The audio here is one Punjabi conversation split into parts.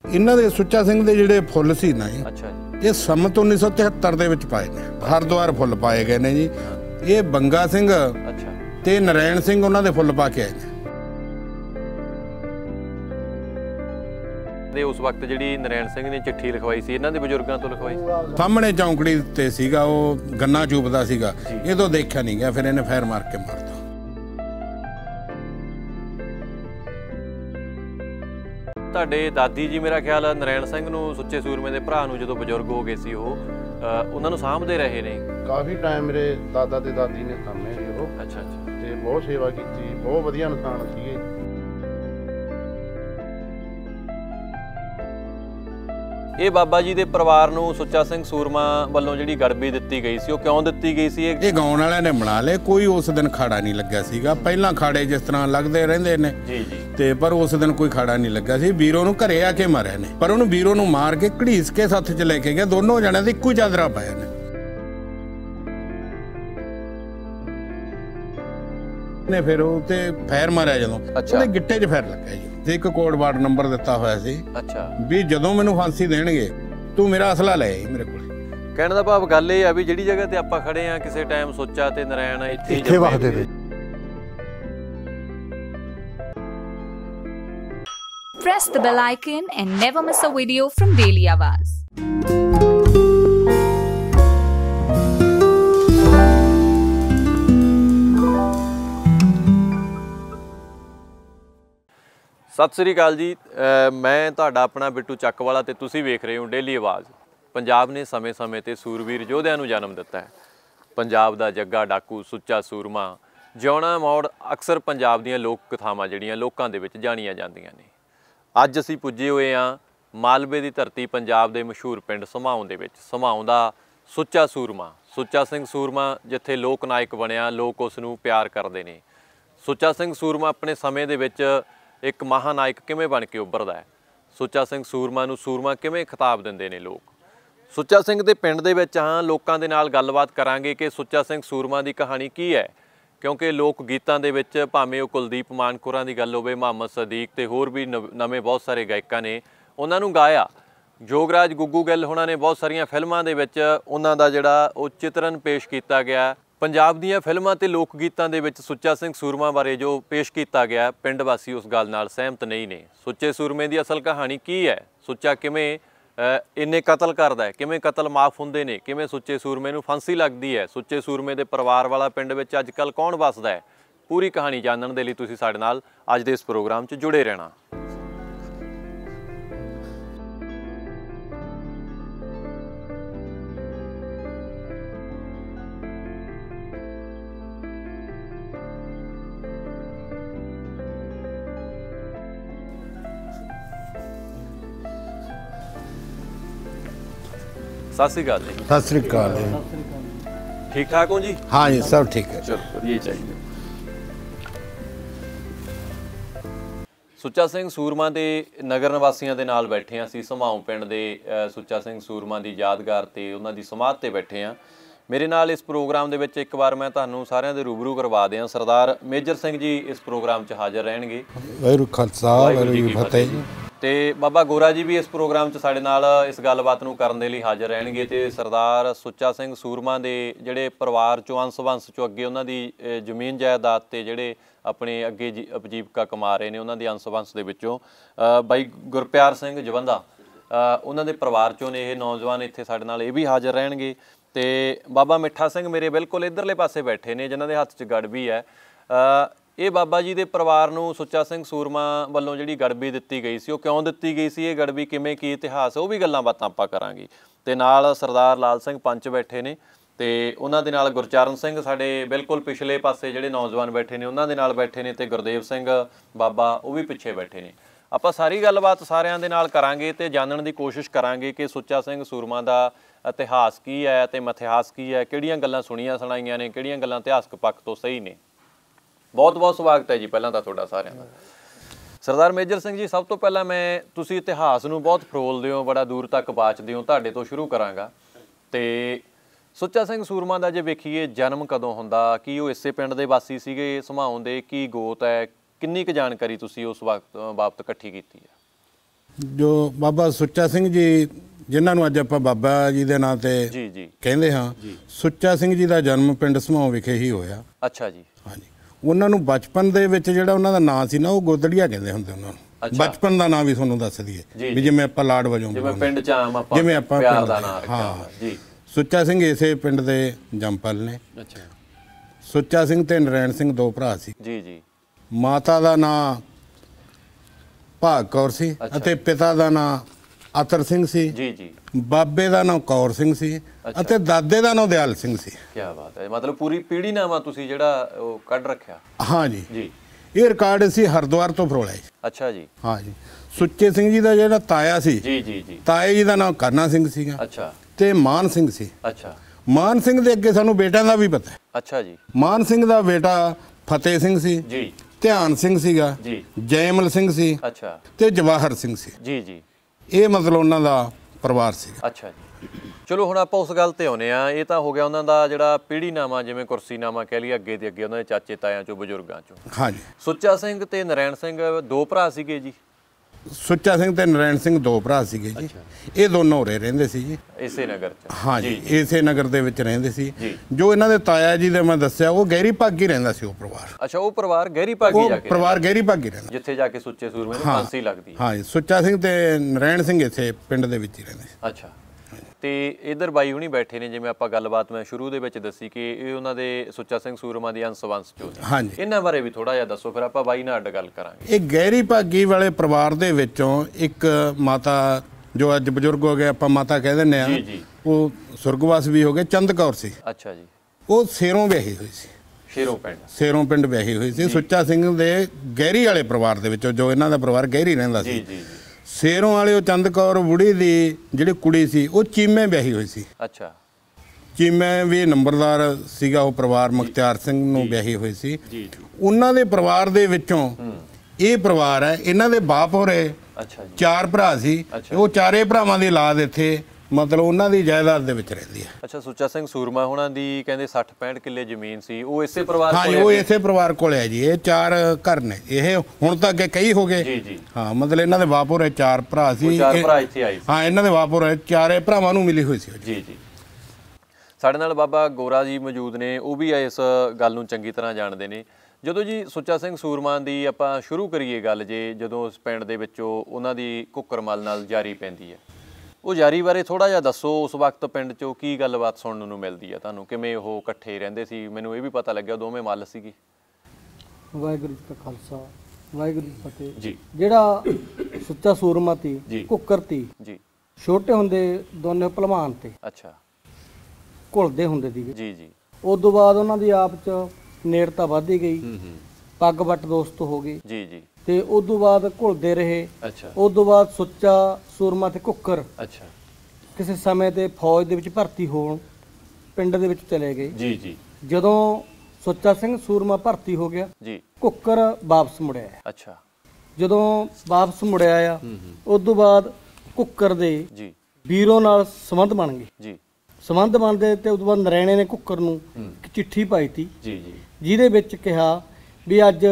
ਇਹਨਾਂ ਦੇ ਸੁੱਚਾ ਸਿੰਘ ਦੇ ਜਿਹੜੇ ਫੁੱਲ ਸੀ ਨਾ ਜੀ, ਅੱਛਾ ਜੀ, ਇਹ ਸੰਮਤ 1973 ਦੇ ਵਿੱਚ ਪਾਏ ਨੇ। ਹਰਿਦੁਆਰ ਫੁੱਲ ਪਾਏ ਗਏ ਨੇ ਜੀ। ਇਹ ਬੰਗਾ ਸਿੰਘ ਅੱਛਾ ਤੇ ਨਰੈਣ ਸਿੰਘ ਉਹਨਾਂ ਦੇ ਫੁੱਲ ਪਾ ਕੇ ਆਏ ਨੇ। ਤੇ ਉਸ ਵਕਤ ਜਿਹੜੀ ਨਰੈਣ ਸਿੰਘ ਨੇ ਚਿੱਠੀ ਲਿਖਵਾਈ ਸੀ ਇਹਨਾਂ ਦੇ ਬਜ਼ੁਰਗਾਂ ਤੋਂ ਲਿਖਵਾਈ ਸੀ। ਸਾਹਮਣੇ ਚੌਂਕੜੀ ਤੇ ਸੀਗਾ, ਉਹ ਗੰਨਾ ਚੂਪਦਾ ਸੀਗਾ, ਇਹ ਤੋਂ ਦੇਖਿਆ ਨਹੀਂ ਗਿਆ, ਫਿਰ ਇਹਨੇ ਫੈਰ ਮਾਰ ਕੇ ਮਾਰਤਾ। ਤੁਹਾਡੇ ਦਾਦੀ ਜੀ ਮੇਰਾ ਖਿਆਲ ਨਰੈਣ ਸਿੰਘ ਨੂੰ ਸੁੱਚੇ ਸੂਰਮੇ ਦੇ ਭਰਾ ਨੂੰ ਜਦੋਂ ਬਜ਼ੁਰਗ ਹੋ ਗਏ ਸੀ ਉਹ ਉਹਨਾਂ ਨੂੰ ਸਾਂਭਦੇ ਰਹੇ ਨੇ ਕਾਫੀ ਟਾਈਮ। ਮੇਰੇ ਦਾਦਾ ਤੇ ਦਾਦੀ ਨੇ ਸਾਂਭੇ ਨੇ ਉਹ। ਅੱਛਾ ਅੱਛਾ। ਤੇ ਬਹੁਤ ਸੇਵਾ ਕੀਤੀ, ਬਹੁਤ ਵਧੀਆ ਇਨਸਾਨ ਸੀਗੇ। ਇਹ ਬਾਬਾ ਜੀ ਦੇ ਪਰਿਵਾਰ ਨੂੰ ਸੁੱਚਾ ਸਿੰਘ ਸੂਰਮਾ ਵੱਲੋਂ ਜਿਹੜੀ ਗੜਬੀ ਦਿੱਤੀ ਗਈ ਸੀ ਉਹ ਕਿਉਂ ਦਿੱਤੀ ਗਈ ਸੀ? ਇਹ ਗਾਉਣ ਵਾਲਿਆਂ ਨੇ ਬਣਾ ਲਏ, ਕੋਈ ਉਸ ਦਿਨ ਖਾੜਾ ਨਹੀਂ ਲੱਗਿਆ ਸੀਗਾ। ਪਹਿਲਾਂ ਖਾੜੇ ਜਿਸ ਤਰ੍ਹਾਂ ਲੱਗਦੇ ਰਹਿੰਦੇ ਨੇ ਜੀ ਜੀ, ਤੇ ਪਰ ਉਸ ਦਿਨ ਕੋਈ ਖਾੜਾ ਨਹੀਂ ਲੱਗਾ ਸੀ। ਵੀਰੋ ਨੂੰ ਘਰੇ ਆ ਕੇ ਮਾਰਿਆ ਨੇ, ਪਰ ਉਹਨੂੰ ਵੀਰੋ ਨੂੰ ਮਾਰ ਕੇ ਘੜੀਸ ਕੇ ਸੱਥ 'ਚ ਲੈ ਕੇ ਗਿਆ। ਦੋਨੋਂ ਜਣਿਆਂ ਦੀ ਇੱਕੋ ਚਾਦਰਾ ਪਾਇਆ ਨੇ ਫਿਰ ਉਹ ਤੇ ਫੈਰ ਮਾਰਿਆ ਜਦੋਂ, ਉਹਦੇ ਗਿੱਟੇ 'ਚ ਫੈਰ ਲੱਗਿਆ ਜੀ। ਤੇ ਇੱਕ ਕੋਡ ਵਾਰਡ ਨੰਬਰ ਦਿੱਤਾ ਹੋਇਆ ਸੀ, ਅੱਛਾ, ਵੀ ਜਦੋਂ ਮੈਨੂੰ ਫਾਂਸੀ ਦੇਣਗੇ ਤੂੰ ਮੇਰਾ ਅਸਲਾ ਲੈ ਆਈ ਮੇਰੇ ਕੋਲ। ਕਹਿਣ ਦਾ ਭਾਵ ਗੱਲ ਇਹ ਆ ਵੀ ਜਿਹੜੀ ਜਗ੍ਹਾ ਤੇ ਆਪਾਂ ਖੜੇ ਆ ਕਿਸੇ ਟਾਈਮ ਸੁੱਚਾ ਤੇ ਨਰੈਣ ਇੱਥੇ ਵਸਦੇ ਨੇ। Press the bell icon and never miss a video from Daily Awaaz. Sat Sri ਅਕਾਲ ਜੀ, ਮੈਂ ਤੁਹਾਡਾ ਆਪਣਾ ਬਿੱਟੂ ਚੱਕਵਾਲਾ ਤੇ ਤੁਸੀਂ ਵੇਖ ਰਹੇ ਹੋ ਡੇਲੀ ਆਵਾਜ਼। ਪੰਜਾਬ ਨੇ ਸਮੇਂ-ਸਮੇਂ ਤੇ ਸੂਰਵੀਰ ਯੋਧਿਆਂ ਨੂੰ ਜਨਮ ਦਿੱਤਾ ਹੈ। ਪੰਜਾਬ ਦਾ ਜੱਗਾ ਡਾਕੂ ਸੁੱਚਾ ਸੂਰਮਾ ਜਿਉਣਾ ਮੋੜ ਅਕਸਰ ਪੰਜਾਬ ਦੀਆਂ ਲੋਕ ਕਥਾਵਾਂ ਜਿਹੜੀਆਂ ਲੋਕਾਂ ਦੇ ਵਿੱਚ ਜਾਣੀਆਂ ਜਾਂਦੀਆਂ ਨੇ। ਅੱਜ ਅਸੀਂ ਪੁੱਜੇ ਹੋਏ ਹਾਂ ਮਾਲਵੇ ਦੀ ਧਰਤੀ ਪੰਜਾਬ ਦੇ ਮਸ਼ਹੂਰ ਪਿੰਡ ਸਮਾਉਂ ਦੇ ਵਿੱਚ। ਸਮਾਉਂ ਦਾ ਸੁੱਚਾ ਸੂਰਮਾ ਸੁੱਚਾ ਸਿੰਘ ਸੂਰਮਾ ਜਿੱਥੇ ਲੋਕ ਨਾਇਕ ਬਣਿਆ, ਲੋਕ ਉਸ ਨੂੰ ਪਿਆਰ ਕਰਦੇ ਨੇ। ਸੁੱਚਾ ਸਿੰਘ ਸੂਰਮਾ ਆਪਣੇ ਸਮੇਂ ਦੇ ਵਿੱਚ ਇੱਕ ਮਹਾਨਾਇਕ ਕਿਵੇਂ ਬਣ ਕੇ ਉੱਭਰਦਾ ਹੈ? ਸੁੱਚਾ ਸਿੰਘ ਸੂਰਮਾ ਨੂੰ ਸੂਰਮਾ ਕਿਵੇਂ ਖਿਤਾਬ ਦਿੰਦੇ ਨੇ ਲੋਕ? ਸੁੱਚਾ ਸਿੰਘ ਦੇ ਪਿੰਡ ਦੇ ਵਿੱਚ ਲੋਕਾਂ ਦੇ ਨਾਲ ਗੱਲਬਾਤ ਕਰਾਂਗੇ ਕਿ ਸੁੱਚਾ ਸਿੰਘ ਸੂਰਮਾ ਦੀ ਕਹਾਣੀ ਕੀ ਹੈ, ਕਿਉਂਕਿ ਲੋਕ ਗੀਤਾਂ ਦੇ ਵਿੱਚ ਭਾਵੇਂ ਉਹ ਕੁਲਦੀਪ ਮਾਨਕੁਰਾਂ ਦੀ ਗੱਲ ਹੋਵੇ, ਮੁਹੰਮਦ ਸਦੀਕ ਤੇ ਹੋਰ ਵੀ ਨਵੇਂ ਬਹੁਤ ਸਾਰੇ ਗਾਇਕਾਂ ਨੇ ਉਹਨਾਂ ਨੂੰ ਗਾਇਆ। ਜੋਗਰਾਜ ਗੁੱਗੂ ਗਿੱਲ ਹੋਣਾ ਨੇ ਬਹੁਤ ਸਾਰੀਆਂ ਫਿਲਮਾਂ ਦੇ ਵਿੱਚ ਉਹਨਾਂ ਦਾ ਜਿਹੜਾ ਉਹ ਚਿਤਰਨ ਪੇਸ਼ ਕੀਤਾ ਗਿਆ। ਪੰਜਾਬ ਦੀਆਂ ਫਿਲਮਾਂ ਤੇ ਲੋਕ ਗੀਤਾਂ ਦੇ ਵਿੱਚ ਸੁੱਚਾ ਸਿੰਘ ਸੂਰਮਾ ਬਾਰੇ ਜੋ ਪੇਸ਼ ਕੀਤਾ ਗਿਆ, ਪਿੰਡ ਵਾਸੀ ਉਸ ਗੱਲ ਨਾਲ ਸਹਿਮਤ ਨਹੀਂ ਨੇ। ਸੁੱਚੇ ਸੂਰਮੇ ਦੀ ਅਸਲ ਕਹਾਣੀ ਕੀ ਹੈ? ਸੁੱਚਾ ਕਿਵੇਂ ਇੰਨੇ ਕਤਲ ਕਰਦਾ ਹੈ, ਕਿਵੇਂ ਕਤਲ ਮਾਫ ਹੁੰਦੇ ਨੇ, ਕਿਵੇਂ ਸੁੱਚੇ ਸੂਰਮੇ ਨੂੰ ਫਾਂਸੀ ਲੱਗਦੀ ਹੈ? ਸੁੱਚੇ ਸੂਰਮੇ ਦੇ ਪਰਿਵਾਰ ਵਾਲਾ ਪਿੰਡ ਵਿੱਚ ਅੱਜ ਕੱਲ੍ਹ ਕੌਣ ਵੱਸਦਾ ਹੈ? ਪੂਰੀ ਕਹਾਣੀ ਜਾਣਨ ਦੇ ਲਈ ਤੁਸੀਂ ਸਾਡੇ ਨਾਲ ਅੱਜ ਦੇ ਇਸ ਪ੍ਰੋਗਰਾਮ 'ਚ ਜੁੜੇ ਰਹਿਣਾ। ਸਤਿ ਸ਼੍ਰੀ ਅਕਾਲ ਜੀ। ਸਤਿ ਸ੍ਰੀ ਅਕਾਲ। ਠੀਕ ਠਾਕ ਹੋ ਜੀ? ਹਾਂ ਜੀ, ਸਭ ਠੀਕ ਹੈ। ਚਲੋ ਵਧੀਆ ਚਾਹੀਦਾ। ਸੁੱਚਾ ਸਿੰਘ ਸੂਰਮਾ ਦੇ ਨਗਰ ਨਿਵਾਸੀਆਂ ਦੇ ਨਾਲ ਬੈਠੇ ਹਾਂ ਅਸੀਂ ਸਮਾਉਂ ਪਿੰਡ ਦੇ ਸੁੱਚਾ ਸਿੰਘ ਸੂਰਮਾ ਦੀ ਯਾਦਗਾਰ ਤੇ ਉਹਨਾਂ ਦੀ ਸਮਾਧ ਤੇ ਬੈਠੇ ਹਾਂ। ਮੇਰੇ ਨਾਲ ਇਸ ਪ੍ਰੋਗਰਾਮ ਦੇ ਵਿੱਚ ਇੱਕ ਵਾਰ ਮੈਂ ਤੁਹਾਨੂੰ ਸਾਰਿਆਂ ਦੇ ਰੂਬਰੂ ਕਰਵਾ ਦਿਆਂ। ਸਰਦਾਰ ਮੇਜਰ ਸਿੰਘ ਜੀ ਇਸ ਪ੍ਰੋਗਰਾਮ 'ਚ ਹਾਜ਼ਰ ਰਹਿਣਗੇ। ਵਾਹਿਗੁਰੂ ਖਾਲਸਾ ਵਾਹਿਗੁਰੂ ਜੀ ਕੀ ਫਤਿਹ। ਤੇ ਬਾਬਾ ਗੋਰਾ ਜੀ ਵੀ ਇਸ ਪ੍ਰੋਗਰਾਮ 'ਚ ਸਾਡੇ ਨਾਲ ਇਸ ਗੱਲਬਾਤ ਨੂੰ ਕਰਨ ਦੇ ਲਈ ਹਾਜ਼ਰ ਰਹਿਣਗੇ। ਤੇ ਸਰਦਾਰ ਸੁੱਚਾ ਸਿੰਘ ਸੂਰਮਾ ਦੇ ਜਿਹੜੇ ਪਰਿਵਾਰ 'ਚੋਂ ਅੰਸ਼ ਵੰਸ਼ 'ਚੋਂ ਅੱਗੇ ਉਹਨਾਂ ਦੀ ਜ਼ਮੀਨ ਜਾਇਦਾਦ ਤੇ ਜਿਹੜੇ ਆਪਣੇ ਅੱਗੇ ਉਪਜੀਵਕਾ ਕਮਾ ਰਹੇ ਨੇ ਉਹਨਾਂ ਦੇ ਅੰਸ਼ ਵੰਸ਼ ਦੇ ਵਿੱਚੋਂ ਬਾਈ ਗੁਰਪਿਆਰ ਸਿੰਘ ਜਵੰਦਾ ਉਹਨਾਂ ਦੇ ਪਰਿਵਾਰ 'ਚੋਂ ਨੇ ਇਹ ਨੌਜਵਾਨ ਇੱਥੇ ਸਾਡੇ ਨਾਲ ਇਹ ਵੀ ਹਾਜ਼ਰ ਰਹਿਣਗੇ। ਤੇ ਬਾਬਾ ਮਿੱਠਾ ਸਿੰਘ ਮੇਰੇ ਬਿਲਕੁਲ ਇੱਧਰਲੇ ਪਾਸੇ ਬੈਠੇ ਨੇ ਜਿਨ੍ਹਾਂ ਦੇ ਹੱਥ 'ਚ ਗੜਬੀ ਹੈ। ਇਹ ਬਾਬਾ ਜੀ ਦੇ ਪਰਿਵਾਰ ਨੂੰ ਸੁੱਚਾ ਸਿੰਘ ਸੂਰਮਾ ਵੱਲੋਂ ਜਿਹੜੀ ਗੜਬੀ ਦਿੱਤੀ ਗਈ ਸੀ ਉਹ ਕਿਉਂ ਦਿੱਤੀ ਗਈ ਸੀ, ਇਹ ਗੜਬੀ ਕਿਵੇਂ, ਕੀ ਇਤਿਹਾਸ, ਉਹ ਵੀ ਗੱਲਾਂ ਬਾਤਾਂ ਆਪਾਂ ਕਰਾਂਗੇ। ਤੇ ਨਾਲ ਸਰਦਾਰ ਲਾਲ ਸਿੰਘ ਪੰਚ ਬੈਠੇ ਨੇ ਤੇ ਉਹਨਾਂ ਦੇ ਨਾਲ ਗੁਰਚਰਨ ਸਿੰਘ ਸਾਡੇ ਬਿਲਕੁਲ ਪਿਛਲੇ ਪਾਸੇ ਜਿਹੜੇ ਨੌਜਵਾਨ ਬੈਠੇ ਨੇ ਉਹਨਾਂ ਦੇ ਨਾਲ ਬੈਠੇ ਨੇ ਤੇ ਗੁਰਦੇਵ ਸਿੰਘ ਬਾਬਾ ਉਹ ਵੀ ਪਿੱਛੇ ਬੈਠੇ ਨੇ। ਆਪਾਂ ਸਾਰੀ ਗੱਲਬਾਤ ਸਾਰਿਆਂ ਦੇ ਨਾਲ ਕਰਾਂਗੇ ਤੇ ਜਾਣਨ ਦੀ ਕੋਸ਼ਿਸ਼ ਕਰਾਂਗੇ ਕਿ ਸੁੱਚਾ ਸਿੰਘ ਸੂਰਮਾ ਦਾ ਇਤਿਹਾਸ ਕੀ ਹੈ ਤੇ ਮਿਥਿਹਾਸ ਕੀ ਹੈ, ਕਿਹੜੀਆਂ ਗੱਲਾਂ ਸੁਣੀਆਂ ਸੁਣਾਈਆਂ ਨੇ, ਕਿਹੜੀਆਂ ਗੱਲਾਂ ਇਤਿਹਾਸਕ ਪੱਖ ਤੋਂ ਸਹੀ ਨੇ। ਬਹੁਤ ਬਹੁਤ ਸਵਾਗਤ ਹੈ ਜੀ ਪਹਿਲਾਂ ਤਾਂ ਤੁਹਾਡਾ ਸਾਰਿਆਂ ਦਾ। ਸਰਦਾਰ ਮੇਜਰ ਸਿੰਘ ਜੀ, ਸਭ ਤੋਂ ਪਹਿਲਾਂ ਤੁਸੀਂ ਇਤਿਹਾਸ ਨੂੰ ਬਹੁਤ ਫਰੋਲਦੇ ਹੋ, ਬੜਾ ਦੂਰ ਤੱਕ ਬਾਚਦੇ ਹੋ, ਤੁਹਾਡੇ ਤੋਂ ਸ਼ੁਰੂ ਕਰਾਂਗਾ। ਤੇ ਸੁੱਚਾ ਸਿੰਘ ਸੂਰਮਾ ਦਾ ਜੇ ਵੇਖੀਏ ਜਨਮ ਕਦੋਂ ਹੁੰਦਾ, ਕੀ ਉਹ ਇਸੇ ਪਿੰਡ ਦੇ ਵਾਸੀ ਸੀਗੇ ਸਮਾਉਂ ਦੇ, ਕੀ ਗੋਤ ਹੈ, ਕਿੰਨੀ ਕੁ ਜਾਣਕਾਰੀ ਤੁਸੀਂ ਉਸ ਵਕਤ ਬਾਬਤ ਇਕੱਠੀ ਕੀਤੀ ਹੈ? ਜੋ ਬਾਬਾ ਸੁੱਚਾ ਸਿੰਘ ਜੀ ਜਿਨ੍ਹਾਂ ਨੂੰ ਅੱਜ ਆਪਾਂ ਬਾਬਾ ਜੀ ਦੇ ਨਾਂ ਤੇ ਜੀ ਜੀ ਕਹਿੰਦੇ ਹਾਂ, ਸੁੱਚਾ ਸਿੰਘ ਜੀ ਦਾ ਜਨਮ ਪਿੰਡ ਸਮਾਉ ਵਿਖੇ ਹੀ ਹੋਇਆ। ਅੱਛਾ ਜੀ। ਹਾਂਜੀ, ਉਹਨਾਂ ਨੂੰ ਬਚਪਨ ਦੇ ਵਿੱਚ ਜਿਹੜਾ ਉਹਨਾਂ ਦਾ ਨਾਂ ਸੀ ਨਾ, ਉਹ ਗੋਦੜੀਆ ਕਹਿੰਦੇ ਹੁੰਦੇ ਉਹਨਾਂ ਨੂੰ। ਬਚਪਨ ਦਾ ਨਾਂ ਵੀ ਤੁਹਾਨੂੰ ਦੱਸ ਦਈਏ ਵੀ ਜਿਵੇਂ ਆਪਾਂ ਲਾਡ ਵਜੋਂ ਜਿਵੇਂ ਪਿੰਡ ਚ ਆਮ ਆਪਾਂ ਜਿਵੇਂ ਆਪਾਂ ਪਿਆਰ ਦਾ ਨਾਂ ਰੱਖਿਆ। ਹਾਂ ਜੀ। ਸੁੱਚਾ ਸਿੰਘ ਇਸੇ ਪਿੰਡ ਦੇ ਜੰਮਪਲ ਨੇ। ਅੱਛਾ। ਸੁੱਚਾ ਸਿੰਘ ਤੇ ਨਰੈਣ ਸਿੰਘ ਦੋ ਭਰਾ ਸੀ। ਜੀ ਜੀ। ਮਾਤਾ ਦਾ ਨਾਂ ਭਾਗ ਕੌਰ ਸੀ ਅਤੇ ਪਿਤਾ ਦਾ ਨਾਂ ਅਤਰ ਸਿੰਘ ਸੀ। ਜੀ ਜੀ। ਬਾਬੇ ਦਾ ਨਾਂ ਕੌਰ ਸਿੰਘ ਸੀ ਅਤੇ ਦਾਦੇ ਦਾ ਨਾਂ ਦਿਆਲ ਸਿੰਘ ਸੀ। ਕੀ ਬਾਤ ਹੈ, ਮਤਲਬ ਪੂਰੀ ਪੀੜ੍ਹੀ ਨਾਮਾ ਤੁਸੀਂ ਜਿਹੜਾ ਉਹ ਕੱਢ ਰੱਖਿਆ। ਹਾਂ ਜੀ ਜੀ। ਇਹ ਰਿਕਾਰਡ ਅਸੀਂ ਹਰਿਦੁਆਰ ਤੋਂ ਫਰੋਲਿਆ ਜੀ। ਅੱਛਾ ਜੀ। ਹਾਂ ਜੀ। ਸੁੱਚੇ ਸਿੰਘ ਜੀ ਦਾ ਜਿਹੜਾ ਤਾਇਆ ਸੀ, ਜੀ ਜੀ ਜੀ, ਤਾਏ ਜੀ ਦਾ ਨਾਮ ਕਰਨਾ ਸਿੰਘ ਸੀਗਾ। ਅੱਛਾ। ਤੇ ਮਾਨ ਸਿੰਘ ਸੀ। ਅੱਛਾ। ਮਾਨ ਸਿੰਘ ਦੇ ਅੱਗੇ ਸਾਨੂੰ ਬੇਟਿਆਂ ਦਾ ਵੀ ਪਤਾ ਹੈ। ਅੱਛਾ ਜੀ। ਮਾਨ ਸਿੰਘ ਦਾ ਬੇਟਾ ਫਤਿਹ ਸਿੰਘ ਸੀ ਜੀ। ਧਿਆਨ ਸਿੰਘ ਸੀਗਾ ਜੀ। ਜੈਮਲ ਸਿੰਘ ਸੀ ਅੱਛਾ। ਤੇ ਜਵਾਹਰ ਸਿੰਘ ਸੀ। ਜੀ ਜੀ। ਇਹ ਮਤਲਬ ਉਹਨਾਂ ਦਾ ਪਰਿਵਾਰ ਸੀਗਾ। ਅੱਛਾ ਜੀ। ਚਲੋ ਹੁਣ ਆਪਾਂ ਉਸ ਗੱਲ ਤੇ ਆਉਨੇ ਆ। ਇਹ ਤਾਂ ਹੋ ਗਿਆ ਉਹਨਾਂ ਦਾ ਜਿਹੜਾ ਪੀੜ੍ਹੀ ਨਾਮਾ, ਜਿਵੇਂ ਕੁਰਸੀ ਨਾਮਾ ਕਹਿ ਲਈ, ਅੱਗੇ ਤੇ ਅੱਗੇ ਉਹਨਾਂ ਦੇ ਚਾਚੇ ਤਾਇਆਂ ਚੋਂ ਬਜ਼ੁਰਗਾਂ ਚੋਂ। ਹਾਂਜੀ। ਸੁੱਚਾ ਸਿੰਘ ਤੇ ਨਰੈਣ ਸਿੰਘ ਦੋ ਭਰਾ ਸੀਗੇ ਜੀ। ਸੁੱਚਾ ਸਿੰਘ ਤੇ ਨਰੈਣ ਸਿੰਘ ਦੋ ਭਰਾ ਸੀਗੇ ਜੀ। ਇਹ ਦੋਨੋਂ ਉਰੇ ਰਹਿੰਦੇ ਸੀ ਜੀ, ਇਸੇ ਨਗਰ ਚ। ਹਾਂ ਜੀ, ਇਸੇ ਨਗਰ ਦੇ ਵਿੱਚ ਰਹਿੰਦੇ ਸੀ। ਜੋ ਇਹਨਾਂ ਦੇ ਤਾਇਆ ਜੀ ਦੇ ਮੈਂ ਦੱਸਿਆ, ਉਹ ਗਹਿਰੀ ਭਾਗੀ ਰਹਿੰਦਾ ਸੀ ਉਹ ਪਰਿਵਾਰ। ਅੱਛਾ, ਉਹ ਪਰਿਵਾਰ ਗਹਿਰੀ ਭਾਗੀ ਜਾ ਕੇ, ਪਰਿਵਾਰ ਗਹਿਰੀ ਭਾਗੀ ਰਹਿੰਦਾ ਜਿੱਥੇ ਜਾ ਕੇ ਸੁੱਚੇ ਸੂਰਮੇ ਨੂੰ ਫਾਂਸੀ ਲੱਗਦੀ। ਹਾਂ ਜੀ, ਸੁੱਚਾ ਸਿੰਘ ਤੇ ਨਰੈਣ ਸਿੰਘ ਇਸੇ ਪਿੰਡ ਦੇ ਵਿੱਚ ਹੀ ਰਹਿੰਦੇ ਸੀ। ਅੱਛਾ। ਤੇ ਇਧਰ ਬਾਈ ਹੁਣੀ ਬੈਠੇ ਨੇ, ਜਿਵੇਂ ਆਪਾਂ ਗੱਲਬਾਤ ਮੈਂ ਸ਼ੁਰੂ ਦੇ ਵਿੱਚ ਦੱਸੀ ਕਿ ਇਹ ਉਹਨਾਂ ਦੇ ਸੁੱਚਾ ਸਿੰਘ ਸੂਰਮਾ ਦੀ ਅੰਸ਼-ਵੰਸ਼ ਚੋਂ ਨੇ। ਹਾਂਜੀ। ਇਹਨਾਂ ਬਾਰੇ ਵੀ ਥੋੜਾ ਜਿਹਾ ਦੱਸੋ, ਫਿਰ ਆਪਾਂ ਬਾਈ ਨਾਲ ਅੱਡ ਗੱਲ ਕਰਾਂਗੇ। ਇਹ ਗਹਿਰੀ ਭਾਗੀ ਵਾਲੇ ਪਰਿਵਾਰ ਦੇ ਵਿੱਚੋਂ ਇੱਕ ਮਾਤਾ, ਜੋ ਅੱਜ ਬਜ਼ੁਰਗ ਹੋ ਗਏ, ਆਪਾਂ ਮਾਤਾ ਕਹਿ ਦਿੰਦੇ ਆ, ਉਹ ਸੁਰਗਵਾਸ ਵੀ ਹੋ ਗਏ, ਚੰਦ ਕੌਰ ਸੀ। ਅੱਛਾ ਜੀ। ਉਹ ਸੇਰੋਂ ਵਿਆਹੀ ਹੋਈ ਸੀ। ਸੇਰੋਂ ਪਿੰਡ ਵਿਆਹੀ ਹੋਈ ਸੀ। ਸੁੱਚਾ ਸਿੰਘ ਦੇ ਗਹਿਰੀ ਵਾਲੇ ਪਰਿਵਾਰ ਦੇ ਵਿੱਚੋਂ, ਜੋ ਇਹਨਾਂ ਦਾ ਪਰਿਵਾਰ ਗਹਿਰੀ ਰਹਿੰਦਾ ਸੀ। ਜੀ। ਸੇਰੋਂ ਵਾਲੇ ਉਹ ਚੰਦ ਕੌਰ ਬੁੜੀ ਦੀ ਜਿਹੜੀ ਕੁੜੀ ਸੀ, ਉਹ ਚੀਮੇ ਵਿਆਹੀ ਹੋਈ ਸੀ। ਅੱਛਾ। ਚੀਮੇ ਵੀ ਨੰਬਰਦਾਰ ਸੀਗਾ ਉਹ ਪਰਿਵਾਰ, ਮੁਖਤਿਆਰ ਸਿੰਘ ਨੂੰ ਵਿਆਹੀ ਹੋਈ ਸੀ। ਉਹਨਾਂ ਦੇ ਪਰਿਵਾਰ ਦੇ ਵਿੱਚੋਂ ਇਹ ਪਰਿਵਾਰ ਹੈ। ਇਹਨਾਂ ਦੇ ਬਾਪ ਹੋਰੇ ਚਾਰ ਭਰਾ ਸੀ। ਉਹ ਚਾਰੇ ਭਰਾਵਾਂ ਦੀ ਔਲਾਦ ਇੱਥੇ ਮਤਲਬ ਉਹਨਾਂ ਦੀ ਜਾਇਦਾਦ ਦੇ ਵਿੱਚ ਰਹਿੰਦੀ ਹੈ। ਅੱਛਾ। ਸੁੱਚਾ ਸਿੰਘ ਸੂਰਮਾ ਉਹਨਾਂ ਦੀ ਕਹਿੰਦੇ 60-65 ਕਿੱਲੇ ਜ਼ਮੀਨ ਸੀ, ਉਹ ਇਸੇ ਪਰਿਵਾਰ ਕੋਲ? ਹਾਂ, ਉਹ ਇਸੇ ਪਰਿਵਾਰ ਕੋਲ ਹੈ ਜੀ। ਇਹ ਚਾਰ ਘਰ ਨੇ, ਇਹ ਹੁਣ ਤਾਂ ਅੱਗੇ ਕਈ ਹੋ ਗਏ। ਜੀ ਜੀ। ਹਾਂ, ਮਤਲਬ ਇਹਨਾਂ ਦੇ ਬਾਪ ਹੋਰੇ ਚਾਰ ਭਰਾ ਸੀ। ਚਾਰ ਭਰਾ ਇੱਥੇ ਆਏ ਸੀ। ਹਾਂ, ਇਹਨਾਂ ਦੇ ਬਾਪ ਹੋਰੇ ਚਾਰੇ ਭਰਾਵਾਂ ਨੂੰ ਮਿਲੀ ਹੋਈ ਸੀ। ਜੀ ਜੀ। ਸਾਡੇ ਨਾਲ ਬਾਬਾ ਗੋਰਾ ਜੀ ਮੌਜੂਦ ਨੇ, ਉਹ ਵੀ ਇਸ ਗੱਲ ਨੂੰ ਚੰਗੀ ਤਰ੍ਹਾਂ ਜਾਣਦੇ ਨੇ। ਜਦੋਂ ਜੀ ਸੁੱਚਾ ਸਿੰਘ ਸੂਰਮਾ ਦੀ ਆਪਾਂ ਸ਼ੁਰੂ ਕਰੀਏ ਗੱਲ, ਜਦੋਂ ਉਸ ਪਿੰਡ ਦੇ ਵਿੱਚੋਂ ਉਹਨਾਂ ਦੀ ਕੁੱਕਰਮਲ ਨਾਲ ਜਾਰੀ ਪੈਂਦੀ ਹੈ, ਉਹ ਜਾਰੀ ਬਾਰੇ ਥੋੜਾ ਜਿਹਾ ਦੱਸੋ। ਉਸ ਵਕਤ ਪਿੰਡ 'ਚੋਂ ਕੀ ਗੱਲਬਾਤ ਸੁਣਨ ਨੂੰ ਮਿਲਦੀ ਹੈ ਤੁਹਾਨੂੰ? ਕਿਵੇਂ ਉਹ ਇਕੱਠੇ ਰਹਿੰਦੇ ਸੀ? ਮੈਨੂੰ ਇਹ ਵੀ ਪਤਾ ਲੱਗਿਆ ਦੋਵੇਂ ਮੱਲ ਸੀਗੇ। ਵਾਹਿਗੁਰੂ ਜੀ ਕਾ ਖਾਲਸਾ, ਵਾਹਿਗੁਰੂ ਜੀ ਕੀ ਫਤਿਹ ਜੀ। ਜਿਹੜਾ ਸੁੱਚਾ ਸੂਰਮਾ ਤੀ, ਕੁੱਕਰ ਤੀ ਜੀ, ਛੋਟੇ ਹੁੰਦੇ ਦੋਨੇ ਭਲਵਾਨ ਤੇ ਅੱਛਾ ਘੁਲਦੇ ਹੁੰਦੇ ਸੀਗੇ। ਜੀ ਜੀ। ਉਸ ਤੋਂ ਬਾਅਦ ਉਹਨਾਂ ਦੀ ਆਪ 'ਚ ਨੇੜਤਾ ਵੱਧਦੀ ਗਈ, ਪੱਗ ਵੱਟ ਦੋਸਤ ਹੋ ਗਏ। ਜੀ ਜੀ। ਤੇ ਉਸ ਤੋਂ ਬਾਅਦ ਘੁਲਦੇ ਰਹੇ। ਅੱਛਾ। ਉਸ ਤੋਂ ਬਾਅਦ ਸੁੱਚਾ ਸੂਰਮਾ ਤੇ ਕੁੱਕਰ ਅੱਛਾ ਕਿਸੇ ਸਮੇਂ ਤੇ ਫੌਜ ਦੇ ਵਿੱਚ ਭਰਤੀ ਹੋਣ ਪਿੰਡ ਦੇ ਵਿੱਚ ਚਲੇ ਗਏ। ਜੀ ਜੀ। ਜਦੋਂ ਸੁੱਚਾ ਸਿੰਘ ਸੂਰਮਾ ਭਰਤੀ ਹੋ ਗਿਆ ਜੀ, ਕੁੱਕਰ ਵਾਪਸ ਮੁੜਿਆ। ਅੱਛਾ। ਜਦੋਂ ਵਾਪਸ ਮੁੜਿਆ ਆ, ਉਸ ਤੋਂ ਬਾਅਦ ਕੁੱਕਰ ਦੇ ਜੀ ਵੀਰੋ ਨਾਲ ਸੰਬੰਧ ਬਣ ਗਏ। ਜੀ। ਸੰਬੰਧ ਬਣਦੇ ਤੇ ਉਸ ਤੋਂ ਬਾਅਦ ਨਰੈਣੇ ਨੇ ਕੁੱਕਰ ਨੂੰ ਇੱਕ ਚਿੱਠੀ ਪਾਈ ਤੀ। ਜੀ ਜੀ। ਜਿਹਦੇ ਵਿੱਚ ਕਿਹਾ ਵੀ ਅੱਜ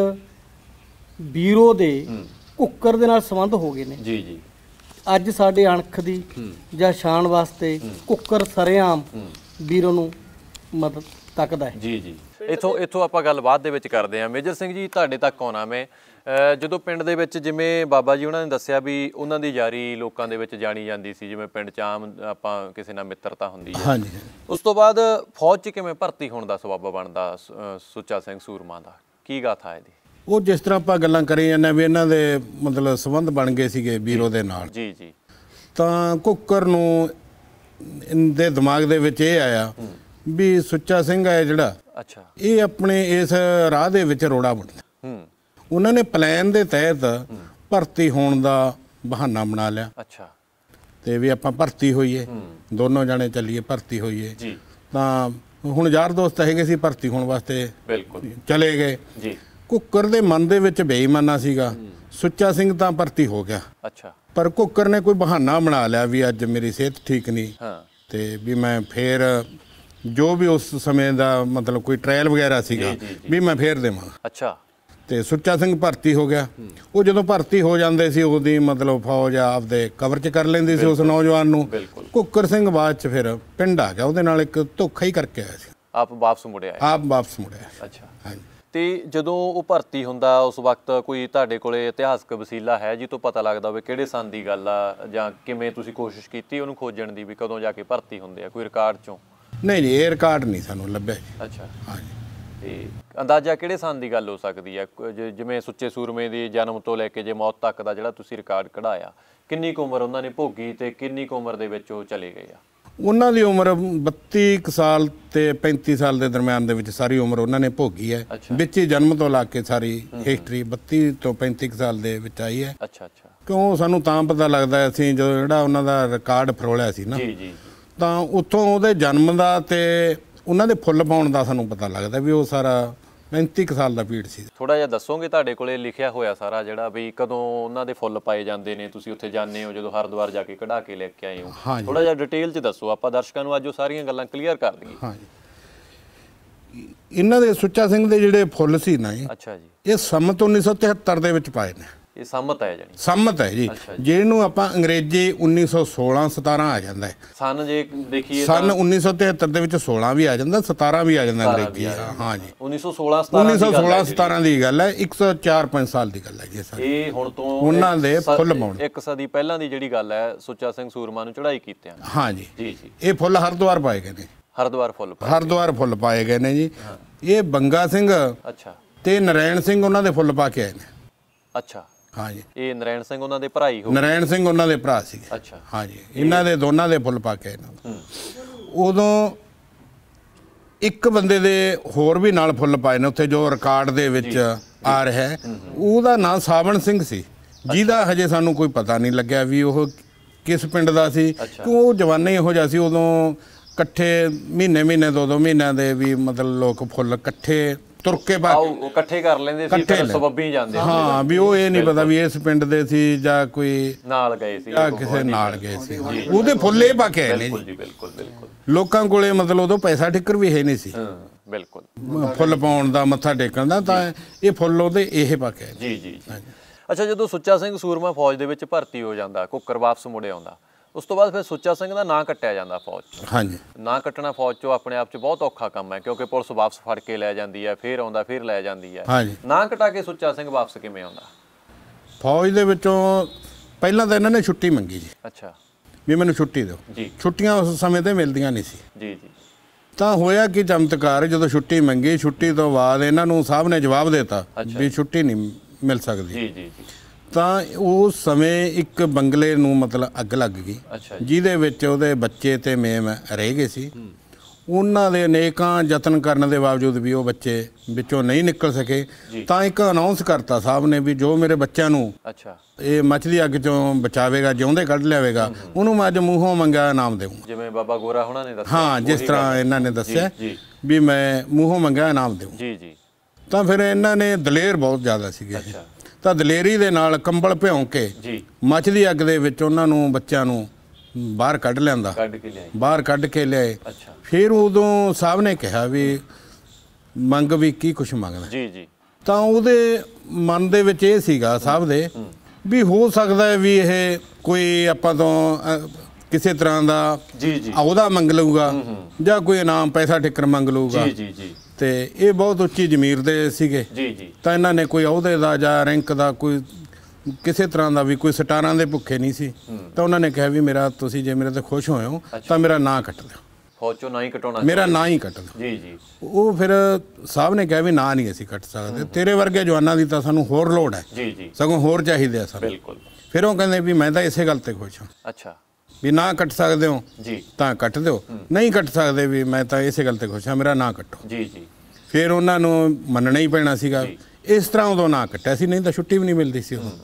ਵੀਰੋ ਦੇ ਕੁੱਕਰ ਦੇ ਨਾਲ ਸੰਬੰਧ ਹੋ ਗਏ ਨੇ। ਜੀ ਜੀ। ਅੱਜ ਸਾਡੇ ਅਣਖ ਦੀ ਜਾਂ ਸ਼ਾਨ ਵਾਸਤੇ ਕੁੱਕਰ ਸਰੇਆਮ ਵੀਰੋ ਨੂੰ ਮਦਦ ਤੱਕਦਾ ਹੈ। ਜੀ ਜੀ। ਇੱਥੋਂ ਆਪਾਂ ਗੱਲ ਬਾਅਦ ਦੇ ਵਿੱਚ ਕਰਦੇ ਹਾਂ। ਮੇਜਰ ਸਿੰਘ ਜੀ, ਤੁਹਾਡੇ ਤੱਕ ਆਉਣਾ ਮੈਂ। ਜਦੋਂ ਪਿੰਡ ਦੇ ਵਿੱਚ, ਜਿਵੇਂ ਬਾਬਾ ਜੀ ਉਹਨਾਂ ਨੇ ਦੱਸਿਆ ਵੀ ਉਹਨਾਂ ਦੀ ਯਾਰੀ ਲੋਕਾਂ ਦੇ ਵਿੱਚ ਜਾਣੀ ਜਾਂਦੀ ਸੀ, ਜਿਵੇਂ ਪਿੰਡ 'ਚ ਆਮ ਆਪਾਂ ਕਿਸੇ ਨਾਲ ਮਿੱਤਰਤਾ ਹੁੰਦੀ ਹੈ। ਹਾਂਜੀ। ਉਸ ਤੋਂ ਬਾਅਦ ਫੌਜ 'ਚ ਕਿਵੇਂ ਭਰਤੀ ਹੋਣ ਦਾ ਸਬੱਬ ਬਣਦਾ ਸੁੱਚਾ ਸਿੰਘ ਸੂਰਮਾ ਦਾ? ਕੀ ਗਾਥਾ ਇਹਦੀ? ਉਹ ਜਿਸ ਤਰ੍ਹਾਂ ਆਪਾਂ ਗੱਲਾਂ ਕਰੀ ਜਾਂਦੇ ਵੀ ਇਹਨਾਂ ਦੇ ਮਤਲਬ ਸੰਬੰਧ ਬਣ ਗਏ ਸੀਗੇ ਵੀਰੋ ਦੇ ਨਾਲ। ਜੀ ਜੀ। ਤਾਂ ਕੁੱਕਰ ਨੂੰ ਦੇ ਦਿਮਾਗ ਦੇ ਵਿੱਚ ਇਹ ਆਇਆ ਵੀ ਸੁੱਚਾ ਸਿੰਘ ਹੈ ਜਿਹੜਾ, ਅੱਛਾ, ਇਹ ਆਪਣੇ ਇਸ ਰਾਹ ਦੇ ਵਿੱਚ ਰੋੜਾ ਬਣਦਾ। ਉਹਨਾਂ ਨੇ ਪਲਾਨ ਦੇ ਤਹਿਤ ਭਰਤੀ ਹੋਣ ਦਾ ਬਹਾਨਾ ਬਣਾ ਲਿਆ। ਅੱਛਾ। ਤੇ ਵੀ ਆਪਾਂ ਭਰਤੀ ਹੋਈਏ, ਦੋਨੋਂ ਜਾਣੇ ਚੱਲੀਏ, ਭਰਤੀ ਹੋਈਏ। ਜੀ। ਤਾਂ ਹੁਣ ਯਾਰ ਦੋਸਤ ਹੈਗੇ ਸੀ, ਭਰਤੀ ਹੋਣ ਵਾਸਤੇ ਬਿਲਕੁਲ ਚਲੇ ਗਏ। ਜੀ। ਕੁੱਕਰ ਦੇ ਮਨ ਦੇ ਵਿੱਚ ਬੇਈਮਾਨਾ ਸੀਗਾ। ਸੁੱਚਾ ਸਿੰਘ ਤਾਂ ਭਰਤੀ ਹੋ ਗਿਆ। ਅੱਛਾ। ਪਰ ਕੁੱਕਰ ਨੇ ਕੋਈ ਬਹਾਨਾ ਬਣਾ ਲਿਆ ਵੀ ਅੱਜ ਮੇਰੀ ਸਿਹਤ ਠੀਕ ਨਹੀਂ, ਤੇ ਵੀ ਮੈਂ ਫੇਰ ਜੋ ਵੀ ਉਸ ਸਮੇਂ ਦਾ ਮਤਲਬ ਕੋਈ ਟ੍ਰਾਇਲ ਵਗੈਰਾ ਸੀਗਾ ਵੀ ਮੈਂ ਫੇਰ ਦੇਵਾਂ। ਅੱਛਾ। ਤੇ ਸੁੱਚਾ ਸਿੰਘ ਭਰਤੀ ਹੋ ਗਿਆ। ਉਹ ਜਦੋਂ ਭਰਤੀ ਹੋ ਜਾਂਦੇ ਸੀ ਉਹਦੀ ਮਤਲਬ ਫੌਜ ਆਪਦੇ ਕਵਰ 'ਚ ਕਰ ਲੈਂਦੀ ਸੀ ਉਸ ਨੌਜਵਾਨ ਨੂੰ। ਕੁੱਕਰ ਸਿੰਘ ਬਾਅਦ 'ਚ ਫਿਰ ਪਿੰਡ ਆ ਗਿਆ, ਉਹਦੇ ਨਾਲ ਇੱਕ ਧੋਖਾ ਹੀ ਕਰਕੇ ਆਇਆ ਸੀ। ਆਪ ਵਾਪਸ ਮੁੜਿਆ? ਆਪ ਵਾਪਸ ਮੁੜਿਆ। ਅੱਛਾ। ਹਾਂਜੀ। ਤੇ ਜਦੋਂ ਉਹ ਭਰਤੀ ਹੁੰਦਾ ਉਸ ਵਕਤ ਕੋਈ ਤੁਹਾਡੇ ਕੋਲੇ ਇਤਿਹਾਸਕ ਵਸੀਲਾ ਹੈ ਜੀ ਤੋਂ ਪਤਾ ਲੱਗਦਾ ਹੋਵੇ ਕਿਹੜੇ ਸੰਨ ਦੀ ਗੱਲ ਆ, ਜਾਂ ਕਿਵੇਂ ਤੁਸੀਂ ਕੋਸ਼ਿਸ਼ ਕੀਤੀ ਉਹਨੂੰ ਖੋਜਣ ਦੀ ਵੀ ਕਦੋਂ ਜਾ ਕੇ ਭਰਤੀ ਹੁੰਦੇ ਆ, ਕੋਈ ਰਿਕਾਰਡ 'ਚੋਂ? ਨਹੀਂ ਜੀ, ਇਹ ਰਿਕਾਰਡ ਨਹੀਂ ਸਾਨੂੰ ਲੱਭਿਆ ਜੀ। ਅੱਛਾ। ਹਾਂਜੀ। ਤੇ ਅੰਦਾਜ਼ਾ ਕਿਹੜੇ ਸੰਨ ਦੀ ਗੱਲ ਹੋ ਸਕਦੀ ਹੈ? ਜਿਵੇਂ ਸੁੱਚੇ ਸੂਰਮੇ ਦੀ ਜਨਮ ਤੋਂ ਲੈ ਕੇ ਜੇ ਮੌਤ ਤੱਕ ਦਾ ਜਿਹੜਾ ਤੁਸੀਂ ਰਿਕਾਰਡ ਕਢਾਇਆ, ਕਿੰਨੀ ਕੁ ਉਮਰ ਉਹਨਾਂ ਨੇ ਭੋਗੀ ਤੇ ਕਿੰਨੀ ਕੁ ਉਮਰ ਦੇ ਵਿੱਚ ਉਹ ਚਲੇ ਗਏ ਆ? ਉਹਨਾਂ ਦੀ ਉਮਰ 32 ਕੁ ਸਾਲ ਤੇ 35 ਸਾਲ ਦੇ ਦਰਮਿਆਨ ਦੇ ਵਿੱਚ ਸਾਰੀ ਉਮਰ ਉਹਨਾਂ ਨੇ ਭੋਗੀ ਹੈ। ਵਿੱਚ ਹੀ ਜਨਮ ਤੋਂ ਲਾ ਕੇ ਸਾਰੀ ਹਿਸਟਰੀ 32 ਤੋਂ 35 ਕੁ ਸਾਲ ਦੇ ਵਿੱਚ ਆਈ ਹੈ। ਅੱਛਾ ਅੱਛਾ। ਕਿਉਂ ਸਾਨੂੰ ਤਾਂ ਪਤਾ ਲੱਗਦਾ, ਅਸੀਂ ਜਦੋਂ ਜਿਹੜਾ ਉਹਨਾਂ ਦਾ ਰਿਕਾਰਡ ਫਰੋਲਿਆ ਸੀ ਨਾ, ਜੀ ਜੀ, ਤਾਂ ਉੱਥੋਂ ਉਹਦੇ ਜਨਮ ਦਾ ਤੇ ਉਹਨਾਂ ਦੇ ਫੁੱਲ ਪਾਉਣ ਦਾ ਸਾਨੂੰ ਪਤਾ ਲੱਗਦਾ ਵੀ ਉਹ ਸਾਰਾ 35 ਕੁ ਸਾਲ ਦਾ ਪੀੜ ਸੀ। ਥੋੜਾ ਜਿਹਾ ਦੱਸੋਗੇ ਤੁਹਾਡੇ ਕੋਲੇ ਲਿਖਿਆ ਹੋਇਆ ਸਾਰਾ ਜਿਹੜਾ ਵੀ ਕਦੋਂ ਉਹਨਾਂ ਦੇ ਫੁੱਲ ਪਾਏ ਜਾਂਦੇ ਨੇ, ਤੁਸੀਂ ਉੱਥੇ ਜਾਂਦੇ ਹੋ ਜਦੋਂ ਹਰਿਦੁਆਰ ਜਾ ਕੇ ਕਢਾ ਕੇ ਲੈ ਕੇ ਆਏ ਹੋ? ਥੋੜਾ ਜਿਹਾ ਡਿਟੇਲ 'ਚ ਦੱਸੋ, ਆਪਾਂ ਦਰਸ਼ਕਾਂ ਨੂੰ ਅੱਜ ਉਹ ਸਾਰੀਆਂ ਗੱਲਾਂ ਕਲੀਅਰ ਕਰ ਦਈਏ। ਹਾਂਜੀ। ਇਹਨਾਂ ਦੇ ਸੁੱਚਾ ਸਿੰਘ ਦੇ ਜਿਹੜੇ ਫੁੱਲ ਸੀ ਨਾ, ਅੱਛਾ ਜੀ, ਇਹ ਸੰਮਤ 1973 ਦੇ ਵਿੱਚ ਪਾਏ ਨੇ। ਇਹ ਸੰਮਤ ਹੈ ਜਾਨੀ? ਸੰਮਤ ਹੈ ਜੀ, ਜਿਹਨੂੰ ਆਪਾਂ ਅੰਗਰੇਜ਼ੀ 1916-17 ਆ ਜਾਂਦਾ ਹੈ। ਸਨ ਜੇ ਦੇਖੀਏ ਸਨ 1973 ਦੇ ਵਿੱਚ 16 ਵੀ ਆ ਜਾਂਦਾ, 17 ਵੀ ਆ ਜਾਂਦਾ ਅੰਗਰੇਜ਼ੀ। ਹਾਂ ਜੀ, 1916-17 ਦੀ ਗੱਲ ਹੈ। 104-5 ਸਾਲ ਦੀ ਗੱਲ ਹੈ ਜੀ ਸਰ। ਇਹ ਹੁਣ ਤੋਂ ਉਹਨਾਂ ਦੇ ਫੁੱਲ ਪਾਉਣ ਇੱਕ ਸਦੀ ਪਹਿਲਾਂ ਦੀ ਜਿਹੜੀ ਗੱਲ ਹੈ, ਸੁੱਚਾ ਸਿੰਘ ਸੂਰਮਾ ਨੂੰ ਚੜ੍ਹਾਈ ਕੀਤਿਆਂ। ਹਾਂ ਜੀ ਜੀ ਜੀ। ਇਹ ਫੁੱਲ ਹਰਿਦੁਆਰ ਪਾਏ ਗਏ ਨੇ। ਹਰਿਦੁਆਰ ਫੁੱਲ ਪਾਏ? ਹਰਿਦੁਆਰ ਫੁੱਲ ਪਾਏ ਗਏ ਨੇ ਜੀ। ਇਹ ਬੰਗਾ ਸਿੰਘ ਅੱਛਾ ਤੇ ਨਰੈਣ ਸਿੰਘ ਉਹਨਾਂ ਦੇ ਫੁੱਲ ਪਾ ਕੇ ਆਏ ਨੇ। ਅੱਛਾ। ਹਾਂ ਜੀ। ਇਹ ਨਰੈਣ ਸਿੰਘ ਉਹਨਾਂ ਦੇ ਭਰਾ ਹੀ ਹੋ? ਨਰੈਣ ਸਿੰਘ ਉਹਨਾਂ ਦੇ ਭਰਾ ਸੀਗੇ। ਅੱਛਾ। ਹਾਂ ਜੀ, ਇਹਨਾਂ ਦੇ ਦੋਨਾਂ ਦੇ ਫੁੱਲ ਪਾ ਕੇ ਆਏ ਨੇ। ਉਦੋਂ ਇੱਕ ਬੰਦੇ ਦੇ ਹੋਰ ਵੀ ਨਾਲ ਫੁੱਲ ਪਾਏ ਨੇ ਉੱਥੇ, ਜੋ ਰਿਕਾਰਡ ਦੇ ਵਿੱਚ ਆ ਰਿਹਾ ਹੈ। ਉਹਦਾ ਨਾਂ ਸਾਵਣ ਸਿੰਘ ਸੀ, ਜਿਹਦਾ ਹਜੇ ਸਾਨੂੰ ਕੋਈ ਪਤਾ ਨਹੀਂ ਲੱਗਿਆ ਵੀ ਉਹ ਕਿਸ ਪਿੰਡ ਦਾ ਸੀ, ਕਿਉਂ ਉਹ ਜਵਾਨਾ ਹੀ ਇਹੋ ਜਿਹਾ ਸੀ। ਉਦੋਂ ਇਕੱਠੇ ਮਹੀਨੇ 2-2 ਮਹੀਨਿਆਂ ਦੇ ਵੀ ਮਤਲਬ ਲੋਕ ਫੁੱਲ ਇਕੱਠੇ ਤੁਰ ਕੇ ਉਹ ਇਕੱਠੇ ਕਰ ਲੈਂਦੇ ਸੀ ਤੇ ਸਬੱਬੀ ਜਾਂਦੇ। ਹਾਂ, ਵੀ ਉਹ ਇਹ ਨਹੀਂ ਪਤਾ ਵੀ ਇਸ ਪਿੰਡ ਦੇ ਸੀ ਜਾਂ ਕੋਈ ਨਾਲ ਗਏ ਸੀ ਜਾਂ ਕਿਸੇ ਨਾਲ ਗਏ ਸੀ। ਉਹਦੇ ਫੁੱਲ ਇਹ ਪਾ ਕੇ ਆਏ ਨੇ ਜੀ। ਬਿਲਕੁਲ ਬਿਲਕੁਲ। ਲੋਕਾਂ ਕੋਲੇ ਮਤਲਬ ਉਦੋਂ ਪੈਸਾ ਠਿੱਕਰ ਵੀ ਹੈ ਨਹੀਂ ਸੀ ਬਿਲਕੁਲ ਫੁੱਲ ਪਾਉਣ ਦਾ, ਮੱਥਾ ਟੇਕਣ ਦਾ, ਤਾਂ ਇਹ ਫੁੱਲ ਉਹਦੇ ਇਹ ਪਾ ਕੇ ਆਏ। ਜੀ ਜੀ। ਅੱਛਾ, ਜਦੋਂ ਸੁੱਚਾ ਸਿੰਘ ਸੂਰਮਾ ਫੌਜ ਦੇ ਵਿੱਚ ਭਰਤੀ ਹੋ ਜਾਂਦਾ, ਕੁੱਕਰ ਵਾਪਸ ਮੁੜੇ ਆਉਂਦਾ, ਉਸ ਤੋਂ ਬਾਅਦ ਫਿਰ ਸੁੱਚਾ ਸਿੰਘ ਦਾ ਨਾਂ ਕੱਟਿਆ ਜਾਂਦਾ ਫੌਜ 'ਚ। ਹਾਂਜੀ। ਨਾਂ ਕੱਟਣਾ ਫੌਜ 'ਚੋਂ ਆਪਣੇ ਆਪ 'ਚ ਬਹੁਤ ਔਖਾ ਕੰਮ ਹੈ, ਕਿਉਂਕਿ ਪੁਲਿਸ ਵਾਪਸ ਫੜ ਕੇ ਲੈ ਜਾਂਦੀ ਹੈ, ਫਿਰ ਆਉਂਦਾ, ਫਿਰ ਲੈ ਜਾਂਦੀ ਹੈ। ਹਾਂਜੀ। ਨਾਂ ਕਟਾ ਕੇ ਸੁੱਚਾ ਸਿੰਘ ਵਾਪਸ ਕਿਵੇਂ ਆਉਂਦਾ ਫੌਜ ਦੇ ਵਿੱਚੋਂ? ਪਹਿਲਾਂ ਤਾਂ ਇਹਨਾਂ ਨੇ ਛੁੱਟੀ ਮੰਗੀ ਜੀ। ਅੱਛਾ। ਵੀ ਮੈਨੂੰ ਛੁੱਟੀ ਦਿਓ ਜੀ। ਛੁੱਟੀਆਂ ਉਸ ਸਮੇਂ ਤੇ ਮਿਲਦੀਆਂ ਨਹੀਂ ਸੀ। ਜੀ ਜੀ। ਤਾਂ ਹੋਇਆ ਕਿ ਚਮਤਕਾਰ, ਜਦੋਂ ਛੁੱਟੀ ਮੰਗੀ, ਛੁੱਟੀ ਤੋਂ ਬਾਅਦ ਇਹਨਾਂ ਨੂੰ ਸਾਹਿਬ ਨੇ ਜਵਾਬ ਦਿੱਤਾ ਵੀ ਛੁੱਟੀ ਨਹੀਂ ਮਿਲ ਸਕਦੀ। ਜੀ ਜੀ। ਤਾਂ ਉਸ ਸਮੇਂ ਇੱਕ ਬੰਗਲੇ ਨੂੰ ਮਤਲਬ ਅੱਗ ਲੱਗ ਗਈ, ਜਿਹਦੇ ਵਿੱਚ ਉਹਦੇ ਬੱਚੇ ਤੇ ਮੇਮ ਰਹਿ ਗਏ ਸੀ। ਉਹਨਾਂ ਦੇ ਅਨੇਕਾਂ ਯਤਨ ਕਰਨ ਦੇ ਬਾਵਜੂਦ ਵੀ ਉਹ ਬੱਚੇ ਵਿੱਚੋਂ ਨਹੀਂ ਨਿਕਲ ਸਕੇ। ਤਾਂ ਇੱਕ ਅਨਾਉਂਸ ਕਰਤਾ ਸਾਹਿਬ ਨੇ ਵੀ ਜੋ ਮੇਰੇ ਬੱਚਿਆਂ ਨੂੰ ਇਹ ਮੱਛਲੀ ਅੱਗ ਚੋਂ ਬਚਾਵੇਗਾ, ਜਿਉਂਦੇ ਕੱਢ ਲਿਆਵੇਗਾ, ਉਹਨੂੰ ਮੈਂ ਅੱਜ ਮੂੰਹੋਂ ਮੰਗਿਆ ਇਨਾਮ ਦੇਵਾਂ। ਜਿਵੇਂ ਬਾਬਾ ਗੋਰਾ ਹੋਣਾ ਨੇ ਦੱਸਿਆ। ਹਾਂ, ਜਿਸ ਤਰ੍ਹਾਂ ਇਹਨਾਂ ਨੇ ਦੱਸਿਆ ਵੀ ਮੈਂ ਮੂੰਹੋਂ ਮੰਗਿਆ ਇਨਾਮ ਦੇਵਾਂ। ਜੀ ਜੀ। ਤਾਂ ਫਿਰ ਇਹਨਾਂ ਨੇ ਦਲੇਰ ਬਹੁਤ ਜ਼ਿਆਦਾ ਸੀਗੇ, ਤਾਂ ਦਲੇਰੀ ਦੇ ਨਾਲ ਕੰਬਲ ਭਿਉਂ ਕੇ ਮੱਛਲੀ ਅੱਗ ਦੇ ਵਿੱਚ ਉਹਨਾਂ ਨੂੰ, ਬੱਚਿਆਂ ਨੂੰ ਬਾਹਰ ਕੱਢ ਲਿਆਂਦਾ, ਬਾਹਰ ਕੱਢ ਕੇ ਲਿਆਏ। ਫਿਰ ਉਦੋਂ ਸਾਹਿਬ ਨੇ ਕਿਹਾ ਵੀ ਮੰਗ ਵੀ ਕੀ ਕੁਛ ਮੰਗਦਾ। ਜੀ ਜੀ। ਤਾਂ ਉਹਦੇ ਮਨ ਦੇ ਵਿੱਚ ਇਹ ਸੀਗਾ ਸਾਹਿਬ ਦੇ ਵੀ ਹੋ ਸਕਦਾ ਹੈ ਵੀ ਇਹ ਕੋਈ ਆਪਾਂ ਤੋਂ ਕਿਸੇ ਤਰ੍ਹਾਂ ਦਾ ਅਹੁਦਾ ਮੰਗ ਲਊਗਾ ਜਾਂ ਕੋਈ ਇਨਾਮ ਪੈਸਾ ਠਿੱਕਰ ਮੰਗ ਲਊਗਾ। ਤੇ ਇਹ ਬਹੁਤ ਉੱਚੀ ਜ਼ਮੀਰ ਦੇ ਸੀਗੇ। ਤਾਂ ਇਹਨਾਂ ਨੇ ਕੋਈ ਅਹੁਦੇ ਦਾ ਜਾਂ ਰੈਂਕ ਦਾ, ਕੋਈ ਕਿਸੇ ਤਰ੍ਹਾਂ ਦਾ ਵੀ, ਕੋਈ ਸਟਾਰਾਂ ਦੇ ਭੁੱਖੇ ਨਹੀਂ ਸੀ। ਤਾਂ ਉਹਨਾਂ ਨੇ ਕਿਹਾ ਵੀ ਮੇਰਾ, ਤੁਸੀਂ ਜੇ ਮੇਰੇ ਤੇ ਖੁਸ਼ ਹੋਏ ਹੋ ਤਾਂ ਮੇਰਾ ਨਾਂ ਕੱਟ ਦਿਓ, ਫੌਜ ਚੋਂ ਨਾਂ ਹੀ ਕਟਾਉਣਾ, ਮੇਰਾ ਨਾਂ ਹੀ ਕੱਟ ਦਿਓ। ਜੀ ਜੀ। ਉਹ ਫਿਰ ਸਾਹਿਬ ਨੇ ਕਿਹਾ ਵੀ ਨਾਂ ਨਹੀਂ ਅਸੀਂ ਕੱਟ ਸਕਦੇ, ਤੇਰੇ ਵਰਗੇ ਜਵਾਨਾਂ ਦੀ ਤਾਂ ਸਾਨੂੰ ਹੋਰ ਲੋੜ ਹੈ। ਜੀ ਜੀ। ਸਗੋਂ ਹੋਰ ਚਾਹੀਦੇ ਆ ਸਾਨੂੰ। ਬਿਲਕੁਲ। ਫਿਰ ਉਹ ਕਹਿੰਦੇ ਵੀ ਮੈਂ ਤਾਂ ਇਸੇ ਗੱਲ ਤੇ ਖੁਸ਼ ਹਾਂ। ਅੱਛਾ। ਵੀ ਨਾਂ ਕੱਟ ਸਕਦੇ ਹੋ ਜੀ ਤਾਂ ਕੱਟ ਦਿਓ, ਨਹੀਂ ਕੱਟ ਸਕਦੇ ਵੀ ਮੈਂ ਤਾਂ ਇਸੇ ਗੱਲ ਤੇ ਖੁਸ਼ ਹਾਂ, ਮੇਰਾ ਨਾਂ ਕੱਟੋ। ਜੀ ਜੀ। ਫਿਰ ਉਹਨਾਂ ਨੂੰ ਮੰਨਣਾ ਹੀ ਪੈਣਾ ਸੀਗਾ। ਇਸ ਤਰ੍ਹਾਂ ਉਦੋਂ ਨਾਂ ਕੱਟਿਆ ਸੀ, ਨਹੀਂ ਤਾਂ ਛੁੱਟੀ ਵੀ ਨਹੀਂ ਮਿਲਦੀ ਸੀ ਉਦੋਂ।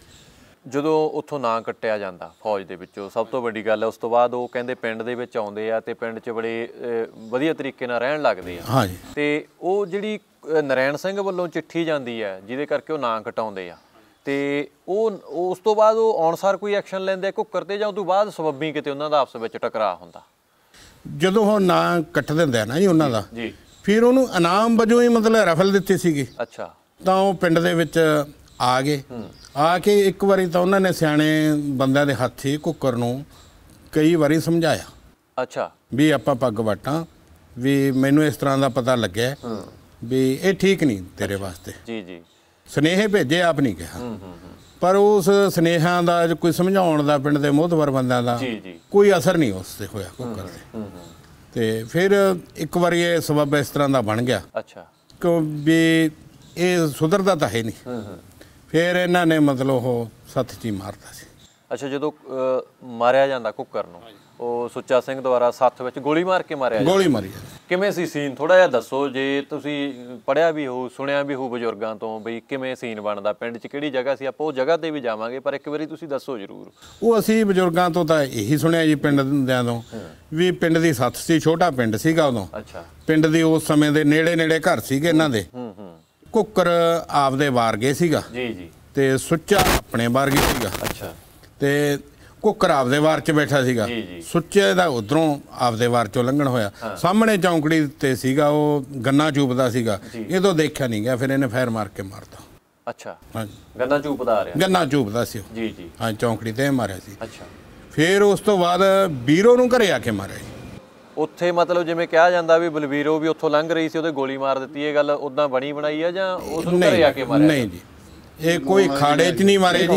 ਜਦੋਂ ਉੱਥੋਂ ਨਾਂ ਕੱਟਿਆ ਜਾਂਦਾ ਫੌਜ ਦੇ ਵਿੱਚੋਂ, ਸਭ ਤੋਂ ਵੱਡੀ ਗੱਲ ਹੈ ਉਸ ਤੋਂ ਬਾਅਦ ਉਹ ਕਹਿੰਦੇ ਪਿੰਡ ਦੇ ਵਿੱਚ ਆਉਂਦੇ ਆ ਤੇ ਪਿੰਡ 'ਚ ਬੜੇ ਵਧੀਆ ਤਰੀਕੇ ਨਾਲ ਰਹਿਣ ਲੱਗਦੇ ਆ। ਹਾਂਜੀ। ਤੇ ਉਹ ਜਿਹੜੀ ਨਰੈਣ ਸਿੰਘ ਵੱਲੋਂ ਚਿੱਠੀ ਜਾਂਦੀ ਹੈ ਜਿਹਦੇ ਕਰਕੇ ਉਹ ਨਾਂ ਕਟਾਉਂਦੇ ਆ, ਤੇ ਉਹ ਉਸ ਤੋਂ ਬਾਅਦ ਉਹ ਆਉਣਸਾਰ ਕੋਈ ਐਕਸ਼ਨ ਲੈਂਦੇ ਕੁੱਕਰ ਤੇ, ਜਾਂ ਉਸ ਤੋਂ ਬਾਅਦ ਸਬੱਬੀ ਕਿਤੇ ਉਹਨਾਂ ਦਾ ਆਪਸ ਵਿੱਚ ਟਕਰਾਅ ਹੁੰਦਾ? ਜਦੋਂ ਉਹ ਨਾਂ ਕੱਟ ਦਿੰਦੇ ਆ ਨਾ ਜੀ ਉਹਨਾਂ ਦਾ, ਜੀ, ਫਿਰ ਉਹਨੂੰ ਇਨਾਮ ਵਜੋਂ ਹੀ ਮਤਲਬ ਰਫਲ ਦਿੱਤੀ ਸੀਗੀ। ਅੱਛਾ। ਤਾਂ ਉਹ ਪਿੰਡ ਦੇ ਵਿੱਚ ਆ ਗਏ। ਆ ਕੇ ਇੱਕ ਵਾਰੀ ਤਾਂ ਉਹਨਾਂ ਨੇ ਸਿਆਣੇ ਬੰਦਿਆਂ ਦੇ ਹੱਥੀ ਕੁੱਕਰ ਨੂੰ ਕਈ ਵਾਰੀ ਸਮਝਾਇਆ। ਅੱਛਾ। ਵੀ ਆਪਾਂ ਪੱਗ ਵਾਟਾਂ, ਵੀ ਮੈਨੂੰ ਇਸ ਤਰ੍ਹਾਂ ਦਾ ਪਤਾ ਲੱਗਿਆ ਵੀ ਇਹ ਠੀਕ ਨਹੀਂ ਤੇਰੇ ਵਾਸਤੇ। ਜੀ ਜੀ। ਸੁਨੇਹੇ ਭੇਜੇ, ਆਪ ਨਹੀਂ ਕਿਹਾ। ਪਰ ਉਸ ਸੁਨੇਹਿਆਂ ਦਾ ਕੋਈ ਸਮਝਾਉਣ ਦਾ ਪਿੰਡ ਦੇ ਮੋਹਤਵਰ ਬੰਦਿਆਂ ਦਾ ਕੋਈ ਅਸਰ ਨਹੀਂ ਉਸ ਤੇ ਹੋਇਆ ਕੁੱਕਰ ਦੇ। ਤੇ ਫਿਰ ਇੱਕ ਵਾਰੀ ਇਹ ਸਬੱਬ ਇਸ ਤਰ੍ਹਾਂ ਦਾ ਬਣ ਗਿਆ। ਅੱਛਾ। ਕਿ ਵੀ ਇਹ ਸੁਧਰਦਾ ਤਾਂ ਹੈ ਨਹੀਂ। ਫਿਰ ਇਹਨਾਂ ਨੇ ਮਤਲਬ ਉਹ ਸੱਥ 'ਚ ਹੀ ਮਾਰਤਾ ਸੀ। ਅੱਛਾ, ਜਦੋਂ ਮਾਰਿਆ ਜਾਂਦਾ ਕੁੱਕਰ ਨੂੰ, ਉਹ ਸੁੱਚਾ ਸਿੰਘ ਦੁਆਰਾ ਸੱਥ ਵਿੱਚ ਗੋਲੀ ਮਾਰ ਕੇ ਮਾਰਿਆ ਜਾਂਦਾ? ਗੋਲੀ ਮਾਰੀ ਜਾਂਦੀ। ਕਿਵੇਂ ਸੀ ਸੀਨ, ਥੋੜਾ ਜਿਹਾ ਦੱਸੋ। ਜੇ ਤੁਸੀਂ ਪੜ੍ਹਿਆ ਵੀ ਹੋ, ਸੁਣਿਆ ਵੀ ਹੋ ਬਜ਼ੁਰਗਾਂ ਤੋਂ, ਬਈ ਕਿਵੇਂ ਸੀਨ ਬਣਦਾ, ਪਿੰਡ 'ਚ ਕਿਹੜੀ ਜਗ੍ਹਾ ਸੀ, ਆਪਾਂ ਉਹ ਜਗ੍ਹਾ ਤੇ ਵੀ ਜਾਵਾਂਗੇ, ਪਰ ਇੱਕ ਵਾਰੀ ਤੁਸੀਂ ਦੱਸੋ ਜ਼ਰੂਰ। ਉਹ ਅਸੀਂ ਬਜ਼ੁਰਗਾਂ ਤੋਂ ਤਾਂ ਇਹੀ ਸੁਣਿਆ ਜੀ, ਪਿੰਡ ਦਿਆਂ ਤੋਂ, ਵੀ ਪਿੰਡ ਦੀ ਸੱਥ ਸੀ, ਛੋਟਾ ਪਿੰਡ ਸੀਗਾ ਉਦੋਂ। ਅੱਛਾ। ਪਿੰਡ ਦੀ ਉਸ ਸਮੇਂ ਦੇ ਨੇੜੇ ਨੇੜੇ ਘਰ ਸੀਗੇ ਇਹਨਾਂ ਦੇ। ਕੁੱਕਰ ਆਪਦੇ ਵਾਰ ਗਏ ਸੀਗਾ ਜੀ ਜੀ, ਤੇ ਸੁੱਚਾ ਆਪਣੇ ਵਾਰ ਗਿਆ ਸੀਗਾ। ਅੱਛਾ। ਤੇ ਕੁੱਕਰ ਆਪਦੇ ਵਾਰ 'ਚ ਬੈਠਾ ਸੀਗਾ, ਸੁੱਚੇ ਦਾ ਉਧਰੋਂ ਆਪਦੇ ਵਾਰ 'ਚੋਂ ਲੰਘਣ ਹੋਇਆ। ਸਾਹਮਣੇ ਚੌਂਕੜੀ ਤੇ ਸੀਗਾ, ਉਹ ਗੰਨਾ ਚੂਪਦਾ ਸੀਗਾ, ਇਹਦੋਂ ਦੇਖਿਆ ਨਹੀਂ ਗਿਆ, ਫਿਰ ਇਹਨੇ ਫਾਇਰ ਮਾਰ ਕੇ ਮਾਰਤਾ। ਅੱਛਾ। ਹਾਂਜੀ, ਗੰਨਾ ਚੂਪਦਾ ਆ ਰਿਹਾ? ਗੰਨਾ ਚੂਪਦਾ ਸੀ ਉਹ। ਜੀ ਜੀ। ਹਾਂ, ਚੌਂਕੜੀ ਤੇ ਮਾਰਿਆ ਸੀ। ਅੱਛਾ। ਫਿਰ ਉਸ ਤੋਂ ਬਾਅਦ ਵੀਰੋ ਨੂੰ ਘਰੇ ਆ ਕੇ ਮਾਰਿਆ ਜੀ। ਉੱਥੇ ਮਤਲਬ ਜਿਵੇਂ ਕਿਹਾ ਜਾਂਦਾ ਵੀ ਬਲਵੀਰੋ ਵੀ ਉੱਥੋਂ ਲੰਘ ਰਹੀ ਸੀ, ਉਹਦੇ ਗੋਲੀ ਮਾਰ ਦਿੱਤੀ, ਇਹ ਗੱਲ ਉਦਾਂ ਬਣੀ ਬਣਾਈ ਆ ਜਾਂ ਉਸ ਨੂੰ ਘਰੇ ਆ ਕੇ ਮਾਰਿਆ? ਨਹੀਂ ਜੀ, ਇਹ ਕੋਈ ਖਾੜੇ 'ਚ ਨਹੀਂ ਮਾਰੇ ਜੀ,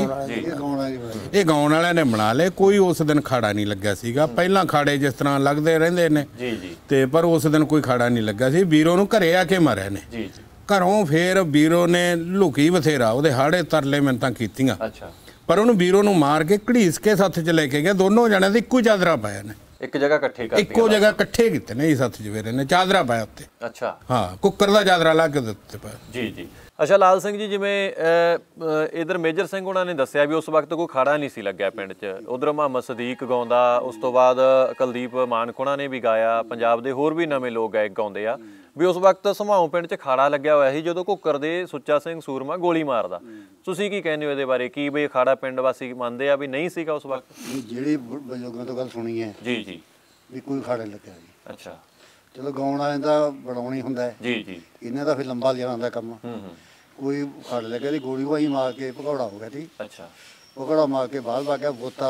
ਇਹ ਗਾਉਣ ਵਾਲਿਆਂ ਨੇ ਬਣਾ ਲਏ। ਕੋਈ ਉਸ ਦਿਨ ਖਾੜਾ ਨਹੀਂ ਲੱਗਿਆ ਸੀਗਾ। ਪਹਿਲਾਂ ਖਾੜੇ ਜਿਸ ਤਰ੍ਹਾਂ ਲੱਗਦੇ ਰਹਿੰਦੇ ਨੇ ਜੀ ਜੀ, ਤੇ ਪਰ ਉਸ ਦਿਨ ਕੋਈ ਖਾੜਾ ਨਹੀਂ ਲੱਗਾ ਸੀ। ਵੀਰੋ ਨੂੰ ਘਰੇ ਆ ਕੇ ਮਾਰਿਆ ਨੇ ਜੀ। ਘਰੋਂ। ਫਿਰ ਵੀਰੋ ਨੇ ਲੁਕੀ ਬਥੇਰਾ, ਉਹਦੇ ਹਾੜੇ ਤਰਲੇ ਮਿੰਨਤਾਂ ਕੀਤੀਆਂ। ਅੱਛਾ। ਪਰ ਉਹਨੂੰ ਵੀਰੋ ਨੂੰ ਮਾਰ ਕੇ ਘੜੀਸ ਕੇ ਸੱਥ 'ਚ ਲੈ ਕੇ ਗਿਆ। ਦੋਨੋਂ ਜਣਿਆਂ ਦੇ ਇੱਕੋ ਚਾਦਰਾ ਪਾਇਆ ਨੇ, ਇੱਕ ਜਗ੍ਹਾ ਇਕੱਠੇ ਕਰ ਇੱਕੋ ਜਗ੍ਹਾ ਇਕੱਠੇ ਕੀਤੇ ਨੇ ਜੀ ਸੱਥ 'ਚ। ਵੀਰੇ ਨੇ ਚਾਦਰਾ ਪਾਇਆ ਉੱਤੇ। ਅੱਛਾ। ਹਾਂ, ਕੁੱਕਰ ਦਾ ਚਾਦਰਾ ਲਾ ਕੇ ਦਿੱਤੇ ਪਾਇਆ। ਜੀ ਜੀ। ਅੱਛਾ ਲਾਲ ਸਿੰਘ ਜੀ, ਜਿਵੇਂ ਇਧਰ ਮੇਜਰ ਸਿੰਘ ਉਹਨਾਂ ਨੇ ਦੱਸਿਆ ਵੀ ਉਸ ਵਕਤ ਕੋਈ ਖਾੜਾ ਨਹੀਂ ਸੀ ਲੱਗਿਆ ਪਿੰਡ 'ਚ। ਉਧਰ ਮੁਹੰਮਦ ਸਦੀਕ ਗਾਉਂਦਾ, ਉਸ ਤੋਂ ਬਾਅਦ ਕੁਲਦੀਪ ਮਾਨਖੁਣਾ ਨੇ ਵੀ ਗਾਇਆ, ਪੰਜਾਬ ਦੇ ਹੋਰ ਵੀ ਨਵੇਂ ਲੋਕ ਗਾਇਕ ਗਾਉਂਦੇ ਆ ਵੀ ਉਸ ਵਕਤ ਸਮਾਉਂ ਪਿੰਡ 'ਚ ਖਾੜਾ ਲੱਗਿਆ ਹੋਇਆ ਸੀ ਜਦੋਂ ਕੁੱਕਰ ਦੇ ਸੁੱਚਾ ਸਿੰਘ ਸੂਰਮਾ ਗੋਲੀ ਮਾਰਦਾ। ਤੁਸੀਂ ਕੀ ਕਹਿੰਦੇ ਹੋ ਇਹਦੇ ਬਾਰੇ? ਕੀ ਬਈ ਖਾੜਾ ਪਿੰਡ ਵਾਸੀ ਮੰਨਦੇ ਆ ਵੀ ਨਹੀਂ ਸੀਗਾ ਉਸ ਵਕਤ? ਜਿਹੜੀ ਬਜ਼ੁਰਗਾਂ ਤੋਂ ਗੱਲ ਸੁਣੀ ਹੈ ਜੀ ਜੀ, ਵੀ ਕੋਈ ਖਾੜਾ ਲੱਗਿਆ ਜੀ। ਅੱਛਾ। ਚਲੋ ਗਾਉਣ ਵਾਲਿਆਂ ਦਾ ਬਣਾਉਣੀ ਹੁੰਦਾ ਹੈ ਜੀ ਜੀ, ਇਹਨਾਂ ਦਾ ਫਿਰ ਲੰਬਾ ਲਿਆ ਹੁੰਦਾ ਕੰਮ। ਕੋਈ ਖਾੜਾ ਲੱਗਿਆ ਦੀ ਗੋਲੀ ਵਾਈ ਮਾਰ ਕੇ ਭਗੌੜਾ ਹੋ ਗਿਆ ਸੀ। ਅੱਛਾ। ਭਗੌੜਾ ਮਾਰ ਕੇ ਬਾਹਰ ਵਗ ਗਿਆ, ਬੋਤਾ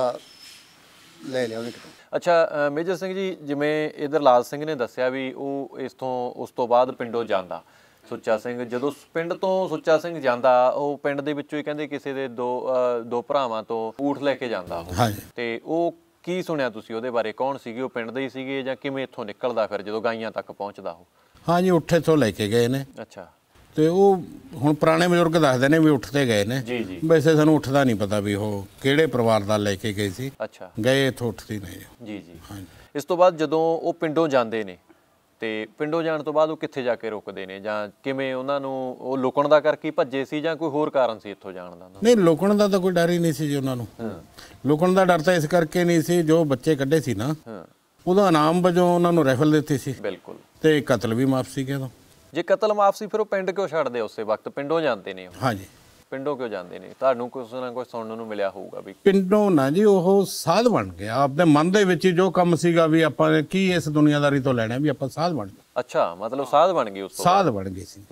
ਲੈ ਲਿਆ ਉਹਨੇ। ਅੱਛਾ ਮੇਜਰ ਸਿੰਘ ਜੀ, ਜਿਵੇਂ ਇਧਰ ਲਾਲ ਸਿੰਘ ਨੇ ਦੱਸਿਆ ਵੀ ਉਹ ਉਸ ਤੋਂ ਬਾਅਦ ਪਿੰਡੋਂ ਜਾਂਦਾ ਸੁੱਚਾ ਸਿੰਘ। ਜਦੋਂ ਪਿੰਡ ਤੋਂ ਸੁੱਚਾ ਸਿੰਘ ਜਾਂਦਾ, ਉਹ ਪਿੰਡ ਦੇ ਵਿੱਚੋਂ ਹੀ ਕਹਿੰਦੇ ਕਿਸੇ ਦੇ ਦੋ ਭਰਾਵਾਂ ਤੋਂ ਊਠ ਲੈ ਕੇ ਜਾਂਦਾ ਉਹ। ਤੇ ਉਹ ਕੀ ਸੁਣਿਆ ਤੁਸੀਂ ਉਹਦੇ ਬਾਰੇ? ਕੌਣ ਸੀਗੇ ਉਹ? ਪਿੰਡ ਦੇ ਹੀ ਸੀਗੇ ਜਾਂ ਕਿਵੇਂ ਇੱਥੋਂ ਨਿਕਲਦਾ ਫਿਰ ਜਦੋਂ ਗਾਈਆਂ ਤੱਕ ਪਹੁੰਚਦਾ ਉਹ? ਹਾਂ ਜੀ, ਉੱਠੇ ਤੋਂ ਲੈ ਕੇ ਗਏ ਨੇ। ਅੱਛਾ। ਤੇ ਉਹ ਹੁਣ ਪੁਰਾਣੇ ਬਜ਼ੁਰਗ ਦੱਸਦੇ ਨੇ ਵੀ ਉੱਠਦੇ ਗਏ ਨੇ। ਜੀ ਜੀ। ਵੈਸੇ ਸਾਨੂੰ ਉੱਠਦਾ ਨਹੀਂ ਪਤਾ ਵੀ ਉਹ ਕਿਹੜੇ ਪਰਿਵਾਰ ਦਾ ਲੈ ਕੇ ਗਏ ਸੀ। ਅੱਛਾ। ਗਏ ਇੱਥੋਂ ਉੱਠਦੀ ਨਹੀਂ। ਜੀ ਜੀ। ਇਸ ਤੋਂ ਬਾਅਦ ਜਦੋਂ ਉਹ ਪਿੰਡੋਂ ਜਾਂਦੇ ਨੇ, ਤੇ ਪਿੰਡੋਂ ਜਾਣ ਤੋਂ ਬਾਅਦ ਉਹ ਕਿੱਥੇ ਜਾ ਕੇ ਰੁਕਦੇ ਨੇ, ਜਾਂ ਕਿਵੇਂ ਉਹਨਾਂ ਨੂੰ ਉਹ ਲੁਕਣ ਦਾ ਕਰਕੇ ਭੱਜੇ ਸੀ ਜਾਂ ਕੋਈ ਹੋਰ ਕਾਰਨ ਸੀ ਇੱਥੋਂ ਜਾਣ ਦਾ? ਨਹੀਂ, ਲੁਕਣ ਦਾ ਤਾਂ ਕੋਈ ਡਰ ਹੀ ਨਹੀਂ ਸੀ ਜੀ ਉਹਨਾਂ ਨੂੰ। ਲੁਕਣ ਦਾ ਡਰ ਤਾਂ ਇਸ ਕਰਕੇ ਨਹੀਂ ਸੀ, ਜੋ ਬੱਚੇ ਕੱਢੇ ਸੀ ਨਾ, ਉਹਦਾ ਇਨਾਮ ਵਜੋਂ ਉਹਨਾਂ ਨੂੰ ਰਾਈਫਲ ਦਿੱਤੀ ਸੀ। ਬਿਲਕੁਲ। ਤੇ ਕਤਲ ਵੀ ਮਾਫ ਸੀ ਉਦੋਂ। ਜੇ ਕਤਲ ਮਾਫ ਸੀ, ਫਿਰ ਉਹ ਪਿੰਡ ਕਿਉਂ ਛੱਡਦੇ ਉਸੇ ਵਕਤ? ਪਿੰਡੋਂ ਜਾਂਦੇ ਨੇ ਉਹ। ਹਾਂਜੀ। ਪਿੰਡੋਂ ਕਿਉਂ ਜਾਂਦੇ ਨੇ? ਤੁਹਾਨੂੰ ਕੁਛ ਨਾ ਕੁਛ ਸੁਣਨ ਨੂੰ ਮਿਲਿਆ ਹੋਊਗਾ ਵੀ ਪਿੰਡੋਂ ਨਾ ਜੀ, ਉਹ ਸਾਧ ਬਣ ਗਿਆ। ਆਪਣੇ ਮਨ ਦੇ ਵਿੱਚ ਜੋ ਕੰਮ ਸੀਗਾ ਵੀ ਆਪਾਂ ਨੇ ਕੀ ਇਸ ਦੁਨੀਆਦਾਰੀ ਤੋਂ ਲੈਣਾ, ਵੀ ਆਪਾਂ ਸਾਧ ਬਣ ਗਏ। ਅੱਛਾ, ਮਤਲਬ ਸਾਧ ਬਣ ਗਏ ਉਸ ਤੋਂ? ਸਾਧ ਬਣ ਗਏ ਸੀ।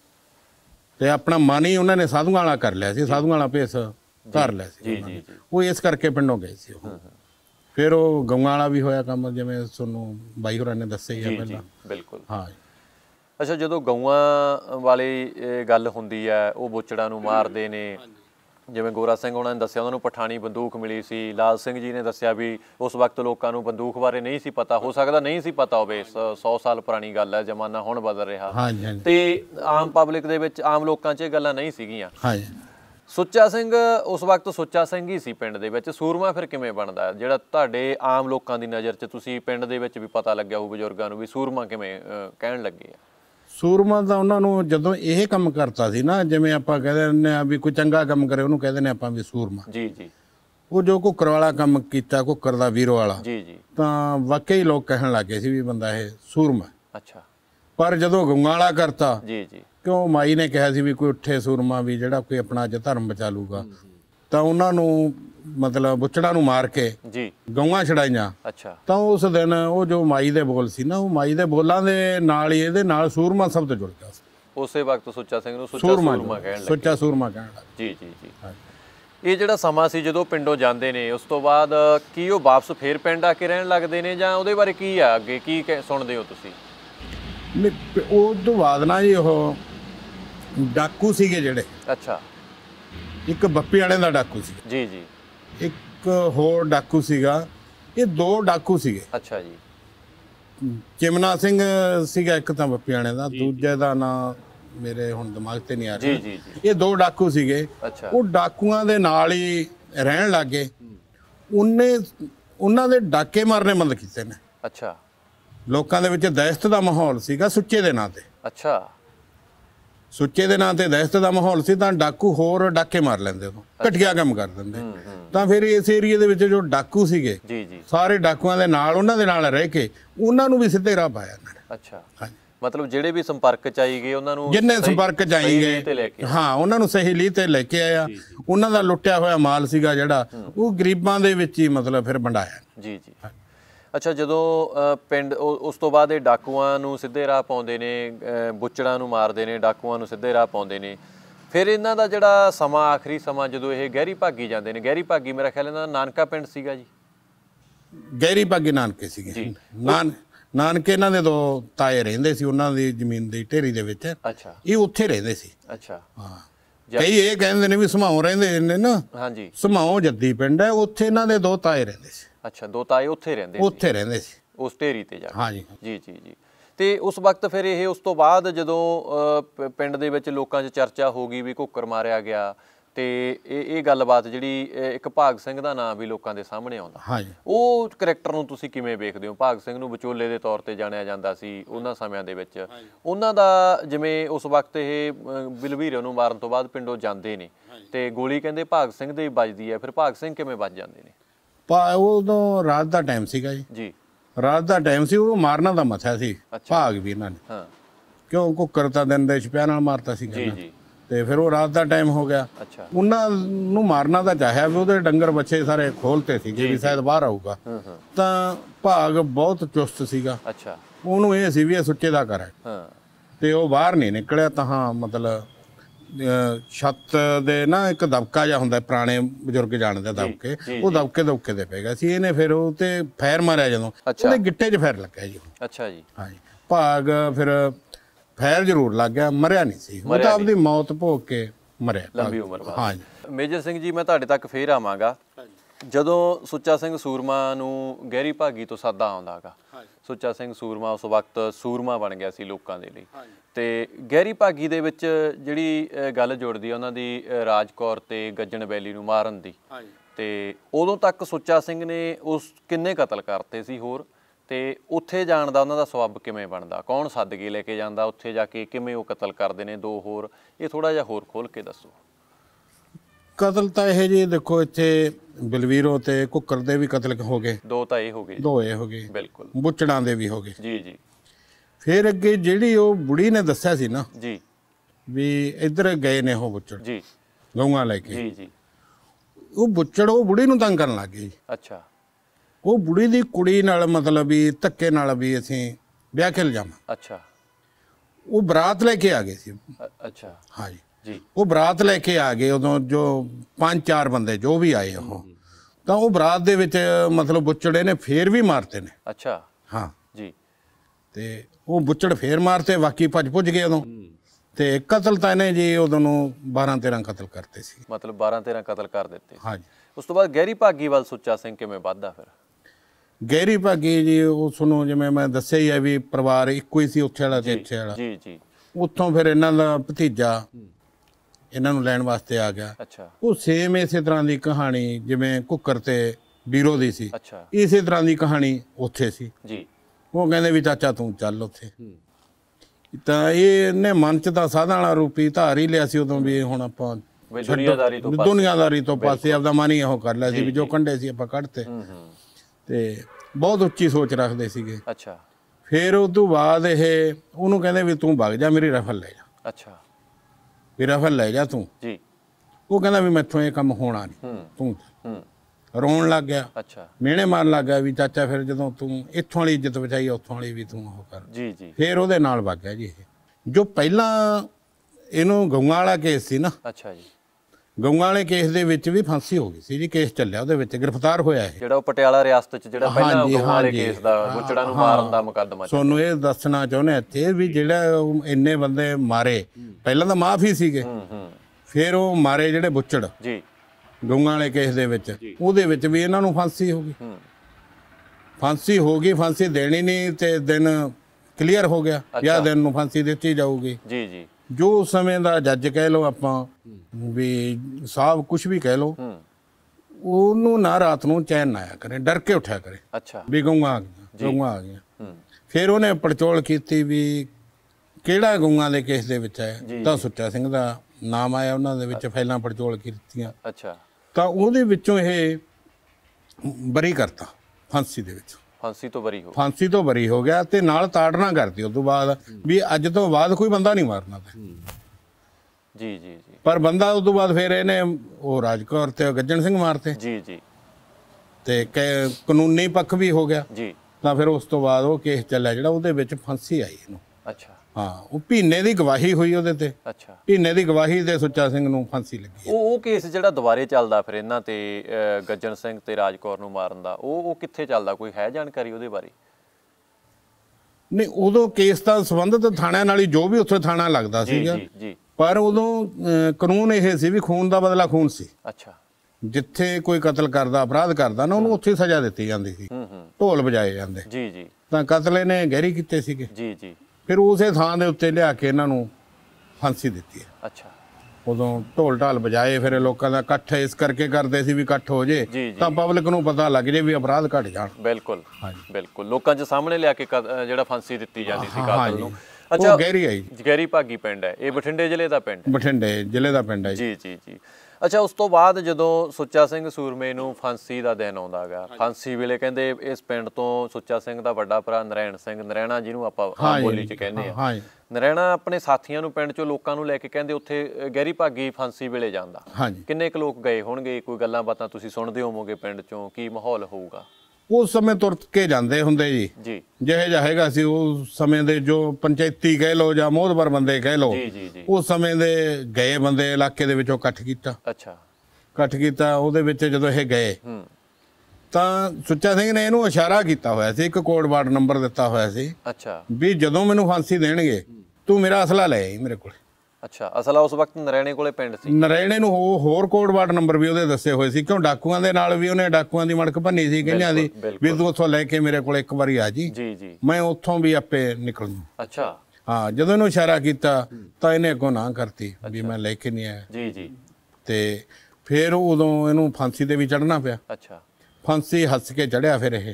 ਤੇ ਆਪਣਾ ਮਨ ਹੀ ਉਹਨਾਂ ਨੇ ਸਾਧੂਆਂ ਵਾਲਾ ਕਰ ਲਿਆ ਸੀ, ਸਾਧੂਆਂ ਵਾਲਾ ਭੇਸ ਧਾਰ ਲਿਆ ਸੀ। ਜੀ ਜੀ। ਉਹ ਇਸ ਕਰਕੇ ਪਿੰਡੋਂ ਗਏ ਸੀ ਉਹ। ਫਿਰ ਉਹ ਗਊਆਂ ਵਾਲਾ ਵੀ ਹੋਇਆ ਕੰਮ, ਜਿਵੇਂ ਤੁਹਾਨੂੰ ਬਾਈ ਹੋਰਾਂ ਨੇ ਦੱਸਿਆ ਹੀ ਆ ਪਹਿਲਾਂ। ਬਿਲਕੁਲ। ਹਾਂ। ਅੱਛਾ, ਜਦੋਂ ਗਊਆਂ ਵਾਲੀ ਗੱਲ ਹੁੰਦੀ ਹੈ, ਉਹ ਬੁੱਚੜਾਂ ਨੂੰ ਮਾਰਦੇ ਨੇ, ਜਿਵੇਂ ਗੋਰਾ ਸਿੰਘ ਉਹਨਾਂ ਨੇ ਦੱਸਿਆ ਉਹਨਾਂ ਨੂੰ ਪਠਾਣੀ ਬੰਦੂਕ ਮਿਲੀ ਸੀ। ਲਾਲ ਸਿੰਘ ਜੀ ਨੇ ਦੱਸਿਆ ਵੀ ਉਸ ਵਕਤ ਲੋਕਾਂ ਨੂੰ ਬੰਦੂਕ ਬਾਰੇ ਨਹੀਂ ਸੀ ਪਤਾ, ਹੋ ਸਕਦਾ ਨਹੀਂ ਸੀ ਪਤਾ ਹੋਵੇ, 100 ਸਾਲ ਪੁਰਾਣੀ ਗੱਲ ਹੈ, ਜ਼ਮਾਨਾ ਹੁਣ ਬਦਲ ਰਿਹਾ। ਤੇ ਆਮ ਪਬਲਿਕ ਦੇ ਵਿੱਚ, ਆਮ ਲੋਕਾਂ 'ਚ ਇਹ ਗੱਲਾਂ ਨਹੀਂ ਸੀਗੀਆਂ। ਸੁੱਚਾ ਸਿੰਘ ਉਸ ਵਕਤ ਸੁੱਚਾ ਸਿੰਘ ਹੀ ਸੀ ਪਿੰਡ ਦੇ ਵਿੱਚ। ਸੂਰਮਾ ਫਿਰ ਕਿਵੇਂ ਬਣਦਾ, ਜਿਹੜਾ ਤੁਹਾਡੇ ਆਮ ਲੋਕਾਂ ਦੀ ਨਜ਼ਰ 'ਚ, ਤੁਸੀਂ ਪਿੰਡ ਦੇ ਵਿੱਚ ਵੀ ਪਤਾ ਲੱਗਿਆ ਹੋਊ ਬਜ਼ੁਰਗਾਂ ਨੂੰ ਵੀ ਸੂਰਮਾ ਕਿਵੇਂ ਕਹਿਣ ਲੱਗੇ ਆ? ਸੂਰਮਾ ਤਾਂ ਉਹਨਾਂ ਨੂੰ ਜਦੋਂ ਇਹ ਕੰਮ ਕਰਤਾ ਸੀ ਨਾ, ਜਿਵੇਂ ਆਪਾਂ ਕਹਿ ਦਿੰਦੇ ਆ ਵੀ ਕੋਈ ਚੰਗਾ ਕੰਮ ਕਰੇ ਉਹਨੂੰ ਕਹਿ ਦਿੰਦੇ ਆਪਾਂ ਵੀ ਸੂਰਮਾ। ਜੀ ਜੀ। ਉਹ ਜੋ ਕੁੱਕਰ ਵਾਲਾ ਕੰਮ ਕੀਤਾ, ਕੁੱਕਰ ਦਾ ਵੀਰੋ ਵਾਲਾ, ਜੀ ਜੀ, ਤਾਂ ਵਾਕਈ ਲੋਕ ਕਹਿਣ ਲੱਗੇ ਸੀ ਵੀ ਬੰਦਾ ਇਹ ਸੂਰਮਾ। ਅੱਛਾ। ਪਰ ਜਦੋਂ ਗਊਆਂ ਵਾਲਾ ਕਰਤਾ, ਜੀ ਜੀ, ਕਿਉਂ ਮਾਈ ਨੇ ਕਿਹਾ ਸੀ ਵੀ ਕੋਈ ਉੱਠੇ ਸੂਰਮਾ ਵੀ ਜਿਹੜਾ ਕੋਈ ਆਪਣਾ ਅੱਜ ਧਰਮ ਬਚਾ ਲੂਗਾ, ਤਾਂ ਉਹਨਾਂ ਨੂੰ ਮਤਲਬ ਬੁੱਚੜਾਂ ਨੂੰ ਮਾਰ ਕੇ ਜੀ ਗਊਆਂ ਛੜਾਈਆਂ। ਅੱਛਾ। ਤਾਂ ਉਸ ਦਿਨ ਉਹ ਜੋ ਮਾਈ ਦੇ ਬੋਲ ਸੀ ਨਾ, ਉਹ ਮਾਈ ਦੇ ਬੋਲਾਂ ਦੇ ਨਾਲ ਹੀ ਇਹਦੇ ਨਾਲ ਸੂਰਮਾ ਸ਼ਬਦ ਜੁੜ ਗਿਆ ਸੀ। ਉਸੇ ਵਕਤ ਸੁੱਚਾ ਸਿੰਘ ਨੂੰ ਸੁੱਚਾ ਸੂਰਮਾ ਸੂਰਮਾ ਕਹਿਣ ਲੱਗੇ। ਸੁੱਚਾ ਸੂਰਮਾ ਕਹਿਣ ਲੱਗੇ। ਜੀ ਜੀ ਜੀ। ਇਹ ਜਿਹੜਾ ਸਮਾਂ ਸੀ ਜਦੋਂ ਪਿੰਡੋਂ ਜਾਂਦੇ ਨੇ ਉਸ ਤੋਂ ਬਾਅਦ ਕੀ ਉਹ ਵਾਪਸ ਫੇਰ ਪਿੰਡ ਆ ਕੇ ਰਹਿਣ ਲੱਗਦੇ ਨੇ ਜਾਂ ਉਹਦੇ ਬਾਰੇ ਕੀ ਆ ਅੱਗੇ ਕੀ ਸੁਣਦੇ ਹੋ ਤੁਸੀਂ? ਨਹੀਂ, ਉਹ ਤੋਂ ਬਾਅਦ ਨਾ ਜੀ ਉਹ ਡਾਕੂ ਸੀਗੇ ਜਿਹੜੇ, ਅੱਛਾ ਇੱਕ ਬੱਪੀ ਵਾਲੇ ਦਾ ਡਾਕੂ ਸੀ, ਜੀ ਜੀ। ਇੱਕ ਹੋਰ ਡਾਕੂ ਸੀਗਾ, ਇਹ 2 ਡਾਕੂ ਸੀਗੇ। ਅੱਛਾ ਜੀ। ਚਿਮਨਾ ਸਿੰਘ ਸੀਗਾ ਇੱਕ ਤਾਂ ਬੱਪੀ ਵਾਲੇ ਦਾ, ਦੂਜੇ ਦਾ ਨਾਂ ਮੇਰੇ ਹੁਣ ਦਿਮਾਗ ਤੇ ਨਹੀਂ ਆ ਰਿਹਾ। ਜੀ ਜੀ ਜੀ। ਇਹ 2 ਡਾਕੂ ਸੀਗੇ। ਅੱਛਾ। ਉਹ ਡਾਕੂਆਂ ਦੇ ਨਾਲ ਹੀ ਰਹਿਣ ਲੱਗੇ। ਉਹਨਾਂ ਦੇ ਡਾਕੇ ਮਾਰਨੇ ਬੰਦ ਕੀਤੇ ਨੇ। ਅੱਛਾ। ਲੋਕਾਂ ਦੇ ਵਿੱਚ ਦਹਿਸ਼ਤ ਦਾ ਮਾਹੌਲ ਸੀਗਾ ਸੁੱਚੇ ਦੇ ਨਾਂ ਤੇ। ਅੱਛਾ। ਸੁੱਚੇ ਦੇ ਨਾਂ ਤੇ ਦਹਿਸ਼ਤ ਦਾ ਮਾਹੌਲ ਸੀ ਤਾਂ ਡਾਕੂ ਹੋਰ ਡਾਕੇ ਮਾਰ ਲੈਂਦੇ, ਉਹ ਘਟੀਆ ਕੰਮ ਕਰ ਦਿੰਦੇ। ਤਾਂ ਫਿਰ ਇਸ ਏਰੀਏ ਦੇ ਵਿੱਚ ਜੋ ਡਾਕੂ ਸੀਗੇ, ਜੀ ਜੀ, ਸਾਰੇ ਡਾਕੂਆਂ ਦੇ ਨਾਲ ਉਹਨਾਂ ਦੇ ਨਾਲ ਰਹਿ ਕੇ ਉਹਨਾਂ ਨੂੰ ਵੀ ਸਿੱਧੇ ਰਾਹ ਪਾਇਆ ਇਹਨਾਂ ਨੇ। ਅੱਛਾ। ਹਾਂਜੀ, ਮਤਲਬ ਜਿਹੜੇ ਵੀ ਸੰਪਰਕ ਚ ਆਈ ਗਏ ਉਹਨਾਂ ਨੂੰ ਜਿੰਨੇ ਸੰਪਰਕ ਚ ਆਈ ਗਏ, ਹਾਂ ਉਹਨਾਂ ਨੂੰ ਸਹੀ ਲੀਹ ਤੇ ਲੈ ਕੇ ਆਇਆ। ਉਹਨਾਂ ਦਾ ਲੁੱਟਿਆ ਹੋਇਆ ਮਾਲ ਸੀਗਾ ਜਿਹੜਾ ਉਹ ਗਰੀਬਾਂ ਦੇ ਵਿੱਚ ਹੀ ਮਤਲਬ ਫਿਰ ਵੰਡਾਇਆ। ਜੀ ਜੀ। ਅੱਛਾ, ਜਦੋਂ ਪਿੰਡ ਉਸ ਤੋਂ ਬਾਅਦ ਇਹ ਡਾਕੂਆਂ ਨੂੰ ਸਿੱਧੇ ਰਾਹ ਪਾਉਂਦੇ ਨੇ, ਬੁੱਚੜਾਂ ਨੂੰ ਮਾਰਦੇ ਨੇ, ਡਾਕੂਆਂ ਨੂੰ ਸਿੱਧੇ ਰਾਹ ਪਾਉਂਦੇ ਨੇ, ਫਿਰ ਇਹਨਾਂ ਦਾ ਜਿਹੜਾ ਸਮਾਂ ਆਖਰੀ ਸਮਾਂ ਜਦੋਂ ਇਹ ਗਹਿਰੀ ਭਾਗੀ ਜਾਂਦੇ ਨੇ, ਗਹਿਰੀ ਭਾਗੀ ਮੇਰਾ ਖਿਆਲ ਇਹਨਾਂ ਦਾ ਨਾਨਕਾ ਪਿੰਡ ਸੀਗਾ ਜੀ। ਗਹਿਰੀ ਭਾਗੀ ਨਾਨਕੇ ਸੀਗੇ। ਨਾਨਕੇ ਇਹਨਾਂ ਦੇ 2 ਤਾਏ ਰਹਿੰਦੇ ਸੀ, ਉਹਨਾਂ ਦੀ ਜ਼ਮੀਨ ਦੀ ਢੇਰੀ ਦੇ ਵਿੱਚ। ਅੱਛਾ। ਇਹ ਉੱਥੇ ਰਹਿੰਦੇ ਸੀ। ਅੱਛਾ। ਹਾਂ, ਕਈ ਇਹ ਕਹਿੰਦੇ ਨੇ ਵੀ ਸਮਾਉ ਰਹਿੰਦੇ ਨੇ ਨਾ। ਹਾਂਜੀ। ਸਮਾਉ ਜੱਦੀ ਪਿੰਡ ਹੈ, ਉੱਥੇ ਇਹਨਾਂ ਦੇ 2 ਤਾਏ ਰਹਿੰਦੇ ਸੀ। ਅੱਛਾ, 2 ਤਾਏ ਉੱਥੇ ਰਹਿੰਦੇ ਉੱਥੇ ਰਹਿੰਦੇ ਸੀ ਉਸ ਢੇਰੀ ਤੇ ਜਾ ਕੇ। ਹਾਂਜੀ। ਜੀ ਜੀ ਜੀ। ਤੇ ਉਸ ਵਕਤ ਫਿਰ ਇਹ ਉਸ ਤੋਂ ਬਾਅਦ ਜਦੋਂ ਪਿੰਡ ਦੇ ਵਿੱਚ ਲੋਕਾਂ 'ਚ ਚਰਚਾ ਹੋ ਗਈ ਵੀ ਘੁੱਕਰ ਮਾਰਿਆ ਗਿਆ ਤੇ ਇਹ ਗੱਲਬਾਤ ਜਿਹੜੀ ਇੱਕ ਭਾਗ ਸਿੰਘ ਦਾ ਨਾਮ ਵੀ ਲੋਕਾਂ ਦੇ ਸਾਹਮਣੇ ਆਉਂਦਾ। ਹਾਂਜੀ। ਉਹ ਕਰੈਕਟਰ ਨੂੰ ਤੁਸੀਂ ਕਿਵੇਂ ਵੇਖਦੇ ਹੋ? ਭਾਗ ਸਿੰਘ ਨੂੰ ਵਿਚੋਲੇ ਦੇ ਤੌਰ ਤੇ ਜਾਣਿਆ ਜਾਂਦਾ ਸੀ ਉਹਨਾਂ ਸਮਿਆਂ ਦੇ ਵਿੱਚ। ਉਹਨਾਂ ਦਾ ਜਿਵੇਂ ਉਸ ਵਕਤ ਇਹ ਬਲਵੀਰ ਨੂੰ ਮਾਰਨ ਤੋਂ ਬਾਅਦ ਪਿੰਡੋਂ ਜਾਂਦੇ ਨੇ ਤੇ ਗੋਲੀ ਕਹਿੰਦੇ ਭਾਗ ਸਿੰਘ ਦੇ ਹੀ ਵੱਜਦੀ ਹੈ, ਫਿਰ ਭਾਗ ਸਿੰਘ ਕਿਵੇਂ ਬਚ ਜਾਂਦੇ ਨੇ? ਉਦੋਂ ਰਾਤ ਦਾ ਟਾਈਮ ਸੀਗਾ ਜੀ। ਜੀ। ਰਾਤ ਦਾ ਟਾਈਮ ਸੀ, ਉਹ ਮਾਰਨਾ ਦਾ ਮੱਥਾ ਸੀ। ਭਾਗ ਵੀ ਇਹਨਾਂ ਨੇ, ਹਾਂ, ਕਿਉਂ ਘੁੱਕਰ ਤਾਂ ਦਿਨ ਦੇ ਛਪਿਆ ਨਾਲ ਮਾਰਤਾ ਸੀ। ਜੀ ਜੀ। ਤੇ ਫਿਰ ਉਹ ਰਾਤ ਦਾ ਟਾਈਮ ਹੋ ਗਿਆ। ਅੱਛਾ। ਉਹਨਾਂ ਨੂੰ ਮਾਰਨਾ ਤਾਂ ਚਾਹਿਆ ਵੀ ਉਹਦੇ ਡੰਗਰ ਬੱਚੇ ਸਾਰੇ ਖੋਲਤੇ ਸੀਗੇ ਵੀ ਸ਼ਾਇਦ ਬਾਹਰ ਆਊਗਾ। ਤਾਂ ਭਾਗ ਬਹੁਤ ਚੁਸਤ ਸੀਗਾ। ਅੱਛਾ। ਉਹਨੂੰ ਇਹ ਸੀ ਵੀ ਇਹ ਸੁੱਚੇ ਦਾ ਘਰ ਹੈ। ਹਾਂ। ਤੇ ਉਹ ਬਾਹਰ ਨਹੀਂ ਨਿਕਲਿਆ। ਤਾਂ ਹਾਂ ਮਤਲਬ ਛੱਤ ਦੇ ਨਾ ਇੱਕ ਦਬਕਾ ਜਿਹਾ ਹੁੰਦਾ, ਪੁਰਾਣੇ ਬਜ਼ੁਰਗ ਜਾਣਦੇ ਦਬਕੇ, ਉਹ ਦਬਕੇ ਦੇ ਪੈ ਗਿਆ ਸੀ। ਇਹਨੇ ਫਿਰ ਉਹ ਤੇ ਫੈਰ ਮਾਰਿਆ, ਜਦੋਂ ਉਹਦੇ ਗਿੱਟੇ 'ਚ ਫੈਰ ਲੱਗਾ ਜੀ। ਅੱਛਾ ਜੀ। ਹਾਂਜੀ। ਭਾਗ ਫਿਰ ਫੈਰ ਜ਼ਰੂਰ ਲੱਗ ਗਿਆ, ਮਰਿਆ ਨਹੀਂ ਸੀ। ਉਹ ਤਾਂ ਆਪਦੀ ਮੌਤ ਭੋਗ ਕੇ ਮਰਿਆ, ਲੰਬੀ ਉਮਰ ਬਾਅਦ। ਹਾਂਜੀ। ਮੇਜਰ ਸਿੰਘ ਜੀ, ਮੈਂ ਤੁਹਾਡੇ ਤੱਕ ਫੇਰ ਆਵਾਂਗਾ। ਜਦੋਂ ਸੁੱਚਾ ਸਿੰਘ ਸੂਰਮਾ ਨੂੰ ਗਹਿਰੀ ਭਾਗੀ ਤੋਂ ਸਾਦਾ ਆਉਂਦਾਗਾ, ਸੁੱਚਾ ਸਿੰਘ ਸੂਰਮਾ ਉਸ ਵਕਤ ਸੂਰਮਾ ਬਣ ਗਿਆ ਸੀ ਲੋਕਾਂ ਦੇ ਲਈ। ਤੇ ਗਹਿਰੀ ਭਾਗੀ ਦੇ ਵਿੱਚ ਜਿਹੜੀ ਗੱਲ ਜੁੜਦੀ ਆ ਉਹਨਾਂ ਦੀ ਰਾਜ ਕੌਰ ਤੇ ਗੱਜਣ ਬੈਲੀ ਨੂੰ ਮਾਰਨ ਦੀ, ਤੇ ਉਦੋਂ ਤੱਕ ਸੁੱਚਾ ਸਿੰਘ ਨੇ ਉਸ ਕਿੰਨੇ ਕਤਲ ਕਰਤੇ ਸੀ ਹੋਰ, ਤੇ ਉੱਥੇ ਜਾਣ ਦਾ ਉਹਨਾਂ ਦਾ ਸਬੱਬ ਕਿਵੇਂ ਬਣਦਾ? ਕੌਣ ਸੱਦ ਕੇ ਲੈ ਕੇ ਜਾਂਦਾ ਉੱਥੇ ਜਾ ਕੇ? ਕਿਵੇਂ ਉਹ ਕਤਲ ਕਰਦੇ ਨੇ 2 ਹੋਰ? ਇਹ ਥੋੜਾ ਜਿਹਾ ਹੋਰ ਖੋਲ ਕੇ ਦੱਸੋ। ਕਤਲ ਤਾਂ ਇਹ ਜੀ ਦੇਖੋ, ਇੱਥੇ ਬਲਵੀਰੋ ਤੇ ਘੁੱਕਰ ਦੇ ਵੀ ਕਤਲ ਹੋ ਗਏ। 2 ਤਾਂ ਇਹ ਹੋ ਗਏ। 2 ਇਹ ਹੋ ਗਏ। ਬਿਲਕੁਲ। ਬੁੱਚੜਾਂ ਦੇ ਵੀ ਹੋ ਗਏ। ਜੀ ਜੀ। ਫਿਰ ਅੱਗੇ ਜਿਹੜੀ ਉਹ ਬੁੜੀ ਨੇ ਦੱਸਿਆ ਸੀ ਨਾ ਜੀ ਵੀ ਇੱਧਰ ਗਏ ਨੇ ਉਹ ਬੁੱਚੜ ਜੀ, ਗਊਆਂ ਲੈ ਕੇ, ਜੀ ਜੀ, ਉਹ ਬੁੱਚੜ ਉਹ ਬੁੜੀ ਨੂੰ ਤੰਗ ਕਰਨ ਲੱਗ ਗਏ। ਅੱਛਾ। ਉਹ ਬੁੜੀ ਦੀ ਕੁੜੀ ਨਾਲ ਮਤਲਬ ਵੀ ਧੱਕੇ ਨਾਲ ਵੀ ਅਸੀਂ ਵਿਆਹ ਕੇ ਲਿਜਾਵਾਂ। ਅੱਛਾ। ਉਹ ਬਰਾਤ ਲੈ ਕੇ ਆ ਗਏ ਸੀ। ਅੱਛਾ। ਹਾਂਜੀ ਜੀ। ਉਹ ਬਰਾਤ ਲੈ ਕੇ ਆ ਗਏ ਉਦੋਂ, ਜੋ 5-4 ਬੰਦੇ ਜੋ ਵੀ ਆਏ ਉਹ, ਤਾਂ ਉਹ ਬਰਾਤ ਦੇ ਵਿੱਚ ਮਤਲਬ ਬੁੱਚੜੇ ਨੇ ਫੇਰ ਵੀ ਮਾਰਤੇ ਨੇ। ਅੱਛਾ। ਹਾਂ ਜੀ। ਤੇ ਉਹ ਬੁੱਚੜ ਫੇਰ ਮਾਰਤੇ, ਬਾਕੀ ਭੱਜ ਭੁੱਜ ਗਏ ਉਦੋਂ। ਤੇ ਕਤਲ ਤਾਂ ਇਹਨੇ ਜੀ ਉਦੋਂ ਨੂੰ 12-13 ਕਤਲ ਕਰਤੇ ਸੀ। ਮਤਲਬ 12-13 ਕਤਲ ਕਰ ਦਿੱਤੇ। ਹਾਂਜੀ। ਉਸ ਤੋਂ ਬਾਅਦ ਗਹਿਰੀ ਭਾਗੀ ਵੱਲ ਸੁੱਚਾ ਸਿੰਘ ਕਿਵੇਂ ਵੱਧਦਾ ਫਿਰ? ਗਹਿਰੀ ਭਾਗੀ ਜੀ ਉਸ ਨੂੰ ਜਿਵੇਂ ਮੈਂ ਦੱਸਿਆ ਹੀ ਹੈ ਵੀ ਪਰਿਵਾਰ ਇੱਕੋ ਹੀ ਸੀ, ਉੱਥੇ ਵਾਲਾ ਤੇ ਇੱਥੇ ਵਾਲਾ। ਜੀ ਜੀ। ਉੱਥੋਂ ਫਿਰ ਇਹਨਾਂ ਦਾ ਭਤੀਜਾ ਇਹਨਾਂ ਨੂੰ ਲੈਣ ਵਾਸਤੇ ਆ ਗਿਆ। ਅੱਛਾ। ਉਹ ਸੇਮ ਇਸੇ ਤਰ੍ਹਾਂ ਦੀ ਕਹਾਣੀ ਜਿਵੇਂ ਘੁੱਕਰ ਤੇ ਬੀਰੋ ਦੀ ਸੀ, ਅੱਛਾ। ਇਸੇ ਤਰ੍ਹਾਂ ਦੀ ਕਹਾਣੀ ਉੱਥੇ ਸੀ। ਜੀ। ਉਹ ਕਹਿੰਦੇ ਵੀ ਚਾਚਾ ਤੂੰ ਚੱਲ ਉੱਥੇ। ਤਾਂ ਇਹਨੇ ਮਨ 'ਚ ਤਾਂ ਸਾਧਾਂ ਵਾਲਾ ਰੂਪੀ ਧਾਰ ਹੀ ਲਿਆ ਸੀ ਉਦੋਂ ਵੀ ਹੁਣ ਆਪਾਂ ਦੁਨੀਆਦਾਰੀ ਤੋਂ ਪਾਸੇ ਆਪਦਾ ਮਨ ਹੀ ਉਹ ਕਰ ਲਿਆ ਸੀ ਵੀ ਜੋ ਕੰਢੇ ਸੀ ਆਪਾਂ ਕੱਢਤੇ। ਤੇ ਬਹੁਤ ਉੱਚੀ ਸੋਚ ਰੱਖਦੇ ਸੀਗੇ। ਅੱਛਾ। ਫਿਰ ਉਸ ਤੋਂ ਬਾਅਦ ਇਹ ਉਹਨੂੰ ਕਹਿੰਦੇ ਵੀ ਤੂੰ ਵਗ ਜਾ, ਮੇਰੀ ਰਫਲ ਲੈ ਜਾ। ਅੱਛਾ। ਵੀ ਰਫਲ ਲੈ ਜਾ ਤੂੰ। ਜੀ। ਉਹ ਕਹਿੰਦਾ ਵੀ ਮੈਥੋਂ ਇਹ ਕੰਮ ਹੋਣਾ ਨਹੀਂ, ਤੂੰ ਰੋਣ ਲੱਗ ਗਿਆ। ਅੱਛਾ। ਮਿਹਣੇ ਮਾਰਨ ਲੱਗ ਗਿਆ ਵੀ ਚਾਚਾ ਫਿਰ ਜਦੋਂ ਤੂੰ ਇੱਥੋਂ ਵਾਲੀ ਇੱਜ਼ਤ ਬਚਾਈ ਉੱਥੋਂ ਵਾਲੀ ਵੀ ਤੂੰ ਉਹ ਕਰ। ਜੀ ਜੀ। ਫਿਰ ਉਹਦੇ ਨਾਲ ਵਗ ਗਿਆ ਜੀ ਇਹ। ਜੋ ਪਹਿਲਾਂ ਇਹਨੂੰ ਗਊਆਂ ਵਾਲਾ ਕੇਸ ਸੀ ਨਾ, ਅੱਛਾ ਜੀ, ਗਊਆਂ ਵਾਲੇ ਕੇਸ ਦੇ ਵਿੱਚ ਵੀ ਫਾਂਸੀ ਹੋ ਗਈ ਸੀ ਜੀ। ਕੇਸ ਚੱਲਿਆ, ਉਹਦੇ ਵਿੱਚ ਗ੍ਰਿਫਤਾਰ ਹੋਇਆ ਇਹ। ਜਿਹੜਾ ਉਹ ਪਟਿਆਲਾ ਰਿਆਸਤ 'ਚ ਜਿਹੜਾ ਪਹਿਲਾਂ ਹਾਂਜੀ, ਗਊਆਂ ਵਾਲੇ ਹਾਂਜੀ। ਕੇਸ ਦਾ ਬੁੱਚੜਾਂ ਨੂੰ ਮਾਰਨ ਦਾ ਮੁਕੱਦਮਾ ਸੀ। ਤੁਹਾਨੂੰ ਇਹ ਦੱਸਣਾ ਚਾਹੁੰਦੇ ਇੱਥੇ ਵੀ ਜਿਹੜਾ ਉਹ ਇੰਨੇ ਬੰਦੇ ਮਾਰੇ, ਪਹਿਲਾਂ ਤਾਂ ਮਾਫੀ ਸੀਗੇ, ਫਿਰ ਉਹ ਮਾਰੇ ਜਿਹੜੇ ਬੁੱਚੜ ਜੀ ਗਊਆਂ ਵਾਲੇ ਕੇਸ ਦੇ ਵਿੱਚ, ਉਹਦੇ ਵਿੱਚ ਵੀ ਇਹਨਾਂ ਨੂੰ ਫਾਂਸੀ ਹੋ ਗਈ। ਫਾਂਸੀ ਹੋ ਗਈ, ਫਾਂਸੀ ਦੇਣੀ ਨਹੀਂ ਤੇ ਦਿਨ ਕਲੀਅਰ ਹੋ ਗਿਆ, ਜਾਂ ਦਿਨ ਨੂੰ ਫਾਂਸੀ ਦਿੱਤੀ ਜਾਊਗੀ। ਜੀ ਜੀ, ਜੋ ਉਸ ਸਮੇਂ ਦਾ ਜੱਜ ਕਹਿ ਲਓ ਆਪਾਂ ਵੀ ਸਾਹਿਬ, ਕੁਝ ਵੀ ਕਹਿ ਲਓ, ਉਹਨੂੰ ਨਾ ਰਾਤ ਨੂੰ ਚੈਨ ਨਾ ਆਇਆ ਕਰੇ, ਡਰ ਕੇ ਉੱਠਿਆ ਕਰੇ ਅੱਛਾ ਵੀ ਗਊਆਂ ਆ ਗਈਆਂ, ਗਊਆਂ ਆ ਗਈਆਂ। ਫਿਰ ਉਹਨੇ ਪੜਚੋਲ ਕੀਤੀ ਵੀ ਕਿਹੜਾ ਗਊਆਂ ਦੇ ਕੇਸ ਦੇ ਵਿੱਚ ਹੈ, ਤਾਂ ਸੁੱਚਾ ਸਿੰਘ ਦਾ ਨਾਮ ਆਇਆ ਉਹਨਾਂ ਦੇ ਵਿੱਚ, ਫਾਈਲਾਂ ਪੜਚੋਲ ਕੀਤੀਆਂ, ਅੱਛਾ, ਤਾਂ ਉਹਦੇ ਵਿੱਚੋਂ ਇਹ ਬਰੀ ਕਰਤਾ ਫਾਂਸੀ ਦੇ ਵਿੱਚ, ਫਾਂਸੀ ਤੋਂ ਬਰੀ ਹੋ, ਫਾਂਸੀ ਤੋਂ ਬਰੀ ਹੋ ਗਿਆ ਤੇ ਨਾਲ ਤਾੜਨਾ ਕਰਤੀ ਉਸ ਤੋਂ ਬਾਅਦ ਵੀ ਅੱਜ ਤੋਂ ਬਾਅਦ ਕੋਈ ਬੰਦਾ ਨਹੀਂ ਮਾਰਨਾ ਤੇ। ਜੀ ਜੀ ਜੀ ਪਰ ਬੰਦਾ ਉਸ ਤੋਂ ਬਾਅਦ ਫਿਰ ਇਹਨੇ ਉਹ ਰਾਜਕੌਰ ਤੇ ਗੱਜਣ ਸਿੰਘ ਮਾਰਤੇ ਜੀ ਜੀ ਤੇ ਕਾਨੂੰਨੀ ਪੱਖ ਵੀ ਹੋ ਗਿਆ। ਜੀ, ਤਾਂ ਫਿਰ ਉਸ ਤੋਂ ਬਾਅਦ ਉਹ ਕੇਸ ਚੱਲਿਆ ਜਿਹੜਾ ਉਹਦੇ ਵਿੱਚ ਫਾਂਸੀ ਆਈ ਇਹਨੂੰ। ਅੱਛਾ, ਹਾਂ, ਉਹ ਭੀਨੇ ਦੀ ਗਵਾਹੀ ਹੋਈ ਉਹਦੇ ਤੇ, ਅੱਛਾ, ਭੀਨੇ ਦੀ ਗਵਾਹੀ ਤੇ ਸੁੱਚਾ ਸਿੰਘ ਨੂੰ ਫਾਂਸੀ ਲੱਗੀ। ਉਹ ਕੇਸ ਜਿਹੜਾ ਦੁਬਾਰੇ ਚੱਲਦਾ ਫਿਰ ਇਹਨਾਂ ਤੇ ਗੱਜਣ ਸਿੰਘ ਤੇ ਰਾਜਕੌਰ ਨੂੰ ਮਾਰਨ ਦਾ, ਉਹ ਕਿੱਥੇ ਚੱਲਦਾ, ਕੋਈ ਹੈ ਜਾਣਕਾਰੀ ਉਹਦੇ ਬਾਰੇ? ਨਹੀਂ, ਉਦੋਂ ਕੇਸ ਤਾਂ ਸੰਬੰਧਿਤ ਥਾਣਿਆਂ ਨਾਲ ਹੀ, ਜੋ ਵੀ ਉੱਥੇ ਥਾਣਾ ਲੱਗਦਾ ਜੀ ਸੀਗਾ, ਜੀ ਜੀ, ਪਰ ਉਦੋਂ ਕਾਨੂੰਨ ਇਹ ਸੀ ਵੀ ਖੂਨ ਦਾ ਬਦਲਾ ਖੂਨ ਸੀ। ਅੱਛਾ, ਜਿੱਥੇ ਕੋਈ ਕਤਲ ਕਰਦਾ, ਅਪਰਾਧ ਕਰਦਾ ਨਾ, ਉਹਨੂੰ ਉੱਥੇ ਸਜ਼ਾ ਦਿੱਤੀ ਜਾਂਦੀ ਸੀ, ਢੋਲ ਵਜਾਏ ਜਾਂਦੇ। ਜੀ ਜੀ ਤਾਂ ਕਤਲ ਇਹਨੇ ਗਹਿਰੀ ਕੀਤੇ ਸੀਗੇ, ਜੀ ਜੀ, ਫਿਰ ਉਸੇ ਥਾਂ ਦੇ ਉੱਤੇ ਲਿਆ ਕੇ ਇਹਨਾਂ ਨੂੰ ਫਾਂਸੀ ਦਿੱਤੀ ਹੈ। ਅੱਛਾ, ਉਦੋਂ ਢੋਲ ਢਾਲ ਵਜਾਏ, ਫਿਰ ਲੋਕਾਂ ਦਾ ਇਕੱਠ ਇਸ ਕਰਕੇ ਕਰਦੇ ਸੀ ਵੀ ਇਕੱਠ ਹੋ ਜੇ ਜੀ, ਜੀ। ਤਾਂ ਪਬਲਿਕ ਨੂੰ ਪਤਾ ਲੱਗ ਜੇ ਵੀ ਅਪਰਾਧ ਘਟ ਜਾਣ। ਬਿਲਕੁਲ ਹਾਂਜੀ। ਬਿਲਕੁਲ, ਲੋਕਾਂ 'ਚ ਸਾਹਮਣੇ ਲਿਆ ਕੇ ਜਿਹੜਾ ਫਾਂਸੀ ਦਿੱਤੀ ਜਾਂਦੀ ਸੀ ਕਾਤਲ ਹਾਂਜੀ, ਨੂੰ। ਉਹ ਗਹਿਰੀ ਆਈ, ਗਹਿਰੀ ਭਾਗੀ ਪਿੰਡ ਹੈ ਇਹ, ਬਠਿੰਡੇ ਜ਼ਿਲ੍ਹੇ ਦਾ ਪਿੰਡ ਹੈ। ਬਠਿੰਡੇ ਜ਼ਿਲ੍ਹੇ ਦਾ ਪਿੰਡ ਹੈ ਜੀ। ਜੀ ਜੀ ਜੀ। ਅੱਛਾ, ਉਸ ਤੋਂ ਬਾਅਦ ਜਦੋਂ ਸੁੱਚਾ ਸਿੰਘ ਸੂਰਮੇ ਨੂੰ ਫਾਂਸੀ ਦਾ ਦਿਨ ਆਉਂਦਾ ਗਾ, ਫਾਂਸੀ ਵੇਲੇ ਕਹਿੰਦੇ ਇਸ ਪਿੰਡ ਤੋਂ ਸੁੱਚਾ ਸਿੰਘ ਦਾ ਵੱਡਾ ਭਰਾ ਨਰੈਣ ਸਿੰਘ, ਨਰੈਣਾ ਜਿਹਨੂੰ ਆਪਾਂ ਆਮ ਬੋਲੀ 'ਚ ਕਹਿੰਦੇ ਆ, ਨਰੈਣਾ ਆਪਣੇ ਸਾਥੀਆਂ ਨੂੰ, ਪਿੰਡ 'ਚੋਂ ਲੋਕਾਂ ਨੂੰ ਲੈ ਕੇ ਕਹਿੰਦੇ ਉੱਥੇ ਗਹਿਰੀ ਭਾਗੀ ਫਾਂਸੀ ਵੇਲੇ ਜਾਂਦਾ। ਹਾਂਜੀ, ਕਿੰਨੇ ਕੁ ਲੋਕ ਗਏ ਹੋਣਗੇ, ਕੋਈ ਗੱਲਾਂ ਬਾਤਾਂ ਤੁਸੀਂ ਸੁਣਦੇ ਹੋਵੋਗੇ ਪਿੰਡ 'ਚੋਂ, ਕੀ ਮਾਹੌਲ ਹੋਊਗਾ? ਉਸ ਸਮੇਂ ਤੁਰ ਕੇ ਜਾਂਦੇ ਹੁੰਦੇ ਜੀ, ਜੀ, ਜਿਹੇ ਜਿਹਾ ਹੈਗਾ ਸੀ ਉਸ ਸਮੇਂ ਦੇ, ਜੋ ਪੰਚਾਇਤੀ ਕਹਿ ਲਓ ਜਾਂ ਮੋਹਤਬਰ ਬੰਦੇ ਕਹਿ ਲਓ, ਜੀ ਜੀ ਜੀ, ਉਸ ਸਮੇਂ ਦੇ ਗਏ ਬੰਦੇ ਇਲਾਕੇ ਦੇ ਵਿੱਚੋਂ ਇਕੱਠ ਕੀਤਾ, ਅੱਛਾ, ਇਕੱਠ ਕੀਤਾ। ਉਹਦੇ ਵਿੱਚ ਜਦੋਂ ਇਹ ਗਏ ਤਾਂ ਸੁੱਚਾ ਸਿੰਘ ਨੇ ਇਹਨੂੰ ਇਸ਼ਾਰਾ ਕੀਤਾ ਹੋਇਆ ਸੀ, ਇੱਕ ਕੋਡ ਵਾਰਡ ਨੰਬਰ ਦਿੱਤਾ ਹੋਇਆ ਸੀ, ਅੱਛਾ, ਵੀ ਜਦੋਂ ਮੈਨੂੰ ਫਾਂਸੀ ਦੇਣਗੇ ਤੂੰ ਮੇਰਾ ਅਸਲਾ ਲੈ ਆਈ ਮੇਰੇ ਕੋਲ। ਅੱਛਾ, ਅਸਲਾ ਉਸ ਵਕਤ ਨਰੈਣੇ ਕੋਲੇ ਪਿੰਡ ਸੀ। ਨਰੈਣੇ ਨੂੰ ਹੋਰ ਕੋਡ ਵਾਰਡ ਨੰਬਰ ਵੀ ਉਹਦੇ ਦੱਸੇ ਹੋਏ ਸੀ, ਕਿਉਂ ਡਾਕੂਆਂ ਦੇ ਨਾਲ ਵੀ ਉਹਨੇ ਡਾਕੂਆਂ ਦੀ ਮੜਕ ਭੰਨੀ ਸੀ, ਕਹਿੰਦਿਆਂ ਦੀ ਵੀ ਤੂੰ ਉੱਥੋਂ ਲੈ ਕੇ ਮੇਰੇ ਕੋਲ ਇੱਕ ਵਾਰੀ ਆ ਜੀ, ਜੀ ਜੀ, ਮੈਂ ਉੱਥੋਂ ਵੀ ਆਪੇ ਨਿਕਲ ਜੂ। ਅੱਛਾ, ਹਾਂ, ਜਦੋਂ ਇਹਨੂੰ ਇਸ਼ਾਰਾ ਕੀਤਾ ਤਾਂ ਇਹਨੇ ਅੱਗੋਂ ਨਾ ਕਰਤੀ ਵੀ ਮੈਂ ਲੈ ਕੇ ਨਹੀਂ ਆਇਆ। ਜੀ ਜੀ, ਤੇ ਫਿਰ ਉਦੋਂ ਇਹਨੂੰ ਫਾਂਸੀ ਤੇ ਵੀ ਚੜ੍ਹਨਾ ਪਿਆ। ਅੱਛਾ, ਫਾਂਸੀ ਹੱਸ ਕੇ ਚੜਿਆ, ਫਿਰ ਇਹ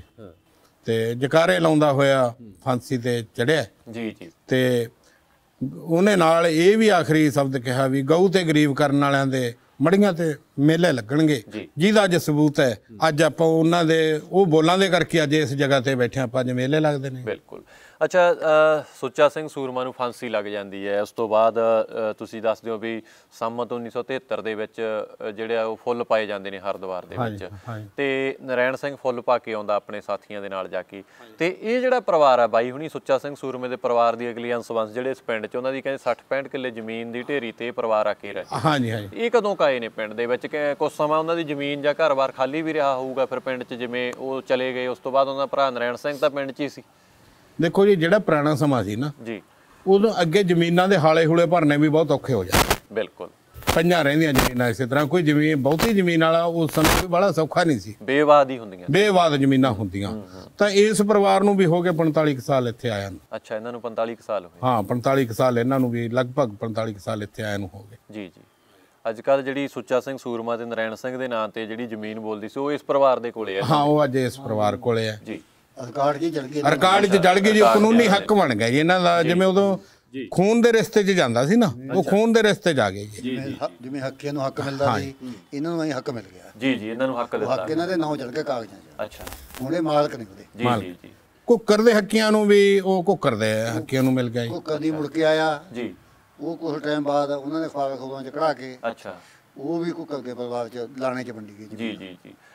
ਤੇ ਜਕਾਰੇ ਲਾਉਂਦਾ ਹੋਇਆ ਫਾਂਸੀ ਤੇ ਚੜਿਆ। ਜੀ ਜੀ, ਤੇ ਉਹਨੇ ਨਾਲ ਇਹ ਵੀ ਆਖਰੀ ਸ਼ਬਦ ਕਿਹਾ ਵੀ ਗਊ ਤੇ ਗਰੀਬ ਕਰਨ ਵਾਲਿਆਂ ਦੇ ਮੜੀਆਂ ਤੇ ਮੇਲੇ ਲੱਗਣਗੇ, ਜਿਹਦਾ ਅੱਜ ਸਬੂਤ ਹੈ। ਅੱਜ ਆਪਾਂ ਉਹਨਾਂ ਦੇ ਉਹ ਬੋਲਾਂ ਦੇ ਕਰਕੇ ਅੱਜ ਇਸ ਜਗ੍ਹਾ ਤੇ ਬੈਠੇ ਆਪਾਂ, ਅੱਜ ਮੇਲੇ ਲੱਗਦੇ ਨੇ। ਬਿਲਕੁਲ। ਅੱਛਾ, ਸੁੱਚਾ ਸਿੰਘ ਸੂਰਮਾ ਨੂੰ ਫਾਂਸੀ ਲੱਗ ਜਾਂਦੀ ਹੈ, ਉਸ ਤੋਂ ਬਾਅਦ ਤੁਸੀਂ ਦੱਸ ਦਿਓ ਵੀ ਸੰਮਤ 1973 ਦੇ ਵਿੱਚ ਜਿਹੜੇ ਆ ਉਹ ਫੁੱਲ ਪਾਏ ਜਾਂਦੇ ਨੇ ਹਰਿਦੁਆਰ ਦੇ ਵਿੱਚ, ਤੇ ਨਰੈਣ ਸਿੰਘ ਫੁੱਲ ਪਾ ਕੇ ਆਉਂਦਾ ਆਪਣੇ ਸਾਥੀਆਂ ਦੇ ਨਾਲ ਜਾ ਕੇ। ਤੇ ਇਹ ਜਿਹੜਾ ਪਰਿਵਾਰ ਆ ਬਾਈ ਹੁਣੀ, ਸੁੱਚਾ ਸਿੰਘ ਸੂਰਮੇ ਦੇ ਪਰਿਵਾਰ ਦੀ ਅਗਲੀ ਅੰਸ਼-ਵੰਸ਼ ਜਿਹੜੇ ਇਸ ਪਿੰਡ 'ਚ, ਉਹਨਾਂ ਦੀ ਕਹਿੰਦੇ 60-65 ਕਿੱਲੇ ਜ਼ਮੀਨ ਦੀ ਢੇਰੀ ਤੇ ਪਰਿਵਾਰ ਆ ਕੇ ਰਹੇ। ਹਾਂਜੀ ਹਾਂਜੀ, ਇਹ ਕਦੋਂ ਕਾਏ ਨੇ ਪਿੰਡ ਦੇ ਵਿੱਚ? ਕੁਝ ਸਮਾਂ ਉਹਨਾਂ ਦੀ ਜ਼ਮੀਨ ਜਾਂ ਘਰ-ਬਾਰ ਖਾਲੀ ਵੀ ਰਿਹਾ ਹੋਊਗਾ ਫਿਰ ਪਿੰਡ 'ਚ, ਜਿਵੇਂ ਉਹ ਚਲੇ ਗਏ ਉਸ ਤੋਂ ਬਾਅਦ ਉਹਨਾਂ ਭਰਾ ਨਰੈਣ ਸਿੰਘ ਤਾਂ ਪਿੰਡ 'ਚ ਹੀ ਸੀ। ਦੇਖੋ ਜੀ, ਜਿਹੜਾ ਪੁਰਾਣਾ ਸਮਾਂ ਸੀ ਨਾ ਜੀ, ਉਦੋਂ ਅੱਗੇ ਜ਼ਮੀਨਾਂ ਦੇ ਹਾਲੇ ਹੂਲੇ ਭਰਨੇ ਵੀ ਬਹੁਤ ਔਖੇ ਹੋ ਜਾਂਦੇ। ਬਿਲਕੁਲ, ਪੰਜਾਂ ਰਹਿੰਦੀਆਂ ਜ਼ਮੀਨਾਂ ਇਸੇ ਤਰ੍ਹਾਂ, ਕੋਈ ਜ਼ਮੀਨ ਬਹੁਤੀ ਜ਼ਮੀਨ ਵਾਲਾ ਉਸ ਸਮੇਂ ਵੀ ਬੜਾ ਸੌਖਾ ਨਹੀਂ ਸੀ, ਬੇਵਾਦ ਹੀ ਹੁੰਦੀਆਂ, ਬੇਵਾਦ ਜ਼ਮੀਨਾਂ ਹੁੰਦੀਆਂ। ਤਾਂ ਇਸ ਪਰਿਵਾਰ ਨੂੰ ਵੀ ਹੋ ਗਏ 45 ਸਾਲ ਇੱਥੇ ਆਇਆ ਨੂੰ। ਅੱਛਾ, ਇਹਨਾਂ ਨੂੰ 45 ਸਾਲ ਹੋਏ। ਹਾਂ, 45 ਸਾਲ ਇਹਨਾਂ ਨੂੰ ਵੀ, ਲਗਭਗ 45 ਸਾਲ ਇੱਥੇ ਆਇਆ ਨੂੰ ਹੋ ਗਏ। ਜੀ ਜੀ। ਅੱਜ ਕੱਲ੍ਹ ਜਿਹੜੀ ਸੁੱਚਾ ਸਿੰਘ ਸੂਰਮਾ ਤੇ ਨਰੈਣ ਸਿੰਘ ਦੇ ਨਾਂ ਤੇ ਜਿਹੜੀ ਜ਼ਮੀਨ ਬੋਲਦੀ ਸੀ, ਉਹ ਇਸ ਪਰਿਵਾਰ ਦੇ ਕੋਲੇ ਹੈ। ਹਾਂ, ਉਹ ਅੱਜ ਇਸ ਪਰਿਵਾਰ ਕੋਲੇ ਹੈ ਜੀ। ਰਿਕਾਰਡ 'ਚ ਜਲ ਗਈ, ਰਿਕਾਰਡ 'ਚ ਜਲ ਗਈ ਜੀ, ਕਾਨੂੰਨੀ ਹੱਕ ਬਣ ਗਿਆ ਜੀ ਇਹਨਾਂ ਦਾ। ਜਿਵੇਂ ਉਦੋਂ ਖੂਨ ਦੇ ਰਿਸ਼ਤੇ 'ਚ ਜਾਂਦਾ ਸੀ ਨਾ, ਉਹ ਖੂਨ ਦੇ ਰਿਸ਼ਤੇ 'ਚ ਆ ਗਏ ਜੀ। ਜਿਵੇਂ ਹੱਕੀਆਂ ਨੂੰ ਹੱਕ ਮਿਲਦਾ ਸੀ, ਇਹਨਾਂ ਨੂੰ ਵੀ ਹੱਕ ਮਿਲ ਗਿਆ। ਜੀ ਜੀ, ਇਹਨਾਂ ਨੂੰ ਹੱਕ ਦਿੱਤਾ। ਹੱਕ ਇਹਨਾਂ ਦੇ ਨਾਂ ਚੜ ਕੇ ਕਾਗਜ਼ਾਂ 'ਚ। ਅੱਛਾ, ਹੁਣੇ ਮਾਲਕ ਨਹੀਂ ਉਹਦੇ। ਜੀ ਜੀ ਜੀ। ਕੁੱਕਰ ਦੇ ਹੱਕੀਆਂ ਨੂੰ ਵੀ ਉਹ ਕੁੱਕਰ ਦੇ ਹੱਕੀਆਂ ਨੂੰ ਮਿਲ ਗਿਆ ਜੀ। ਉਹ ਕਦੀ ਮੁੜ ਕੇ ਆਇਆ ਜੀ, ਉਹ ਕੁਝ ਟਾਈਮ ਬਾਅਦ ਉਹਨਾਂ ਨੇ ਫਾਗ ਖੋਲਾਂ 'ਚ ਕਢਾ ਕੇ, ਅੱਛਾ, ਉਹ ਵੀ ਕੁੱਕਰ ਦੇ ਪਰਿਵਾਰ 'ਚ ਲਾਣੇ 'ਚ ਵੰਡੀ ਗਈ। ਜੀ ਜੀ ਜੀ।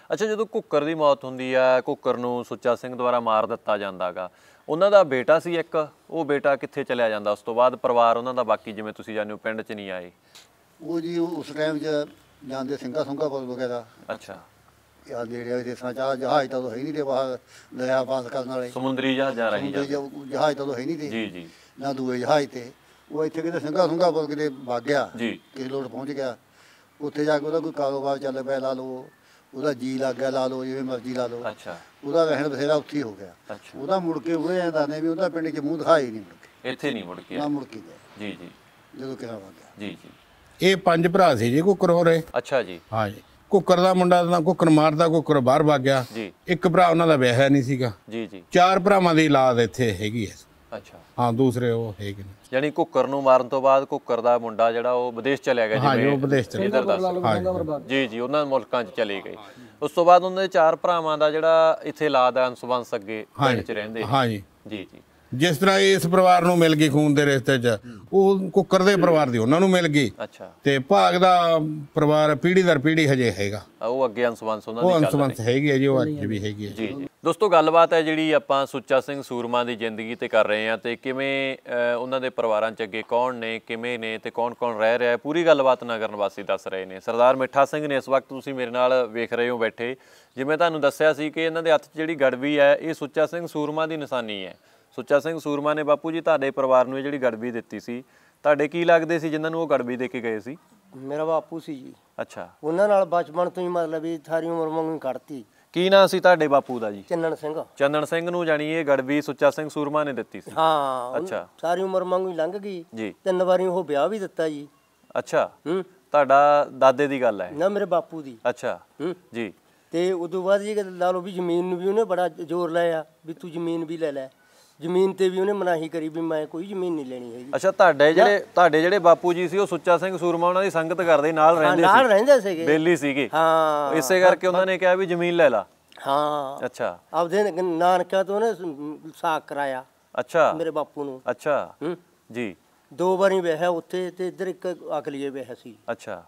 ਅੱਛਾ, ਜਦੋਂ ਘੁੱਕਰ ਦੀ ਮੌਤ ਹੁੰਦੀ ਆ, ਘੁੱਕਰ ਨੂੰ ਸੁੱਚਾ ਸਿੰਘ ਦੁਆਰਾ ਮਾਰ ਦਿੱਤਾ ਜਾਂਦਾਗਾ, ਉਹਨਾਂ ਦਾ ਬੇਟਾ ਸੀ ਇੱਕ, ਉਹ ਬੇਟਾ ਕਿੱਥੇ ਚਲਿਆ ਜਾਂਦਾ ਉਸ ਤੋਂ ਬਾਅਦ? ਪਰਿਵਾਰ ਉਹਨਾਂ ਦਾ ਬਾਕੀ ਜਿਵੇਂ ਤੁਸੀਂ ਜਾਣਦੇ ਹੋ ਪਿੰਡ 'ਚ ਨਹੀਂ ਆਏ? ਉਹ ਜੀ ਉਸ ਟਾਈਮ 'ਚ ਜਾਂਦੇ ਸਿੰਘਾ ਸੁੰਘਾ ਕੋਲ ਵਗੈਰਾ। ਅੱਛਾ, ਯਾਰ ਨੇੜੇ ਦੇਸਾਂ 'ਚ ਜਹਾਜ਼ ਤਾਂ ਉਦੋਂ ਹੈ ਹੀ ਨਹੀਂ ਤੇ ਬਾਹਰ ਦਰਿਆ ਪਾਸ ਕਰਨ ਵਾਲੇ ਸਮੁੰਦਰੀ ਜਹਾਜ਼ਾਂ ਰਾਹੀਂ ਜਾਂਦੇ। ਜਹਾਜ਼ ਤਾਂ ਉਦੋਂ ਹੈ ਨਹੀਂ ਤੇ ਜੀ ਜੀ ਨਾ ਦੂਏ ਜਹਾਜ਼ ਤੇ। ਉਹ ਇੱਥੇ ਕਿਤੇ ਸਿੰਘਾ ਸੁੰਘਾ ਕੋਲ ਕਿਤੇ ਵਗ ਗਿਆ, ਜੀ, ਕਿਸੇ ਲੋਟ ਪਹੁੰਚ ਗਿਆ। ਉੱਥੇ ਜਾ ਕੇ ਉਹਦਾ ਕੋਈ ਕਾਰੋਬਾਰ ਚੱਲ ਪਿਆ, ਲਾ ਲਓ, ਉਹਦਾ ਜੀ ਲੱਗ ਗਿਆ, ਲਾ ਲਓ, ਜਿਵੇਂ ਮਰਜ਼ੀ ਲਾ ਲਓ। ਅੱਛਾ, ਉਹਦਾ ਰਹਿਣ ਬਸੇਰਾ ਉੱਥੇ ਹੀ ਹੋ ਗਿਆ। ਅੱਛਾ, ਉਹਦਾ ਮੁੜ ਕੇ ਉਰੇ ਜਾਂਦਾ ਨੇ ਵੀ ਉਹਦਾ ਪਿੰਡ 'ਚ ਮੂੰਹ ਦਿਖਾਇਆ ਹੀ ਨਹੀਂ ਮੁੜ ਕੇ, ਇੱਥੇ ਨਹੀਂ ਮੁੜ ਕੇ ਨਾ ਆਏ। ਮੁੜ ਕੇ ਗਿਆ ਜੀ ਜੀ ਜਦੋਂ ਕਿਹਾ ਵਗ ਗਿਆ। ਜੀ ਜੀ ਇਹ 5 ਭਰਾ ਸੀ ਜੀ ਘੁੱਕਰ ਹੋ ਰਹੇ। ਅੱਛਾ ਜੀ, ਹਾਂ ਜੀ, ਘੁੱਕਰ ਦਾ ਮੁੰਡਾ ਤਾਂ ਘੁੱਕਰ ਮਾਰਦਾ, ਘੁੱਕਰ ਬਾਹਰ ਭੱਗ ਗਿਆ। ਜੀ ਇੱਕ ਭਰਾ ਉਹਨਾਂ ਦਾ ਵਿਆਹਿਆ ਨਹੀਂ ਸੀਗਾ। ਜੀ ਜੀ 4 ਭਰਾਵਾਂ ਦੀ ਔਲਾਦ ਇੱਥੇ ਹੈਗੀ ਹੈ। ਅੱਛਾ, ਹਾਂ, ਦੂਸਰੇ ਉਹ ਹੈਗੇ ਨੇ। ਯਾਨੀ ਘੁੱਕਰ ਨੂੰ ਮਾਰਨ ਤੋਂ ਬਾਅਦ ਘੁੱਕਰ ਦਾ ਮੁੰਡਾ ਜਿਹੜਾ ਉਹ ਵਿਦੇਸ਼ ਚਲਿਆ ਗਿਆ, ਹਾਂ ਜੀ, ਉਹ ਵਿਦੇਸ਼ ਚਲੇ ਇੱਧਰ ਦੱਸ। ਜੀ ਜੀ ਉਹਨਾਂ ਮੁਲਕਾਂ 'ਚ ਚਲੇ ਗਏ। ਉਸ ਤੋਂ ਬਾਅਦ ਉਹਨਾਂ ਦੇ 4 ਭਰਾਵਾਂ ਦਾ ਜਿਹੜਾ ਇੱਥੇ ਔਲਾਦ ਆ, ਅੰਸ਼-ਵੰਸ਼ ਅੱਗੇ ਪਿੰਡ 'ਚ ਰਹਿੰਦੇ। ਹਾਂ ਜੀ, ਜੀ ਜੀ ਜਿਸ ਤਰ੍ਹਾਂ ਇਸ ਪਰਿਵਾਰ ਨੂੰ ਮਿਲ ਗਈ ਖੂਨ ਦੇ ਰਿਸ਼ਤੇ 'ਚ, ਉਹ ਘੁੱਕਰ ਦੇ ਪਰਿਵਾਰ ਦੀ ਉਹਨਾਂ ਨੂੰ ਮਿਲ ਗਈ। ਅੱਛਾ, ਤੇ ਭਾਗ ਦਾ ਪਰਿਵਾਰ ਪੀੜ੍ਹੀ ਦਰ ਪੀੜ੍ਹੀ ਹਜੇ ਹੈਗਾ, ਉਹ ਅੱਗੇ ਅੰਸ਼-ਵੰਸ਼ ਉਹਨਾਂ ਉਹ ਦੀ ਅੰਸ਼-ਵੰਸ਼ ਹੈਗੀ ਹੈ ਜੀ, ਉਹ ਅੱਜ ਵੀ ਹੈਗੀ ਹੈ। ਜੀ ਜੀ ਦੋਸਤੋ, ਗੱਲਬਾਤ ਹੈ ਜਿਹੜੀ ਆਪਾਂ ਸੁੱਚਾ ਸਿੰਘ ਸੂਰਮਾ ਦੀ ਜ਼ਿੰਦਗੀ ਤੇ ਕਰ ਰਹੇ ਹਾਂ ਤੇ ਕਿਵੇਂ ਉਹਨਾਂ ਦੇ ਪਰਿਵਾਰਾਂ 'ਚ ਅੱਗੇ ਕੌਣ ਨੇ, ਕਿਵੇਂ ਨੇ ਤੇ ਕੌਣ-ਕੌਣ ਰਹਿ ਰਿਹਾ ਹੈ, ਪੂਰੀ ਗੱਲਬਾਤ ਨਗਰ ਨਿਵਾਸੀ ਦੱਸ ਰਹੇ ਨੇ। ਸਰਦਾਰ ਮਿੱਠਾ ਸਿੰਘ ਨੇ ਇਸ ਵਕਤ ਤੁਸੀਂ ਮੇਰੇ ਨਾਲ ਵੇਖ ਰਹੇ ਹੋ ਬੈਠੇ। ਜਿਵੇਂ ਤੁਹਾਨੂੰ ਦੱਸਿਆ ਸੀ ਕਿ ਇਹਨਾਂ ਦੇ ਹੱਥ 'ਚ ਜਿਹੜੀ ਗੜਵੀ ਹੈ, ਇਹ ਸੁੱਚਾ ਸਿੰਘ ਸੂਰਮਾ ਦੀ ਨਿਸ਼ਾਨੀ ਹੈ। ਸੁੱਚਾ ਸਿੰਘ ਸੂਰਮਾ ਨੇ ਬਾਪੂ ਜੀ ਤੁਹਾਡੇ ਪਰਿਵਾਰ ਨੂੰ ਇਹ ਜਿਹੜੀ ਗੜਵੀ ਦਿੱਤੀ ਸੀ, ਤੁਹਾਡੇ ਕੀ ਲੱਗਦੇ ਸੀ ਜਿਨ੍ਹਾਂ ਨੂੰ ਉਹ ਗੜਵੀ ਦੇ ਕੇ ਗਏ ਸੀ? ਮੇਰਾ ਬਾਪੂ ਸੀ ਜੀ। ਅੱਛਾ, ਉਹਨਾਂ ਨਾਲ ਬਚਪਨ ਤੋਂ ਹੀ ਮਤਲਬ ਵੀ ਸਾਰੀ ਉਮਰ ਵਾਂਗੂ ਹੀ ਕੱਢਤੀ। ਕੀ ਨਾਂ ਸੀ ਤੁਹਾਡੇ ਬਾਪੂ ਦਾ ਜੀ? ਚੰਨਣ ਸਿੰਘ। ਚੰਨਣ ਸਿੰਘ ਨੂੰ ਜਾਣੀ ਇਹ ਗੜਵੀ ਸੁੱਚਾ ਸਿੰਘ ਸੂਰਮਾ ਨੇ ਦਿੱਤੀ ਸੀ? ਹਾਂ, ਅੱਛਾ, ਸਾਰੀ ਉਮਰ ਵਾਂਗੂ ਹੀ ਲੰਘ ਗਈ ਜੀ। 3 ਵਾਰੀ ਉਹ ਵਿਆਹ ਵੀ ਦਿੱਤਾ ਜੀ। ਅੱਛਾ, ਹੂੰ, ਤੁਹਾਡਾ ਦਾਦੇ ਦੀ ਗੱਲ ਹੈ? ਨਾ ਮੇਰੇ ਬਾਪੂ ਦੀ। ਅੱਛਾ ਹੂੰ, ਜੀ। ਤੇ ਉਦੋਂ ਬਾਅਦ ਜੀ ਲਾ ਲਓ ਵੀ ਜ਼ਮੀਨ ਨੂੰ ਵੀ ਉਹਨੇ ਬੜਾ ਜ਼ੋਰ ਲਾਇਆ ਵੀ ਤੂੰ ਜ਼ਮੀਨ ਵੀ ਲੈ ਲੈ। ਜ਼ਮੀਨ ਤੇ ਵੀ ਉਹਨੇ ਮਨਾਹੀ ਕਰੀ ਵੀ ਮੈਂ ਕੋਈ ਜ਼ਮੀਨ ਨਹੀਂ ਲੈਣੀ ਹੈਗੀ। ਅੱਛਾ, ਤੁਹਾਡੇ ਜਿਹੜੇ ਬਾਪੂ ਜੀ ਸੀ ਉਹ ਸੁੱਚਾ ਸਿੰਘ ਸੂਰਮਾ ਉਹਨਾਂ ਦੀ ਸੰਗਤ ਕਰਦੇ ਨਾਲ ਰਹਿੰਦੇ ਸੀ? ਨਾਲ ਰਹਿੰਦੇ ਸੀਗੇ, ਬੇਲੀ ਸੀਗੇ। ਹਾਂ, ਇਸੇ ਕਰਕੇ ਉਹਨਾਂ ਨੇ ਕਿਹਾ ਵੀ ਜ਼ਮੀਨ ਲੈ ਲਾ। ਹਾਂ, ਅੱਛਾ, ਆਪਦੇ ਨਾਨਕਿਆਂ ਤੋਂ ਉਹਨੇ ਸਾਕ ਕਰਾਇਆ ਅੱਛਾ ਮੇਰੇ ਬਾਪੂ ਨੂੰ। ਅੱਛਾ ਹੂੰ, ਜੀ। 2 ਵਾਰੀ ਵਿਆਹਿਆ ਉੱਥੇ ਤੇ ਇੱਧਰ ਇੱਕ ਅਕਲੀਏ ਵਿਆਹਿਆ ਸੀ। ਅੱਛਾ,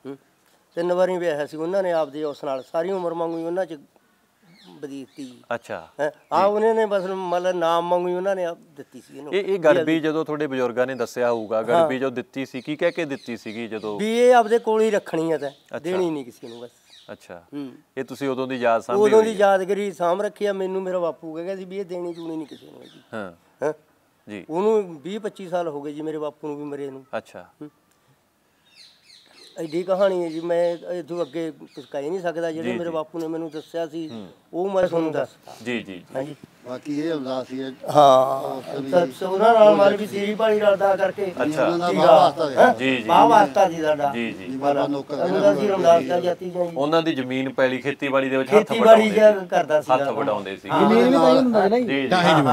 3 ਵਾਰੀ ਵਿਆਹਿਆ ਸੀ ਉਹਨਾਂ ਨੇ ਆਪਦੇ ਉਸ ਨਾਲ, ਸਾਰੀ ਉਮਰ ਵਾਂਗੂ ਹੀ ਉਹਨਾਂ 'ਚ ਬਦੀਤੀ। ਅੱਛਾ, ਆ ਉਹਨੇ ਨੇ ਬਸ ਮਤਲਬ ਨਾਮ ਵਾਂਗੂ ਹੀ ਉਹਨਾਂ ਨੇ ਦਿੱਤੀ ਸੀ ਇਹਨੂੰ। ਇਹ ਗੜਬੀ ਜਦੋਂ ਤੁਹਾਡੇ ਬਜ਼ੁਰਗਾਂ ਨੇ ਦੱਸਿਆ ਹੋਊਗਾ, ਗੜਬੀ ਜੋ ਦਿੱਤੀ ਸੀ ਕੀ ਕਹਿ ਕੇ ਦਿੱਤੀ ਸੀਗੀ ਜਦੋਂ? ਵੀ ਇਹ ਆਪਦੇ ਕੋਲ ਹੀ ਰੱਖਣੀ ਹੈ ਤਾਂ ਦੇਣੀ ਨਹੀਂ ਕਿਸੇ ਨੂੰ ਬਸ। ਅੱਛਾ, ਹੂੰ, ਇਹ ਤੁਸੀਂ ਉਦੋਂ ਦੀ ਯਾਦ ਸਾਂਭੀ ਉਦੋਂ ਹੋਈ ਦੀ ਹੈ? ਯਾਦਗਰੀ ਸਾਂਭ ਰੱਖੀ ਆ। ਮੈਨੂੰ ਮੇਰਾ ਬਾਪੂ ਕਹਿੰਦਾ ਸੀ ਵੀ ਇਹ ਦੇਣੀ ਚੂਣੀ ਨਹੀਂ ਕਿਸੇ ਨੂੰ ਜੀ। ਹਾਂ ਹਾਂ ਜੀ। ਉਹਨੂੰ 20-25 ਸਾਲ ਹੋ ਗਏ ਜੀ ਮੇਰੇ ਬਾਪੂ ਨੂੰ ਵੀ ਮਰੇ ਨੂੰ। ਅੱਛਾ, ਐਡੀ ਕਹਾਣੀ ਹੈ ਜੀ, ਮੈਂ ਇਹ ਤੋਂ ਅੱਗੇ ਕੁਝ ਕਹਿ ਨਹੀਂ ਸਕਦਾ। ਜਿਹੜੇ ਮੇਰੇ ਬਾਪੂ ਨੇ ਮੈਨੂੰ ਦੱਸਿਆ ਸੀ ਉਹ ਮੈਂ ਤੁਹਾਨੂੰ ਦੱਸਦਾ। ਜੀ ਜੀ ਹਾਂਜੀ, ਬਾਕੀ ਇਹ ਹੁੰਦਾ ਸੀ ਹਾਂ, ਉਹਨਾਂ ਨਾਲ ਮਾਰ ਵੀ ਸੀਰੀ ਪਾਣੀ ਰਲਦਾ ਕਰਕੇ। ਅੱਛਾ, ਜੀ ਜੀ, ਬਾਹ ਵਾਸਤਾ ਜੀ ਸਾਡਾ। ਜੀ ਜੀ, ਉਹਨਾਂ ਦੀ ਰਮਦਾਸਤਾ ਜਾਤੀ ਜੀ। ਉਹਨਾਂ ਦੀ ਜ਼ਮੀਨ ਪੈਲੀ ਖੇਤੀਬਾੜੀ ਦੇ ਵਿੱਚ ਹੱਥ ਖੇਤੀਬਾੜੀ ਵਟਾਉਂਦੇ ਕਰਦਾ ਸੀ, ਹੱਥ ਵਟਾਉਂਦੇ ਸੀ। ਜ਼ਮੀਨ ਵੀ ਤਾਂ ਹੁੰਦਾ ਨਹੀਂ। ਜੀ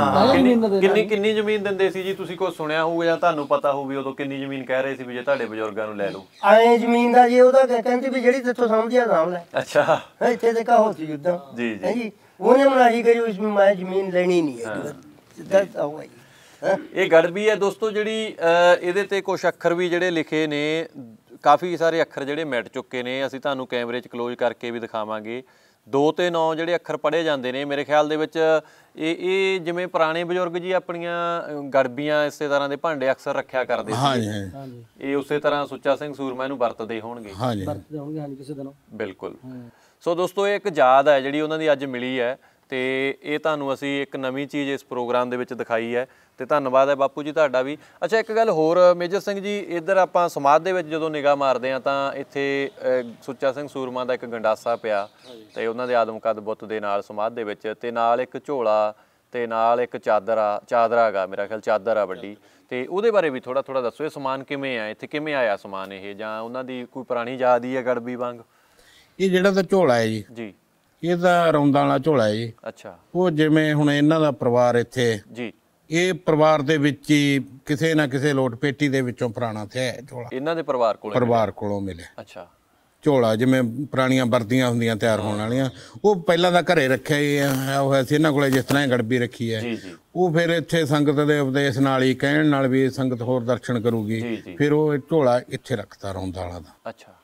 ਜੀ, ਕਿੰਨੀ ਜ਼ਮੀਨ ਦਿੰਦੇ ਸੀ ਜੀ? ਤੁਸੀਂ ਕੋਈ ਸੁਣਿਆ ਹੋਊਗਾ ਜਾਂ ਤੁਹਾਨੂੰ ਪਤਾ ਹੋਊ ਵੀ ਉਦੋਂ ਕਿੰਨੀ ਜ਼ਮੀਨ ਕਹਿ ਰਹੇ ਸੀ ਵੀ ਜੇ ਤੁਹਾਡੇ ਬਜ਼ੁਰਗਾਂ ਨੂੰ ਲੈ ਲਓ? ਐ ਜ਼ਮੀਨ ਦਾ ਜੀ ਉਹਦਾ ਕਹਿੰਦੇ ਵੀ ਜਿਹੜੀ ਤੇਥੋਂ ਸਮਝਿਆ ਸਾਂਭ ਲੈ। ਅੱਛਾ, ਇੱਥੇ ਤੇ ਕਹੋ ਸੀ ਉਦਾਂ। ਜੀ ਜੀ ਜੀ, ਉਹਨੇ ਮਨਾਹੀ ਕਰੀ ਉਸ ਨੂੰ ਮੈਂ ਜ਼ਮੀਨ ਲੈਣੀ ਨਹੀਂ ਹੈ। ਸਿੱਧਾ ਹੋਇਆ ਜੀ। ਇਹ ਗੜਬੀ ਹੈ ਦੋਸਤੋ ਜਿਹੜੀ ਇਹਦੇ ਤੇ ਕੁਝ ਅੱਖਰ ਵੀ ਜਿਹੜੇ ਲਿਖੇ ਨੇ, ਕਾਫੀ ਸਾਰੇ ਅੱਖਰ ਜਿਹੜੇ ਮਿਟ ਚੁੱਕੇ ਨੇ। ਅਸੀਂ ਤੁਹਾਨੂੰ ਕੈਮਰੇ 'ਚ ਕਲੋਜ਼ ਕਰਕੇ ਵੀ ਦਿਖਾਵਾਂਗੇ। 2 ਤੇ 9 ਜਿਹੜੇ ਅੱਖਰ ਪੜ੍ਹੇ ਜਾਂਦੇ ਨੇ ਮੇਰੇ ਖਿਆਲ ਦੇ ਵਿੱਚ। ਇਹ ਜਿਵੇਂ ਪੁਰਾਣੇ ਬਜ਼ੁਰਗ ਜੀ ਆਪਣੀਆਂ ਗੜਬੀਆਂ ਇਸੇ ਤਰ੍ਹਾਂ ਦੇ ਭਾਂਡੇ ਅਕਸਰ ਰੱਖਿਆ ਕਰਦੇ ਸੀ, ਇਹ ਉਸੇ ਤਰ੍ਹਾਂ ਸੁੱਚਾ ਸਿੰਘ ਸੂਰਮਾ ਨੂੰ ਵਰਤਦੇ ਹੋਣਗੇ। ਵਰਤਦੇ ਹੋਣਗੇ, ਹਾਂਜੀ, ਕਿਸੇ ਦਿਨ। ਬਿਲਕੁਲ। ਸੋ ਦੋਸਤੋ, ਇਹ ਇੱਕ ਯਾਦ ਹੈ ਜਿਹੜੀ ਉਹਨਾਂ ਦੀ ਅੱਜ ਮਿਲੀ ਹੈ ਤੇ ਇਹ ਤੁਹਾਨੂੰ ਅਸੀਂ ਇੱਕ ਨਵੀਂ ਚੀਜ਼ ਇਸ ਪ੍ਰੋਗਰਾਮ ਦੇ ਵਿੱਚ ਦਿਖਾਈ ਹੈ ਤੇ ਧੰਨਵਾਦ ਹੈ ਬਾਪੂ ਜੀ ਤੁਹਾਡਾ ਵੀ। ਅੱਛਾ, ਇੱਕ ਗੱਲ ਹੋਰ ਮੇਜਰ ਸਿੰਘ ਜੀ, ਇੱਧਰ ਆਪਾਂ ਸਮਾਧ ਦੇ ਵਿੱਚ ਜਦੋਂ ਨਿਗਾਹ ਮਾਰਦੇ ਹਾਂ ਤਾਂ ਇੱਥੇ ਸੁੱਚਾ ਸਿੰਘ ਸੂਰਮਾ ਦਾ ਇੱਕ ਗੰਡਾਸਾ ਪਿਆ ਤੇ ਉਹਨਾਂ ਦੇ ਆਦਮਕਦ ਬੁੱਤ ਦੇ ਨਾਲ ਸਮਾਧ ਦੇ ਵਿੱਚ, ਤੇ ਨਾਲ ਇੱਕ ਝੋਲਾ ਤੇ ਨਾਲ ਇੱਕ ਚਾਦਰਾ ਹੈਗਾ, ਮੇਰਾ ਖਿਆਲ ਚਾਦਰ ਆ ਵੱਡੀ। ਤੇ ਉਹਦੇ ਬਾਰੇ ਵੀ ਥੋੜਾ ਦੱਸੋ, ਇਹ ਸਮਾਨ ਕਿਵੇਂ ਆ, ਇੱਥੇ ਕਿਵੇਂ ਆਇਆ ਸਮਾਨ ਇਹ, ਜਾਂ ਉਹਨਾਂ ਦੀ ਕੋਈ ਪੁਰਾਣੀ ਯਾਦ ਹੀ ਹੈ ਗੜਬੀ ਵਾਂਗ? ਇਹ ਜਿਹੜਾ ਤਾਂ ਝੋਲਾ ਹੈ ਜੀ, ਇਹ ਤਾਂ ਰੌਂਦਾਂ ਵਾਲਾ ਝੋਲਾ ਹੈ ਜੀ। ਅੱਛਾ, ਉਹ ਜਿਵੇਂ ਹੁਣ ਇਹਨਾਂ ਦਾ ਪਰਿਵਾਰ ਇੱਥੇ ਜੀ, ਇਹ ਪਰਿਵਾਰ ਦੇ ਵਿੱਚ ਹੀ ਕਿਸੇ ਨਾ ਕਿਸੇ ਲੋਟ ਪੇਟੀ ਦੇ ਵਿੱਚੋਂ ਪੁਰਾਣਾ ਤੇ ਝੋਲਾ ਇਹਨਾਂ ਦੇ ਪਰਿਵਾਰ ਕੋਲੋਂ ਮਿਲਿਆ। ਅੱਛਾ, ਝੋਲਾ ਜਿਵੇਂ ਪੁਰਾਣੀਆਂ ਵਰਦੀਆਂ ਹੁੰਦੀਆਂ ਤਿਆਰ ਹੋਣ ਵਾਲੀਆਂ, ਉਹ ਪਹਿਲਾਂ ਤਾਂ ਘਰੇ ਰੱਖਿਆ ਹੀ ਹੋਇਆ ਸੀ ਇਹਨਾਂ ਕੋਲੇ, ਜਿਸ ਤਰ੍ਹਾਂ ਇਹ ਗੜਬੀ ਰੱਖੀ ਹੈ। ਉਹ ਫਿਰ ਇੱਥੇ ਸੰਗਤ ਦੇ ਉਪਦੇਸ਼ ਨਾਲ ਹੀ, ਕਹਿਣ ਨਾਲ ਵੀ ਸੰਗਤ ਹੋਰ ਦਰਸ਼ਨ ਕਰੂਗੀ, ਫਿਰ ਉਹ ਝੋਲਾ ਇੱਥੇ ਰੱਖਤਾ ਰੌਂਦਾਂ ਵਾਲਾ ਦਾ। ਅੱਛਾ,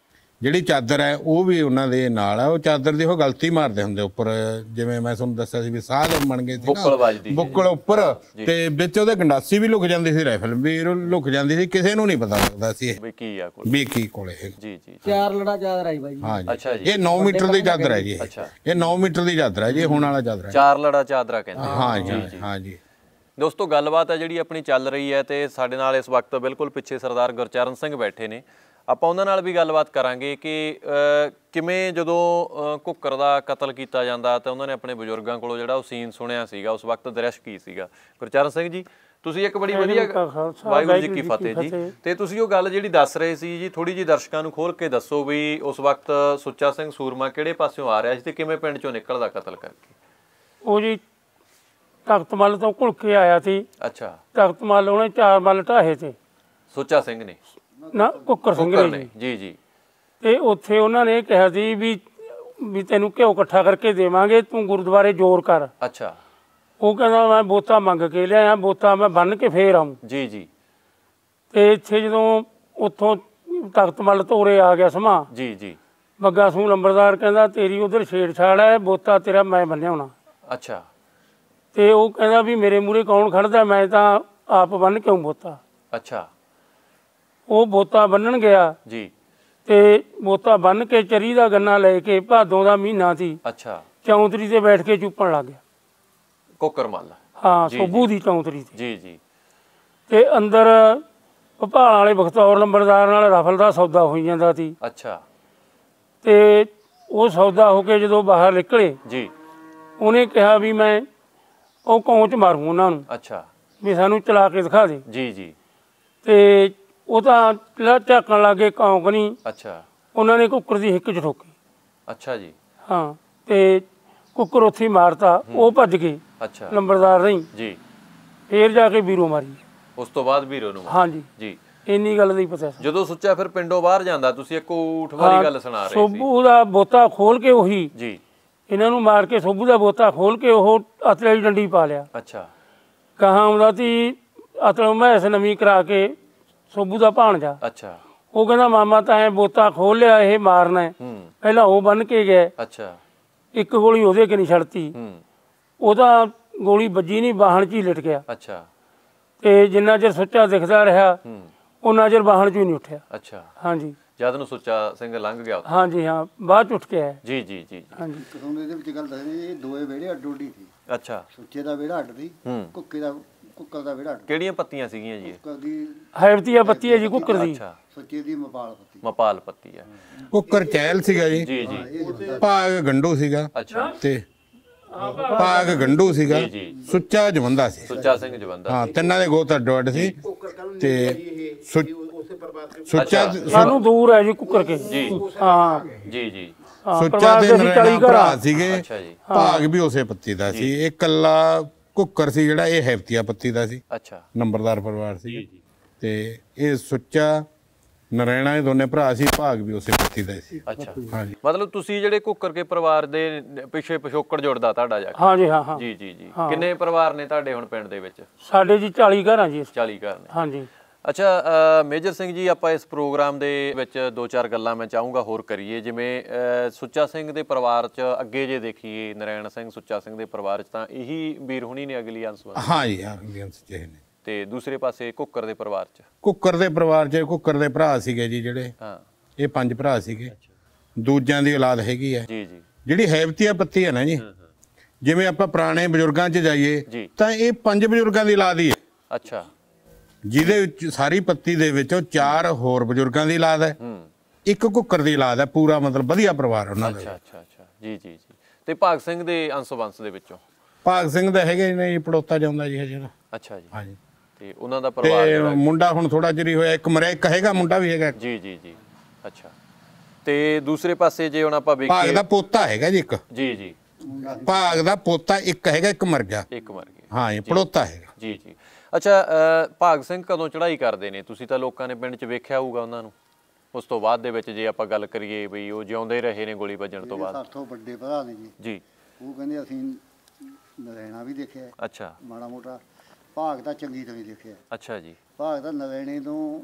ਜਿਹੜੀ ਚਾਦਰ ਹੈ ਉਹ ਵੀ ਉਹਨਾਂ ਦੇ ਨਾਲ ਹੈ। ਉਹ ਚਾਦਰ ਦੀ ਉਹ ਗਲਤੀ ਮਾਰਦੇ ਹੁੰਦੇ ਉੱਪਰ, ਜਿਵੇਂ ਮੈਂ ਤੁਹਾਨੂੰ ਦੱਸਿਆ ਸੀ ਵੀ ਸਾਹ ਦੇ ਬਣ ਗਏ ਸੀ ਬੁੱਕਲ ਵੱਜਦੀ, ਬੁੱਕਲ ਉੱਪਰ, ਤੇ ਵਿੱਚ ਉਹਦੇ ਗੰਡਾਸੀ ਵੀ ਲੁਕ ਜਾਂਦੀ ਸੀ, ਰਾਈਫਲ ਵੀ ਲੁਕ ਜਾਂਦੀ ਸੀ, ਕਿਸੇ ਨੂੰ ਨਹੀਂ ਪਤਾ ਲੱਗਦਾ ਸੀ ਵੀ ਕੀ ਆ ਕੋਲ, ਵੀ ਕੀ ਕੋਲੇ ਹੈ। ਜੀ ਜੀ 4 ਲੜਾ ਚਾਦਰ ਆਈ ਬਾਈ। ਹਾਂ ਜੀ, ਅੱਛਾ ਜੀ, ਇਹ 9 ਮੀਟਰ ਦੀ ਚਾਦਰ ਹੈ ਜੀ। ਅੱਛਾ, ਇਹ 9 ਮੀਟਰ ਦੀ ਚਾਦਰ ਹੈ ਜੀ, ਹੁਣ ਵਾਲਾ ਚਾਦਰ ਹੈ। 4 ਲੜਾ ਚਾਦਰਾ ਕਹਿੰਦੇ। ਹਾਂ ਜੀ, ਹਾਂ ਜੀ। ਦੋਸਤੋ ਗੱਲਬਾਤ ਹੈ ਜਿਹੜੀ ਆਪਣੀ ਚੱਲ ਰਹੀ ਹੈ, ਤੇ ਸਾਡੇ ਨਾਲ ਇਸ ਵਕਤ ਬਿਲਕੁਲ ਪਿੱਛੇ ਸਰਦਾਰ ਗੁਰਚਰਨ ਸਿੰਘ ਬੈਠੇ ਨੇ। ਆਪਾਂ ਉਹਨਾਂ ਨਾਲ ਵੀ ਗੱਲਬਾਤ ਕਰਾਂਗੇ ਕਿ ਕਿਵੇਂ ਜਦੋਂ ਘੁੱਕਰ ਦਾ ਕਤਲ ਕੀਤਾ ਜਾਂਦਾ ਤਾਂ ਉਹਨਾਂ ਨੇ ਆਪਣੇ ਬਜ਼ੁਰਗਾਂ ਕੋਲੋਂ ਜਿਹੜਾ ਉਹ ਸੀਨ ਸੁਣਿਆ ਸੀਗਾ, ਉਸ ਵਕਤ ਦ੍ਰਿਸ਼ ਕੀ ਸੀਗਾ। ਗੁਰਚਰਨ ਸਿੰਘ ਜੀ, ਤੁਸੀਂ ਇੱਕ ਬੜੀ ਵਧੀਆ, ਵਾਹਿਗੁਰੂ ਜੀ ਕੀ ਫਤਿਹ ਜੀ, ਤੇ ਤੁਸੀਂ ਉਹ ਗੱਲ ਜਿਹੜੀ ਦੱਸ ਰਹੇ ਸੀ ਜੀ, ਥੋੜੀ ਜਿਹੀ ਦਰਸ਼ਕਾਂ ਨੂੰ ਖੋਲ ਕੇ ਦੱਸੋ ਵੀ ਉਸ ਵਕਤ ਸੁੱਚਾ ਸਿੰਘ ਸੂਰਮਾ ਕਿਹੜੇ ਪਾਸਿਓਂ ਆ ਰਿਹਾ ਸੀ ਤੇ ਕਿਵੇਂ ਪਿੰਡ ਚੋਂ ਨਿਕਲਦਾ ਕਤਲ ਕਰਕੇ? ਉਹ ਜੀ ਤਖਤ ਮੱਲ ਤੋਂ ਘੁਲ ਕੇ ਆਇਆ ਸੀ। ਅੱਛਾ, ਤਖਤ ਮੱਲ ਉਹਨੇ 4 ਮੱਲ ਢਾਹੇ ਤੇ, ਸੁੱਚਾ ਸਿੰਘ ਨੇ, ਨਾ ਕੁੱਕਰ ਸਿੰਘ ਘੁੱਕਰ ਨੇ ਨੇ, ਜੀ ਜੀ। ਤੇ ਉੱਥੇ ਉਹਨਾਂ ਨੇ ਕਿਹਾ ਸੀ ਵੀ ਤੈਨੂੰ ਘਿਓ ਇਕੱਠਾ ਕਰਕੇ ਦੇਵਾਂਗੇ, ਤੂੰ ਗੁਰਦੁਆਰੇ ਜ਼ੋਰ ਕਰ। ਅੱਛਾ, ਉਹ ਕਹਿੰਦਾ ਮੈਂ ਬੋਤਾ ਮੰਗ ਕੇ ਲਿਆਇਆ, ਬੋਤਾ ਮੈਂ ਬੰਨ ਕੇ ਫੇਰ ਆਊਂ। ਜੀ ਜੀ ਤੇ ਇੱਥੇ ਜਦੋਂ ਉੱਥੋਂ ਤਖਤ ਮੱਲ ਤੋਰੇ ਆ ਗਿਆ ਸਮਾਂ, ਜੀ ਜੀ। ਬੱਗਾ ਸਿੰਘ ਲੰਬਰਦਾਰ ਕਹਿੰਦਾ ਤੇਰੀ ਉਧਰ ਛੇੜਛਾੜ ਹੈ, ਬੋਤਾ ਤੇਰਾ ਮੈਂ ਬੰਨਿਆ ਹੋਣਾ। ਅੱਛਾ, ਤੇ ਉਹ ਕਹਿੰਦਾ ਵੀ ਮੇਰੇ ਮੂਹਰੇ ਕੌਣ ਖੜਦਾ, ਮੈਂ ਤਾਂ ਆਪ ਬੰਨ ਕਿਉਂ ਬੋਤਾ। ਅੱਛਾ, ਉਹ ਬੋਤਾ ਬੰਨਣ ਗਿਆ ਜੀ। ਤੇ ਬੋਤਾ ਬੰਨ ਕੇ ਚਰੀ ਦਾ ਗੰਨਾ ਲੈ ਕੇ, ਭਾਦੋਂ ਦਾ ਮਹੀਨਾ ਸੀ, ਅੱਛਾ, ਚੌਂਤਰੀ ਤੇ ਬੈਠ ਕੇ ਚੁੱਪਣ ਲੱਗ ਗਿਆ। ਕੋਕਰ ਮੱਲ, ਹਾਂ, ਜੀ, ਸੋਭੂ ਦੀ ਚੌਂਤਰੀ ਤੇ। ਜੀ ਜੀ। ਤੇ ਅੰਦਰ ਭਪਾਲ ਵਾਲੇ ਬਖਤੌਰ ਲੰਬਰਦਾਰ ਨਾਲ ਰਫਲ ਦਾ ਸੌਦਾ ਹੋਈ ਜਾਂਦਾ ਸੀ। ਅੱਛਾ, ਤੇ ਉਹ ਸੌਦਾ ਹੋ ਕੇ ਜਦੋਂ ਬਾਹਰ ਨਿਕਲੇ, ਜੀ, ਉਹਨੇ ਕਿਹਾ ਵੀ ਮੈਂ ਉਹ ਕੌਂਚ ਮਾਰੂ ਉਹਨਾਂ ਨੂੰ, ਅੱਛਾ, ਵੀ ਸਾਨੂੰ ਚਲਾ ਕੇ ਦਿਖਾ ਦੇ। ਜੀ ਜੀ। ਤੇ ਉਹ ਤਾਂ ਝਾਕਣ ਲੱਗੇ, ਕੌਂਕ ਨਹੀਂ। ਅੱਛਾ, ਉਹਨਾਂ ਨੇ ਕੁੱਕਰ ਦੀ ਹਿੱਕ 'ਚ ਠੋਕੀ। ਅੱਛਾ ਜੀ। ਹਾਂ, ਤੇ ਕੁੱਕਰ ਉੱਥੇ ਹੀ ਮਾਰਤਾ, ਉਹ ਭੱਜ ਗਏ ਅੱਛਾ, ਲੰਬਰਦਾਰ ਨਹੀਂ। ਜੀ। ਫੇਰ ਜਾ ਕੇ ਵੀਰੋ ਮਾਰੀ। ਉਸ ਤੋਂ ਬਾਅਦ ਵੀਰੋ ਨੂੰ? ਹਾਂਜੀ ਜੀ। ਇੰਨੀ ਗੱਲ ਦਾ ਹੀ ਪਤਾ ਸੀ। ਜਦੋਂ ਸੁੱਚਾ ਫਿਰ ਪਿੰਡੋਂ ਬਾਹਰ ਜਾਂਦਾ, ਤੁਸੀਂ ਇੱਕ ਊਠ ਵਾਲੀ ਗੱਲ ਸੁਣਾ ਰਹੇ ਸੀ। ਸੋਭੂ ਦਾ ਬੋਤਾ ਖੋਲ ਕੇ ਉਹੀ ਜੀ। ਇਹਨਾਂ ਨੂੰ ਮਾਰ ਕੇ ਸੋਭੂ ਦਾ ਬੋਤਾ ਖੋਲ ਕੇ ਉਹ ਅਤਲੇ ਦੀ ਡੰਡੀ ਪਾ ਲਿਆ। ਅੱਛਾ, ਕਹਾਂ ਆਉਂਦਾ ਸੀ ਅਤਲ ਮੈਸ ਨਵੀਂ ਕਰਾ ਕੇ ਸੋਭੂ ਦਾ ਭਾਣਜਾ। ਅੱਛਾ। ਉਹ ਕਹਿੰਦਾ ਮਾਮਾ ਤਾਂ ਐ ਬੋਤਾ ਖੋਲ ਲਿਆ, ਇਹ ਮਾਰਨਾ। ਪਹਿਲਾਂ ਉਹ ਬੰਨ ਕੇ ਗਏ। ਅੱਛਾ। ਇੱਕ ਗੋਲੀ ਉਹਦੇ ਕਿ ਨਹੀਂ ਛੜਤੀ, ਉਹਦਾ ਗੋਲੀ ਵੱਜੀ ਨਹੀਂ, ਬਾਹਣ 'ਚ ਹੀ ਲਿਟ ਗਿਆ। ਅੱਛਾ। ਤੇ ਜਿੰਨਾ ਚਿਰ ਸੁੱਚਾ ਦਿਖਦਾ ਰਿਹਾ ਉਹਨਾਂ ਚਿਰ ਬਾਹਣ 'ਚੋਂ ਹੀ ਨਹੀਂ ਉੱਠਿਆ। ਅੱਛਾ। ਹਾਂਜੀ। ਜਦ ਨੂੰ ਸੁੱਚਾ ਸਿੰਘ ਲੰਘ ਗਿਆ? ਹਾਂਜੀ ਹਾਂ, ਬਾਅਦ 'ਚ ਉੱਠ ਕੇ ਆਇਆ। ਜੀ ਜੀ ਜੀ। ਹਾਂਜੀ। ਤੁਹਾਨੂੰ ਇਹਦੇ ਵਿੱਚ ਗੱਲ ਦੱਸਣੀ, ਇਹ ਦੋਏ ਵਿਹੜੇ ਅੱਡੋ ਅੱਡੀ ਸੀ। ਅੱਛਾ। ਸੁੱਚੇ ਦਾ ਵਿਹੜਾ ਅੱਡ ਸੀ, ਕੁੱਕਰ ਦਾ ਵਿਹੜਾ ਅੱਡ। ਕਿਹੜੀਆਂ ਪੱਤੀਆਂ ਸੀਗੀਆਂ ਜੀ? ਕੁੱਕਰ ਦੀ ਹੈਵਤੀਆ ਪੱਤੀ ਹੈ ਜੀ ਕੁੱਕਰ ਦੀ। ਅੱਛਾ। ਸੁੱਚੇ ਦੀ ਮਪਾਲ ਪੱਤੀ। ਮਪਾਲ ਪੱਤੀ ਹੈ। ਕੁੱਕਰ ਚਹਿਲ ਸੀਗਾ ਜੀ। ਜੀ ਜੀ। ਭਾਗ ਗੰਡੂ ਸੀਗਾ। ਅੱਛਾ। ਤੇ ਭਾਗ ਗੰਡੂ ਸੀਗਾ, ਸੁੱਚਾ ਜਵੰਦਾ ਸੀ। ਸੁੱਚਾ ਸਿੰਘ ਜਵੰਦਾ। ਹਾਂ, ਤਿੰਨਾਂ ਦੇ ਗੋਤ ਅੱਡੋ ਅੱਡ ਸੀ। ਤੇ ਸੁੱਚਾ ਸਾਨੂੰ ਦੂਰ ਹੈ ਜੀ ਕੁੱਕਰ ਕੇ। ਜੀ। ਹਾਂ ਜੀ ਜੀ। ਸੁੱਚਾ ਦੇ ਨਰੈਣਾ ਭਰਾ ਸੀਗੇ। ਅੱਛਾ ਜੀ। ਭਾਗ ਵੀ ਉਸੇ ਪੱਤੀ ਦਾ ਸੀ। ਇਹ ਕੱਲਾ ਕੁੱਕਰ ਸੀ ਜਿਹੜਾ, ਇਹ ਹੈਵਤੀਆ ਪੱਤੀ ਦਾ ਸੀ। ਅੱਛਾ। ਨੰਬਰਦਾਰ ਪਰਿਵਾਰ ਸੀ। ਤੇ ਇਹ ਸੁੱਚਾ ਨਰੈਣਾ, ਇਹ ਦੋਨੇ ਭਰਾ ਸੀ। ਭਾਗ ਵੀ ਉਸੇ ਪੱਤੀ ਦਾ ਸੀ। ਅੱਛਾ। ਹਾਂਜੀ। ਮਤਲਬ ਤੁਸੀਂ ਜਿਹੜੇ ਕੁੱਕਰ ਕੇ ਪਰਿਵਾਰ ਦੇ ਪਿੱਛੇ ਪਿਛੋਕੜ ਜੁੜਦਾ ਤੁਹਾਡਾ ਜਾ ਕੇ? ਹਾਂਜੀ ਹਾਂ ਹਾਂ। ਜੀ ਜੀ ਜੀ। ਕਿੰਨੇ ਪਰਿਵਾਰ ਨੇ ਤੁਹਾਡੇ ਹੁਣ ਪਿੰਡ ਦੇ ਵਿੱਚ? ਸਾਡੇ ਜੀ 40 ਘਰ ਆ ਜੀ। 40 ਘਰ ਨੇ। ਹਾਂਜੀ। ਅੱਛਾ ਮੇਜਰ ਸਿੰਘ ਜੀ, ਆਪਾਂ ਇਸ ਪ੍ਰੋਗਰਾਮ ਦੇ ਵਿੱਚ 2-4 ਗੱਲਾਂ ਮੈਂ ਚਾਹੂੰਗਾ ਹੋਰ ਕਰੀਏ। ਜਿਵੇਂ ਸੁੱਚਾ ਸਿੰਘ ਦੇ ਪਰਿਵਾਰ 'ਚ ਅੱਗੇ ਜੇ ਦੇਖੀਏ, ਨਰੈਣ ਸਿੰਘ ਸੁੱਚਾ ਸਿੰਘ ਦੇ ਪਰਿਵਾਰ 'ਚ ਤਾਂ ਇਹੀ ਵੀਰ ਹੁਣੀ ਨੇ ਅਗਲੀ ਅੰਸ਼? ਹਾਂ ਜੀ, ਹਾਂ, ਅਗਲੀ ਅੰਸ਼ ਨੇ। ਤੇ ਦੂਸਰੇ ਪਾਸੇ ਕੁੱਕਰ ਦੇ ਪਰਿਵਾਰ 'ਚ? ਕੁੱਕਰ ਦੇ ਪਰਿਵਾਰ 'ਚ ਕੁੱਕਰ ਦੇ ਭਰਾ ਸੀਗੇ ਜੀ ਜਿਹੜੇ। ਹਾਂ। ਇਹ 5 ਭਰਾ ਸੀਗੇ। ਦੂਜਿਆਂ ਦੀ ਔਲਾਦ ਹੈਗੀ ਹੈ। ਜੀ ਜੀ। ਜਿਹੜੀ ਹੈਵਤੀਆ ਪੱਤੀ ਹੈ ਨਾ ਜੀ, ਜਿਵੇਂ ਆਪਾਂ ਪੁਰਾਣੇ ਬਜ਼ੁਰਗਾਂ 'ਚ ਜਾਈਏ ਤਾਂ ਇਹ 5 ਬਜ਼ੁਰਗਾਂ ਦੀ ਔਲਾਦ ਹੀ ਹੈ। ਅੱਛਾ। ਜਿਹਦੇ ਵਿੱਚ ਸਾਰੀ ਪੱਤੀ ਦੇ ਵਿੱਚੋਂ 4 ਹੋਰ ਬਜ਼ੁਰਗਾਂ ਦੀ ਔਲਾਦ ਹੈ, ਇੱਕ ਕੁੱਕਰ ਦੀ ਔਲਾਦ ਹੈ। ਪੂਰਾ ਮਤਲਬ ਵਧੀਆ ਪਰਿਵਾਰ ਉਹਨਾਂ ਦਾ। ਅੱਛਾ ਅੱਛਾ ਅੱਛਾ। ਜੀ ਜੀ ਜੀ। ਤੇ ਭਾਗ ਸਿੰਘ ਦੇ ਅੰਸ਼-ਵੰਸ਼ ਦੇ ਵਿੱਚੋਂ? ਭਾਗ ਸਿੰਘ ਦਾ ਹੈਗੇ ਨੇ ਜੀ, ਪੜੋਤਾ ਜਾਂਦਾ ਜੀ ਹਜੇ। ਅੱਛਾ ਜੀ। ਹਾਂਜੀ। ਤੇ ਉਹਨਾਂ ਦਾ ਪਰਿਵਾਰ ਤੇ ਮੁੰਡਾ ਹੁਣ ਥੋੜਾ ਚਿਰ ਹੋਇਆ, ਇੱਕ ਮਰਿਆ, ਇੱਕ ਹੈਗਾ, ਮੁੰਡਾ ਵੀ ਹੈਗਾ। ਜੀ ਜੀ ਜੀ। ਅੱਛਾ। ਤੇ ਦੂਸਰੇ ਪਾਸੇ ਜੇ ਹੁਣ ਆਪਾਂ ਵੇਖੀਏ, ਭਾਗ ਦਾ ਪੋਤਾ ਹੈਗਾ ਜੀ ਇੱਕ। ਜੀ ਜੀ। ਭਾਗ ਦਾ ਪੋਤਾ ਇੱਕ ਹੈਗਾ, ਇੱਕ ਮਰ ਗਿਆ। ਇੱਕ ਮਰ ਗਿਆ। ਹਾਂ, ਇਹ ਪੜੋਤਾ ਹੈਗਾ। ਜੀ ਜੀ। ਅੱਛਾ, ਭਾਗ ਸਿੰਘ ਕਦੋਂ ਚੜ੍ਹਾਈ ਕਰਦੇ ਨੇ? ਤੁਸੀਂ ਤਾਂ ਲੋਕਾਂ ਨੇ ਪਿੰਡ 'ਚ ਵੇਖਿਆ ਹੋਊਗਾ ਉਹਨਾਂ ਨੂੰ। ਉਸ ਤੋਂ ਬਾਅਦ ਦੇ ਵਿੱਚ ਜੇ ਆਪਾਂ ਗੱਲ ਕਰੀਏ ਬਈ ਉਹ ਜਿਉਂਦੇ ਰਹੇ ਨੇ ਗੋਲੀ ਵੱਜਣ ਤੋਂ ਬਾਅਦ? ਸਾਥੋਂ ਵੱਡੇ ਭਰਾ ਨੇ ਜੀ। ਜੀ। ਉਹ ਕਹਿੰਦੇ ਅਸੀਂ ਨਰੈਣਾ ਵੀ ਦੇਖਿਆ। ਅੱਛਾ। ਮਾੜਾ ਮੋਟਾ ਭਾਗ ਤਾਂ ਚੰਗੀ ਤਰ੍ਹਾਂ ਦੇਖਿਆ। ਅੱਛਾ ਜੀ। ਭਾਗ ਤਾਂ ਨਰੈਣੇ ਤੋਂ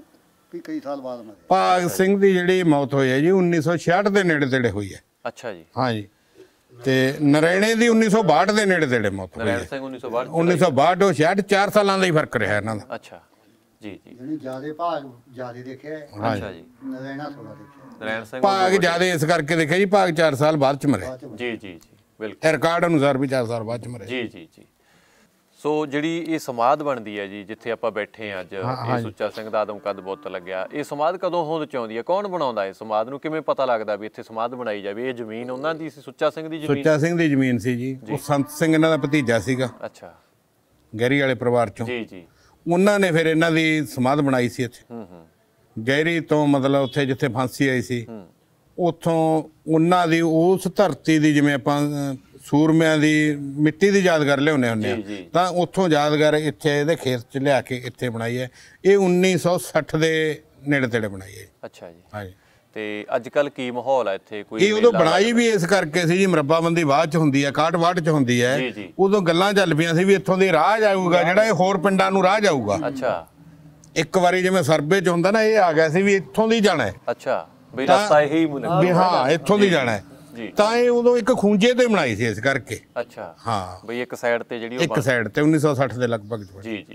ਵੀ ਕਈ ਸਾਲ ਬਾਅਦ ਮਰੇ। ਭਾਗ ਸਿੰਘ ਦੀ ਜਿਹੜੀ ਮੌਤ ਹੋਈ ਹੈ ਜੀ 1966 ਦੇ ਨੇੜੇ ਤੇੜੇ ਹੋਈ ਹੈ। ਅੱਛਾ ਜੀ। ਹਾਂ ਜੀ। ਤੇ ਨਰੈਣੇ ਦੀ 1962 ਦੇ ਨੇੜੇ ਤੇੜੇ ਮੌਤ ਹੋਈ ਨਰੈਣ ਹੈ। ਸਿੰਘ 1962 1962 ਉਹ 66 4 ਸਾਲਾਂ ਦਾ ਹੀ ਫਰਕ ਰਿਹਾ ਇਹਨਾਂ ਦਾ। ਅੱਛਾ ਜੀ ਜੀ। ਜਿਹੜੀ ਜਿਆਦੇ ਭਾਗ ਜਿਆਦੇ ਦੇਖਿਆ ਹੈ, ਅੱਛਾ ਜੀ। ਨਰੈਣਾ ਥੋੜਾ ਦੇਖਿਆ। ਨਰੈਣ ਸਿੰਘ ਭਾਗ ਜਿਆਦੇ ਇਸ ਕਰਕੇ ਦੇਖਿਆ ਜੀ, ਭਾਗ 4 ਸਾਲ ਬਾਅਦ ਚ ਮਰੇ। ਜੀ ਜੀ ਜੀ ਬਿਲਕੁਲ। ਇਹ ਰਿਕਾਰਡ ਅਨੁਸਾਰ ਵੀ 4 ਸਾਲ ਬਾਅਦ ਚ ਮਰੇ। ਜੀ ਜੀ ਜੀ। ਸੋ ਜਿਹੜੀ ਇਹ ਸਮਾਧ ਬਣਦੀ ਹੈ ਜੀ ਜਿੱਥੇ ਆਪਾਂ ਬੈਠੇ ਹਾਂ ਅੱਜ, ਇਹ ਸੁੱਚਾ ਸਿੰਘ ਦਾ ਆਦਮਕਦ ਬੁੱਤ ਲੱਗਿਆ, ਇਹ ਸਮਾਧ ਕਦੋਂ ਹੋਂਦ ਚ ਆਉਂਦੀ ਹੈ? ਕੌਣ ਬਣਾਉਂਦਾ ਇਹ ਸਮਾਧ ਨੂੰ? ਕਿਵੇਂ ਪਤਾ ਲੱਗਦਾ ਵੀ ਇੱਥੇ ਸਮਾਧ ਬਣਾਈ ਜਾਵੇ? ਇਹ ਜ਼ਮੀਨ ਉਹਨਾਂ ਦੀ ਸੀ, ਸੁੱਚਾ ਸਿੰਘ ਦੀ ਜ਼ਮੀਨ? ਸੁੱਚਾ ਸਿੰਘ ਦੀ ਜ਼ਮੀਨ ਸੀ ਜੀ। ਉਹ ਸੰਤ ਸਿੰਘ ਇਹਨਾਂ ਦਾ ਭਤੀਜਾ ਸੀਗਾ, ਅੱਛਾ ਗਹਿਰੀ ਵਾਲੇ ਪਰਿਵਾਰ ਚੋਂ। ਜੀ ਜੀ। ਉਹਨਾਂ ਨੇ ਫਿਰ ਇਹਨਾਂ ਦੀ ਸਮਾਧ ਬਣਾਈ ਸੀ ਇੱਥੇ। ਹੂੰ। ਗਹਿਰੀ ਤੋਂ ਮਤਲਬ ਉੱਥੇ ਜਿੱਥੇ ਫਾਂਸੀ ਆਈ ਸੀ, ਉੱਥੋਂ ਉਹਨਾਂ ਦੀ ਉਸ ਧਰਤੀ ਦੀ, ਜਿਵੇਂ ਆਪਾਂ ਸੂਰਮਿਆਂ ਦੀ ਮਿੱਟੀ ਦੀ ਯਾਦਗਾਰ ਲਿਆਉਂਦੇ ਹੁੰਦੇ ਆ, ਤਾਂ ਉੱਥੋਂ ਯਾਦਗਾਰ ਇੱਥੇ ਇਹਦੇ ਖੇਤ 'ਚ ਲਿਆ ਕੇ ਇੱਥੇ ਬਣਾਈ ਹੈ। ਇਹ 1960 ਦੇ ਨੇੜੇ ਤੇੜੇ ਬਣਾਈ ਹੈ। ਅੱਛਾ ਜੀ। ਹਾਂਜੀ। ਤੇ ਅੱਜ ਕੱਲ ਕੀ ਮਾਹੌਲ ਹੈ ਇੱਥੇ? ਕੋਈ ਇਹ ਉਦੋਂ ਬਣਾਈ ਵੀ ਇਸ ਕਰਕੇ ਸੀ ਜੀ, ਮਰੱਬਾਬੰਦੀ ਬਾਅਦ 'ਚ ਹੁੰਦੀ ਹੈ, 61 'ਚ ਹੁੰਦੀ ਹੈ। ਉਦੋਂ ਗੱਲਾਂ ਚੱਲ ਪਈਆਂ ਸੀ ਵੀ ਇੱਥੋਂ ਦੀ ਰਾਹ ਜਾਊਗਾ, ਜਿਹੜਾ ਇਹ ਹੋਰ ਪਿੰਡਾਂ ਨੂੰ ਰਾਹ ਜਾਊਗਾ। ਅੱਛਾ। ਇੱਕ ਵਾਰੀ ਜਿਵੇਂ ਸਰਵੇ 'ਚ ਹੁੰਦਾ ਨਾ, ਇਹ ਆ ਗਿਆ ਸੀ ਵੀ ਇੱਥੋਂ ਦੀ ਜਾਣਾ ਹੈ। ਅੱਛਾ, ਵੀ ਰਸਤਾ ਇਹੀ ਵੀ ਹਾਂ ਇੱਥੋਂ ਦੀ ਜਾਣਾ ਹੈ। ਤਾਂ ਇਹ ਉਦੋਂ ਇੱਕ ਖੂੰਜੇ ਤੇ ਬਣਾਈ ਸੀ ਇਸ ਕਰਕੇ। ਅੱਛਾ। ਹਾਂ, ਬਈ ਇੱਕ ਸਾਈਡ ਤੇ ਜਿਹੜੀ ਇੱਕ ਸਾਈਡ ਤੇ 1960 ਦੇ ਲਗਭਗ। ਜੀ ਜੀ।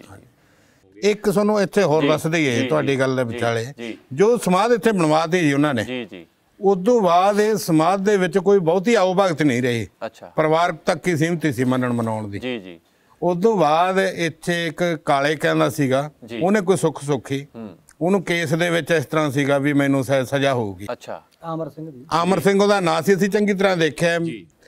ਇੱਕ ਤੁਹਾਨੂੰ ਇੱਥੇ ਹੋਰ ਦੱਸਦੇ ਹੀ ਹੈ ਤੁਹਾਡੀ ਗੱਲ ਦੇ ਵਿਚਾਲੇ, ਜੋ ਸਮਾਧ ਇੱਥੇ ਬਣਵਾਤੀ ਜੀ ਉਹਨਾਂ ਨੇ, ਜੀ ਜੀ, ਉਦੋਂ ਬਾਅਦ ਇਹ ਸਮਾਧ ਦੇ ਵਿੱਚ ਕੋਈ ਬਹੁਤੀ ਆਓ ਭਗਤ ਨਹੀਂ ਰਹੀ। ਅੱਛਾ। ਪਰਿਵਾਰ ਤੱਕ ਹੀ ਸੀਮਤ ਸੀ ਮੰਨਣ ਮਨਾਉਣ ਦੀ। ਜੀ ਜੀ। ਉਦੋਂ ਬਾਅਦ ਇੱਥੇ ਇੱਕ ਕਾਲੇ ਕਹਿੰਦਾ ਸੀਗਾ, ਉਹਨੇ ਕੋਈ ਸੁੱਖ ਸੁੱਖੀ, ਉਹਨੂੰ ਕੇਸ ਦੇ ਵਿੱਚ ਇਸ ਤਰ੍ਹਾਂ ਸੀਗਾ ਵੀ ਮੈਨੂੰ ਸਜ਼ਾ ਹੋਊਗੀ। ਅੱਛਾ। ਆਮਰ ਸਿੰਘ ਦੀ, ਆਮਰ ਸਿੰਘ ਉਹਦਾ ਨਾਂ ਸੀ। ਅਸੀਂ ਚੰਗੀ ਤਰ੍ਹਾਂ ਦੇਖਿਆ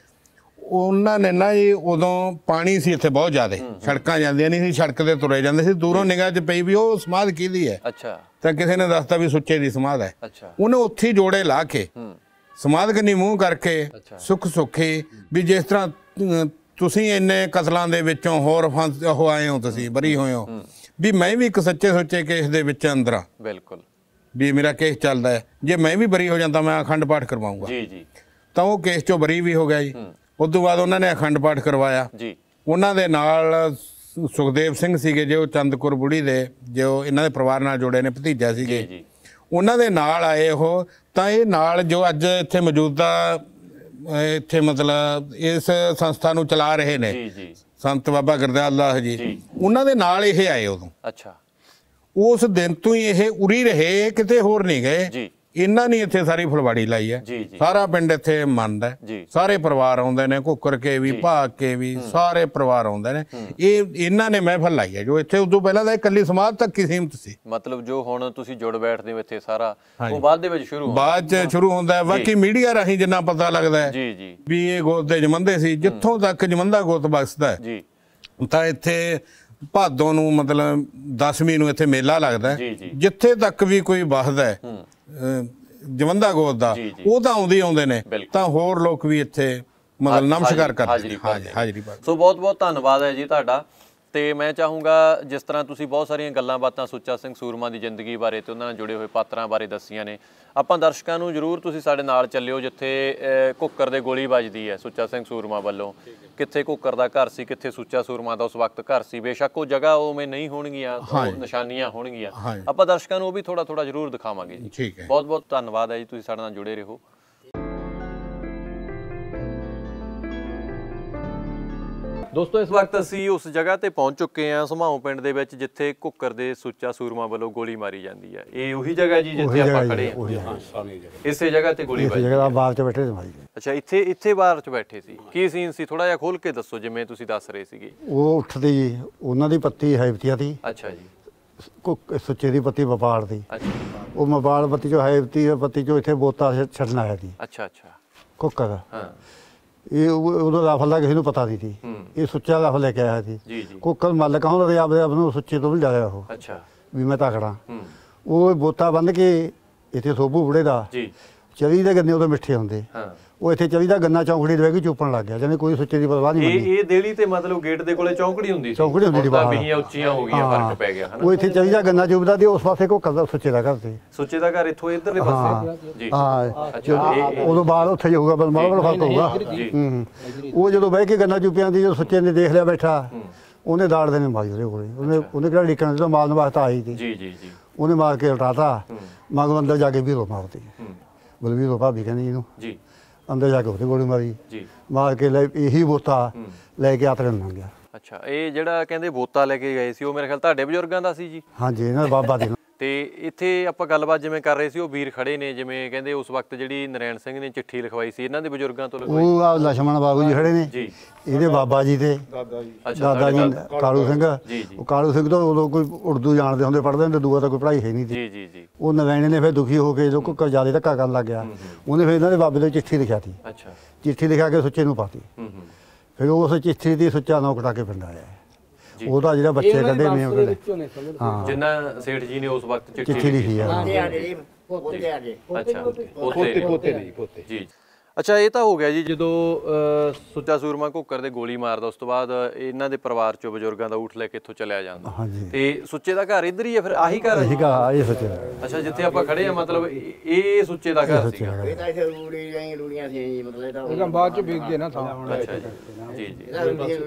ਉਹਨਾਂ ਨੇ ਨਾ ਜੀ, ਉਦੋਂ ਪਾਣੀ ਸੀ ਇੱਥੇ ਬਹੁਤ ਜ਼ਿਆਦਾ, ਸੜਕਾਂ ਜਾਂਦੀਆਂ ਨਹੀਂ ਸੀ, ਸੜਕ ਤੇ ਤੁਰੇ ਜਾਂਦੇ ਸੀ। ਦੂਰੋਂ ਨਿਗਾਹ 'ਚ ਪਈ ਵੀ ਉਹ ਸਮਾਧ ਕਿਹਦੀ ਹੈ। ਅੱਛਾ। ਤਾਂ ਕਿਸੇ ਨੇ ਦੱਸਤਾ ਵੀ ਸੁੱਚੇ ਦੀ ਸਮਾਧ ਹੈ। ਅੱਛਾ। ਉਹਨੇ ਉੱਥੇ ਜੋੜੇ ਲਾ ਕੇ ਸਮਾਧ ਕੰਨੀ ਮੂੰਹ ਕਰਕੇ ਸੁੱਖ ਸੁੱਖੀ ਵੀ ਜਿਸ ਤਰ੍ਹਾਂ ਤੁਸੀਂ ਇੰਨੇ ਕਤਲਾਂ ਦੇ ਵਿੱਚੋਂ ਹੋਰ ਉਹ ਆਏ ਹੋ, ਤੁਸੀਂ ਬਰੀ ਹੋਏ ਹੋ, ਵੀ ਮੈਂ ਵੀ ਇੱਕ ਸੱਚੇ ਸੁੱਚੇ ਕੇਸ ਦੇ ਵਿੱਚ ਅੰਦਰ ਆ। ਬਿਲਕੁਲ। ਵੀ ਮੇਰਾ ਕੇਸ ਚੱਲਦਾ ਹੈ, ਜੇ ਮੈਂ ਵੀ ਬਰੀ ਹੋ ਜਾਂਦਾ ਮੈਂ ਅਖੰਡ ਪਾਠ ਕਰਵਾਉਂਗਾ। ਜੀ ਜੀ। ਤਾਂ ਉਹ ਕੇਸ 'ਚੋਂ ਬਰੀ ਵੀ ਹੋ ਗਿਆ ਜੀ। ਉਸ ਤੋਂ ਬਾਅਦ ਉਹਨਾਂ ਨੇ ਅਖੰਡ ਪਾਠ ਕਰਵਾਇਆ ਜੀ। ਉਹਨਾਂ ਦੇ ਨਾਲ ਸੁਖਦੇਵ ਸਿੰਘ ਸੀਗੇ, ਜੋ ਚੰਦਕੁਰ ਬੁੜੀ ਦੇ, ਜੋ ਇਹਨਾਂ ਦੇ ਪਰਿਵਾਰ ਨਾਲ ਜੁੜੇ ਨੇ, ਭਤੀਜਾ ਸੀਗੇ, ਉਹਨਾਂ ਦੇ ਨਾਲ ਆਏ ਉਹ। ਤਾਂ ਇਹ ਨਾਲ ਜੋ ਅੱਜ ਇੱਥੇ ਮੌਜੂਦਾ ਇੱਥੇ ਮਤਲਬ ਇਸ ਸੰਸਥਾ ਨੂੰ ਚਲਾ ਰਹੇ ਨੇ, ਸੰਤ ਬਾਬਾ ਗੁਰਦਿਆਲ ਦਾਸ ਜੀ, ਉਹਨਾਂ ਦੇ ਨਾਲ ਇਹ ਆਏ ਉਦੋਂ। ਅੱਛਾ। ਉਸ ਦਿਨ ਤੋਂ ਹੀ ਇਹ ਉਰੀ ਰਹੇ, ਕਿਤੇ ਹੋਰ ਨਹੀਂ ਗਏ। ਇਹਨਾਂ ਨੇ ਇੱਥੇ ਸਾਰੀ ਫੁਲਵਾੜੀ ਲਾਈ ਹੈ। ਸਾਰਾ ਪਿੰਡ ਇੱਥੇ ਮੰਨਦਾ, ਸਾਰੇ ਪਰਿਵਾਰ ਆਉਂਦੇ ਨੇ, ਘੁੱਕਰ ਕੇ ਵੀ, ਭਾਗ ਕੇ ਵੀ, ਸਾਰੇ ਪਰਿਵਾਰ ਆਉਂਦੇ ਨੇ। ਇਹ ਇਹਨਾਂ ਨੇ ਮਹਿਫਲ ਲਾਈ ਹੈ ਜੋ ਇੱਥੇ ਉਦੋਂ ਪਹਿਲਾਂ ਤਾਂ ਇਕੱਲੀ ਸਮਾਧ ਤੱਕ ਹੀ ਸੀਮਤ ਸੀ। ਮਤਲਬ ਜੋ ਹੁਣ ਤੁਸੀਂ ਜੁੜ ਬੈਠਦੇ ਹੋ ਇੱਥੇ ਸਾਰਾ, ਉਹ ਬਾਅਦ ਦੇ ਵਿੱਚ ਸ਼ੁਰੂ ਬਾਅਦ ਚ ਸ਼ੁਰੂ ਹੁੰਦਾ। ਬਾਕੀ ਮੀਡੀਆ ਰਾਹੀਂ ਜਿੰਨਾ ਪਤਾ ਲੱਗਦਾ ਹੈ ਵੀ ਇਹ ਗੋਤ ਦੇ ਜਮੰਦੇ ਸੀ, ਜਿੱਥੋਂ ਤੱਕ ਜਮੰਦਾ ਗੋਤ ਬਖਸ਼ਦਾ ਹੈ। ਤਾਂ ਇੱਥੇ ਭਾਦੋਂ ਨੂੰ ਮਤਲਬ 10ਵੀਂ ਨੂੰ ਇੱਥੇ ਮੇਲਾ ਲੱਗਦਾ ਹੈ। ਜਿੱਥੇ ਤੱਕ ਵੀ ਕੋਈ ਵਸਦਾ ਹੈ ਜਵੰਦਾ ਗੋਤ ਦਾ, ਉਹ ਤਾਂ ਆਉਂਦੇ ਨੇ। ਤਾਂ ਹੋਰ ਲੋਕ ਵੀ ਇੱਥੇ ਮਤਲਬ ਨਮਸਕਾਰ ਕਰਦੇ ਨੇ, ਹਾਜ਼ਰੀ ਭਰਦੇ। ਸੋ ਬਹੁਤ ਬਹੁਤ ਧੰਨਵਾਦ ਹੈ ਜੀ ਤੁਹਾਡਾ। ਤੇ ਮੈਂ ਚਾਹੂੰਗਾ, ਜਿਸ ਤਰ੍ਹਾਂ ਤੁਸੀਂ ਬਹੁਤ ਸਾਰੀਆਂ ਗੱਲਾਂ ਬਾਤਾਂ ਸੁੱਚਾ ਸਿੰਘ ਸੂਰਮਾ ਦੀ ਜ਼ਿੰਦਗੀ ਬਾਰੇ ਤੇ ਉਹਨਾਂ ਨਾਲ ਜੁੜੇ ਹੋਏ ਪਾਤਰਾਂ ਬਾਰੇ ਦੱਸੀਆਂ ਨੇ, ਆਪਾਂ ਦਰਸ਼ਕਾਂ ਨੂੰ ਜ਼ਰੂਰ ਤੁਸੀਂ ਸਾਡੇ ਨਾਲ ਚੱਲਿਓ ਜਿੱਥੇ ਘੁੱਕਰ ਦੇ ਗੋਲੀ ਵੱਜਦੀ ਹੈ ਸੁੱਚਾ ਸਿੰਘ ਸੂਰਮਾ ਵੱਲੋਂ। ਕਿੱਥੇ ਘੁੱਕਰ ਦਾ ਘਰ ਸੀ, ਕਿੱਥੇ ਸੁੱਚਾ ਸੂਰਮਾ ਦਾ ਉਸ ਵਕਤ ਘਰ ਸੀ। ਬੇਸ਼ੱਕ ਉਹ ਜਗ੍ਹਾ ਉਵੇਂ ਨਹੀਂ ਹੋਣਗੀਆਂ, ਨਿਸ਼ਾਨੀਆਂ ਹੋਣਗੀਆਂ, ਆਪਾਂ ਦਰਸ਼ਕਾਂ ਨੂੰ ਉਹ ਵੀ ਥੋੜਾ ਥੋੜਾ ਜ਼ਰੂਰ ਦਿਖਾਵਾਂਗੇ ਜੀ। ਬਹੁਤ ਬਹੁਤ ਧੰਨਵਾਦ ਹੈ ਜੀ, ਤੁਸੀਂ ਸਾਡੇ ਨਾਲ ਜੁੜੇ ਰਹੋ। ਦੋਸਤੋ, ਇਸ ਵਕਤ ਅਸੀਂ ਉਸ ਜਗ੍ਹਾ ਤੇ ਪਹੁੰਚ ਚੁੱਕੇ ਹਾਂ ਸਮਾਉ ਪਿੰਡ ਦੇ ਵਿੱਚ, ਜਿੱਥੇ ਘੁੱਕਰ ਦੇ ਸੁੱਚਾ ਸੂਰਮਾ ਵੱਲੋਂ ਗੋਲੀ ਮਾਰੀ ਜਾਂਦੀ ਹੈ। ਇਹ ਉਹੀ ਜਗ੍ਹਾ ਜੀ ਜਿੱਥੇ ਆਪਾਂ ਖੜੇ ਹਾਂ, ਇਸੇ ਜਗ੍ਹਾ ਤੇ ਗੋਲੀ ਵੱਜੀ। ਬਾਹਰ ਚ ਬੈਠੇ ਸੀ। ਅੱਛਾ, ਇੱਥੇ ਬਾਹਰ ਚ ਬੈਠੇ ਸੀ। ਕੀ ਸੀਨ ਸੀ, ਥੋੜਾ ਜਿਹਾ ਖੋਲ ਕੇ ਦੱਸੋ, ਜਿਵੇਂ ਤੁਸੀਂ ਦੱਸ ਰਹੇ ਸੀਗੇ। ਉਹ ਉੱਠਦੀ ਜੀ, ਉਹਨਾਂ ਦੀ ਪੱਤੀ ਹੈਬਤੀਆ ਦੀ। ਅੱਛਾ ਜੀ। ਸੁੱਚੇ ਦੀ ਪੱਤੀ ਵਪਾਰ ਦੀ। ਅੱਛਾ। ਉਹ ਵਪਾਰ ਪੱਤੀ ਚੋਂ ਹੈਬਤੀ ਪੱਤੀ ਚੋਂ ਇੱਥੇ ਬੋਤਾ ਛੱਡਣ ਆਇਆ ਸੀ। ਅੱਛਾ ਅੱਛਾ। ਘੁੱਕਰ ਇਹ ਉਦੋਂ ਰਾਫਲ ਦਾ ਕਿਸੇ ਨੂੰ ਪਤਾ ਨਹੀਂ ਸੀ। ਇਹ ਸੁੱਚਾ ਰਾਫਲ ਲੈ ਕੇ ਆਇਆ ਸੀ। ਘੁੱਕਰ ਮਾਲਕ ਹੁੰਦਾ ਆਪਦੇ ਆਪ ਨੂੰ ਸੁੱਚੇ ਤੋਂ ਵੀ ਜ਼ਿਆਦਾ ਉਹ। ਅੱਛਾ। ਵੀ ਮੈਂ ਤਕੜਾ। ਉਹ ਬੋਤਾ ਬੰਨ ਕੇ ਇੱਥੇ ਸੋਭੂ ਬੁੜੇ ਦਾ ਚਰੀ ਦੇ ਗੰਨੇ ਉਦੋਂ ਮਿੱਠੇ ਹੁੰਦੇ, ਉਹ ਇੱਥੇ ਚਰੀ ਦਾ ਗੰਨਾ ਚੌਂਕੜੀ ਦੇ ਕੇ ਚੁੱਪਣ ਲੱਗ ਗਿਆ, ਜਿਵੇਂ ਕੋਈ ਸੁੱਚੇ ਦੀ ਪਰਵਾਹ ਨਹੀਂ ਮੰਨੀ। ਇਹ ਦੇਲੀ ਤੇ ਮਤਲਬ ਗੇਟ ਦੇ ਕੋਲੇ ਚੌਂਕੜੀ ਹੁੰਦੀ ਸੀ। ਚੌਂਕੜੀ ਹੁੰਦੀ ਸੀ ਬਾਹਰ, ਬੀਆਂ ਉੱਚੀਆਂ ਹੋ ਗਈਆਂ, ਫਰਕ ਪੈ ਗਿਆ। ਉਹ ਇੱਥੇ ਚਰੀ ਦਾ ਗੰਨਾ ਚੁੱਪਦਾ ਤੇ ਉਸ ਪਾਸੇ ਘੁੱਕਰ ਦਾ ਸੁੱਚੇ ਦਾ ਘਰ ਸੀ। ਸੁੱਚੇ ਦਾ ਘਰ ਇੱਥੋਂ ਇੱਧਰਲੇ ਪਾਸੇ ਜੀ। ਹਾਂ, ਉਦੋਂ ਬਾਅਦ ਉੱਥੇ ਜਾਊਗਾ ਬਲਮਾਲ ਫਰਕ ਹੋਊਗਾ। ਉਹ ਜਦੋਂ ਬਹਿ ਕੇ ਗੰਨਾ ਚੁੱਪਿਆਂ ਦੀ, ਜਦੋਂ ਸੁੱਚੇ ਨੇ ਦੇਖ ਲਿਆ ਬੈਠਾ, ਉਹਨੇ ਦਾੜ ਦੇ ਨੇ ਮਾਰੀ ਉਹਦੇ ਕੋਲੇ, ਉਹਨੇ ਕਿਹੜਾ ਡੀਕਣ ਜਦੋਂ ਮਾਰਨ ਵਾਸਤੇ ਆਈ ਸੀ ਜੀ ਜੀ ਜੀ ਉਹਨੇ ਮਾਰ ਕੇ ਉਲਟਾਤਾ। ਮਗਰ ਅੰਦਰ ਜਾ ਕੇ ਵੀਰੋ ਮਾਰਤੀ, ਬਲਵੀਰੋ ਭਾਬੀ ਕਹਿੰਦੀ ਇਹਨੂੰ ਜੀ, ਅੰਦਰ ਜਾ ਕੇ ਉਹਦੇ ਗੋਲੀ ਮਾਰੀ ਜੀ, ਮਾਰ ਕੇ ਲੈ ਇਹੀ ਬੋਤਾ ਲੈ ਕੇ ਆਤਰੇ ਨੂੰ ਲੰਘ ਗਿਆ। ਅੱਛਾ, ਇਹ ਜਿਹੜਾ ਕਹਿੰਦੇ ਬੋਤਾ ਲੈ ਕੇ ਗਏ ਸੀ ਉਹ ਮੇਰੇ ਖਿਆਲ ਤੁਹਾਡੇ ਬਜ਼ੁਰਗਾਂ ਦਾ ਸੀ ਜੀ? ਹਾਂਜੀ, ਇਹਨਾਂ ਦਾ ਬਾਬਾ ਦੀ। ਤੇ ਇੱਥੇ ਆਪਾਂ ਗੱਲਬਾਤ ਜਿਵੇਂ ਕਰ ਰਹੇ ਸੀ, ਉਹ ਵੀਰ ਖੜੇ ਨੇ, ਜਿਵੇਂ ਕਹਿੰਦੇ ਉਸ ਵਕਤ ਜਿਹੜੀ ਨਰੈਣ ਸਿੰਘ ਨੇ ਚਿੱਠੀ ਲਿਖਵਾਈ ਸੀ ਇਹਨਾਂ ਦੇ ਬਜ਼ੁਰਗਾਂ ਤੋਂ ਲਿਖਵਾਈ? ਉਹ ਆ ਲਛਮਣ ਬਾਬੂ ਜੀ ਖੜੇ ਨੇ ਜੀ, ਇਹਦੇ ਬਾਬਾ ਜੀ ਤੇ ਦਾਦਾ ਜੀ ਕਾਲੂ ਸਿੰਘ। ਉਹ ਕਾਲੂ ਸਿੰਘ ਤੋਂ ਉਦੋਂ ਕੋਈ ਉਰਦੂ ਜਾਣਦੇ ਹੁੰਦੇ, ਪੜ੍ਹਦੇ ਹੁੰਦੇ, ਦੂਆ ਤਾਂ ਕੋਈ ਪੜ੍ਹਾਈ ਹੈ ਨਹੀਂ ਸੀ। ਜੀ ਜੀ ਜੀ। ਉਹ ਨਰੈਣੇ ਨੇ ਫਿਰ ਦੁਖੀ ਹੋ ਕੇ ਜੋ ਕੁੱਕਰ ਜ਼ਿਆਦਾ ਧੱਕਾ ਕਰਨ ਲੱਗ ਗਿਆ, ਉਹਨੇ ਫਿਰ ਇਹਨਾਂ ਦੇ ਬਾਬੇ ਤੋਂ ਚਿੱਠੀ ਲਿਖਿਆ ਸੀ। ਅੱਛਾ, ਚਿੱਠੀ ਲਿਖਾ ਕੇ ਸੁੱਚੇ ਨੂੰ ਪਾਤੀ। ਫਿਰ ਉਸ ਚਿੱਠੀ ਦੀ ਸੁੱਚਾ ਨੌ ਕਟਾ ਕੇ ਪਿੰਡ ਆਇਆ। ਉਹਦਾ ਜਿਹੜਾ ਬੱਚੇ ਕੱਢੇ ਨੇ ਹਾਂ, ਜਿੰਨਾ ਸੇਠ ਜੀ ਨੇ ਉਸ ਵਕਤ ਚਿੱਠੀ ਲਿਖੀ ਆ। ਅੱਛਾ, ਪੋਤੇ ਜੀ। ਅੱਛਾ, ਇਹ ਤਾਂ ਹੋ ਗਿਆ ਜੀ ਜਦੋਂ ਸੁੱਚਾ ਸੂਰਮਾ ਘੁੱਕਰ ਦੇ ਗੋਲੀ ਮਾਰਦਾ, ਉਸ ਤੋਂ ਬਾਅਦ ਇਹਨਾਂ ਦੇ ਪਰਿਵਾਰ ਚੋਂ ਬਜ਼ੁਰਗਾਂ ਦਾ ਊਠ ਲੈ ਕੇ ਇੱਥੋਂ ਚਲਿਆ ਜਾਂਦਾ। ਹਾਂਜੀ, ਤੇ ਸੁੱਚੇ ਦਾ ਘਰ ਇੱਧਰ ਹੀ ਹੈ ਫਿਰ? ਆਹੀ ਘਰ ਹੈ? ਇਹ ਸੁੱਚੇ। ਅੱਛਾ, ਜਿੱਥੇ ਆਪਾਂ ਖੜੇ ਆ ਮਤਲਬ ਇਹ ਸੁੱਚੇ ਦਾ ਘਰ ਸੀਗਾ? ਇਹ ਤਾਂ ਇੱਥੇ ਰੂੜੀਆਂ ਸੀ ਜੀ, ਮਤਲਬ ਇਹਦਾ ਬਾਅਦ ਚ ਵੇਚ ਗਏ ਨਾ ਥਾਂ। ਅੱਛਾ ਜੀ ਜੀ ਜੀ।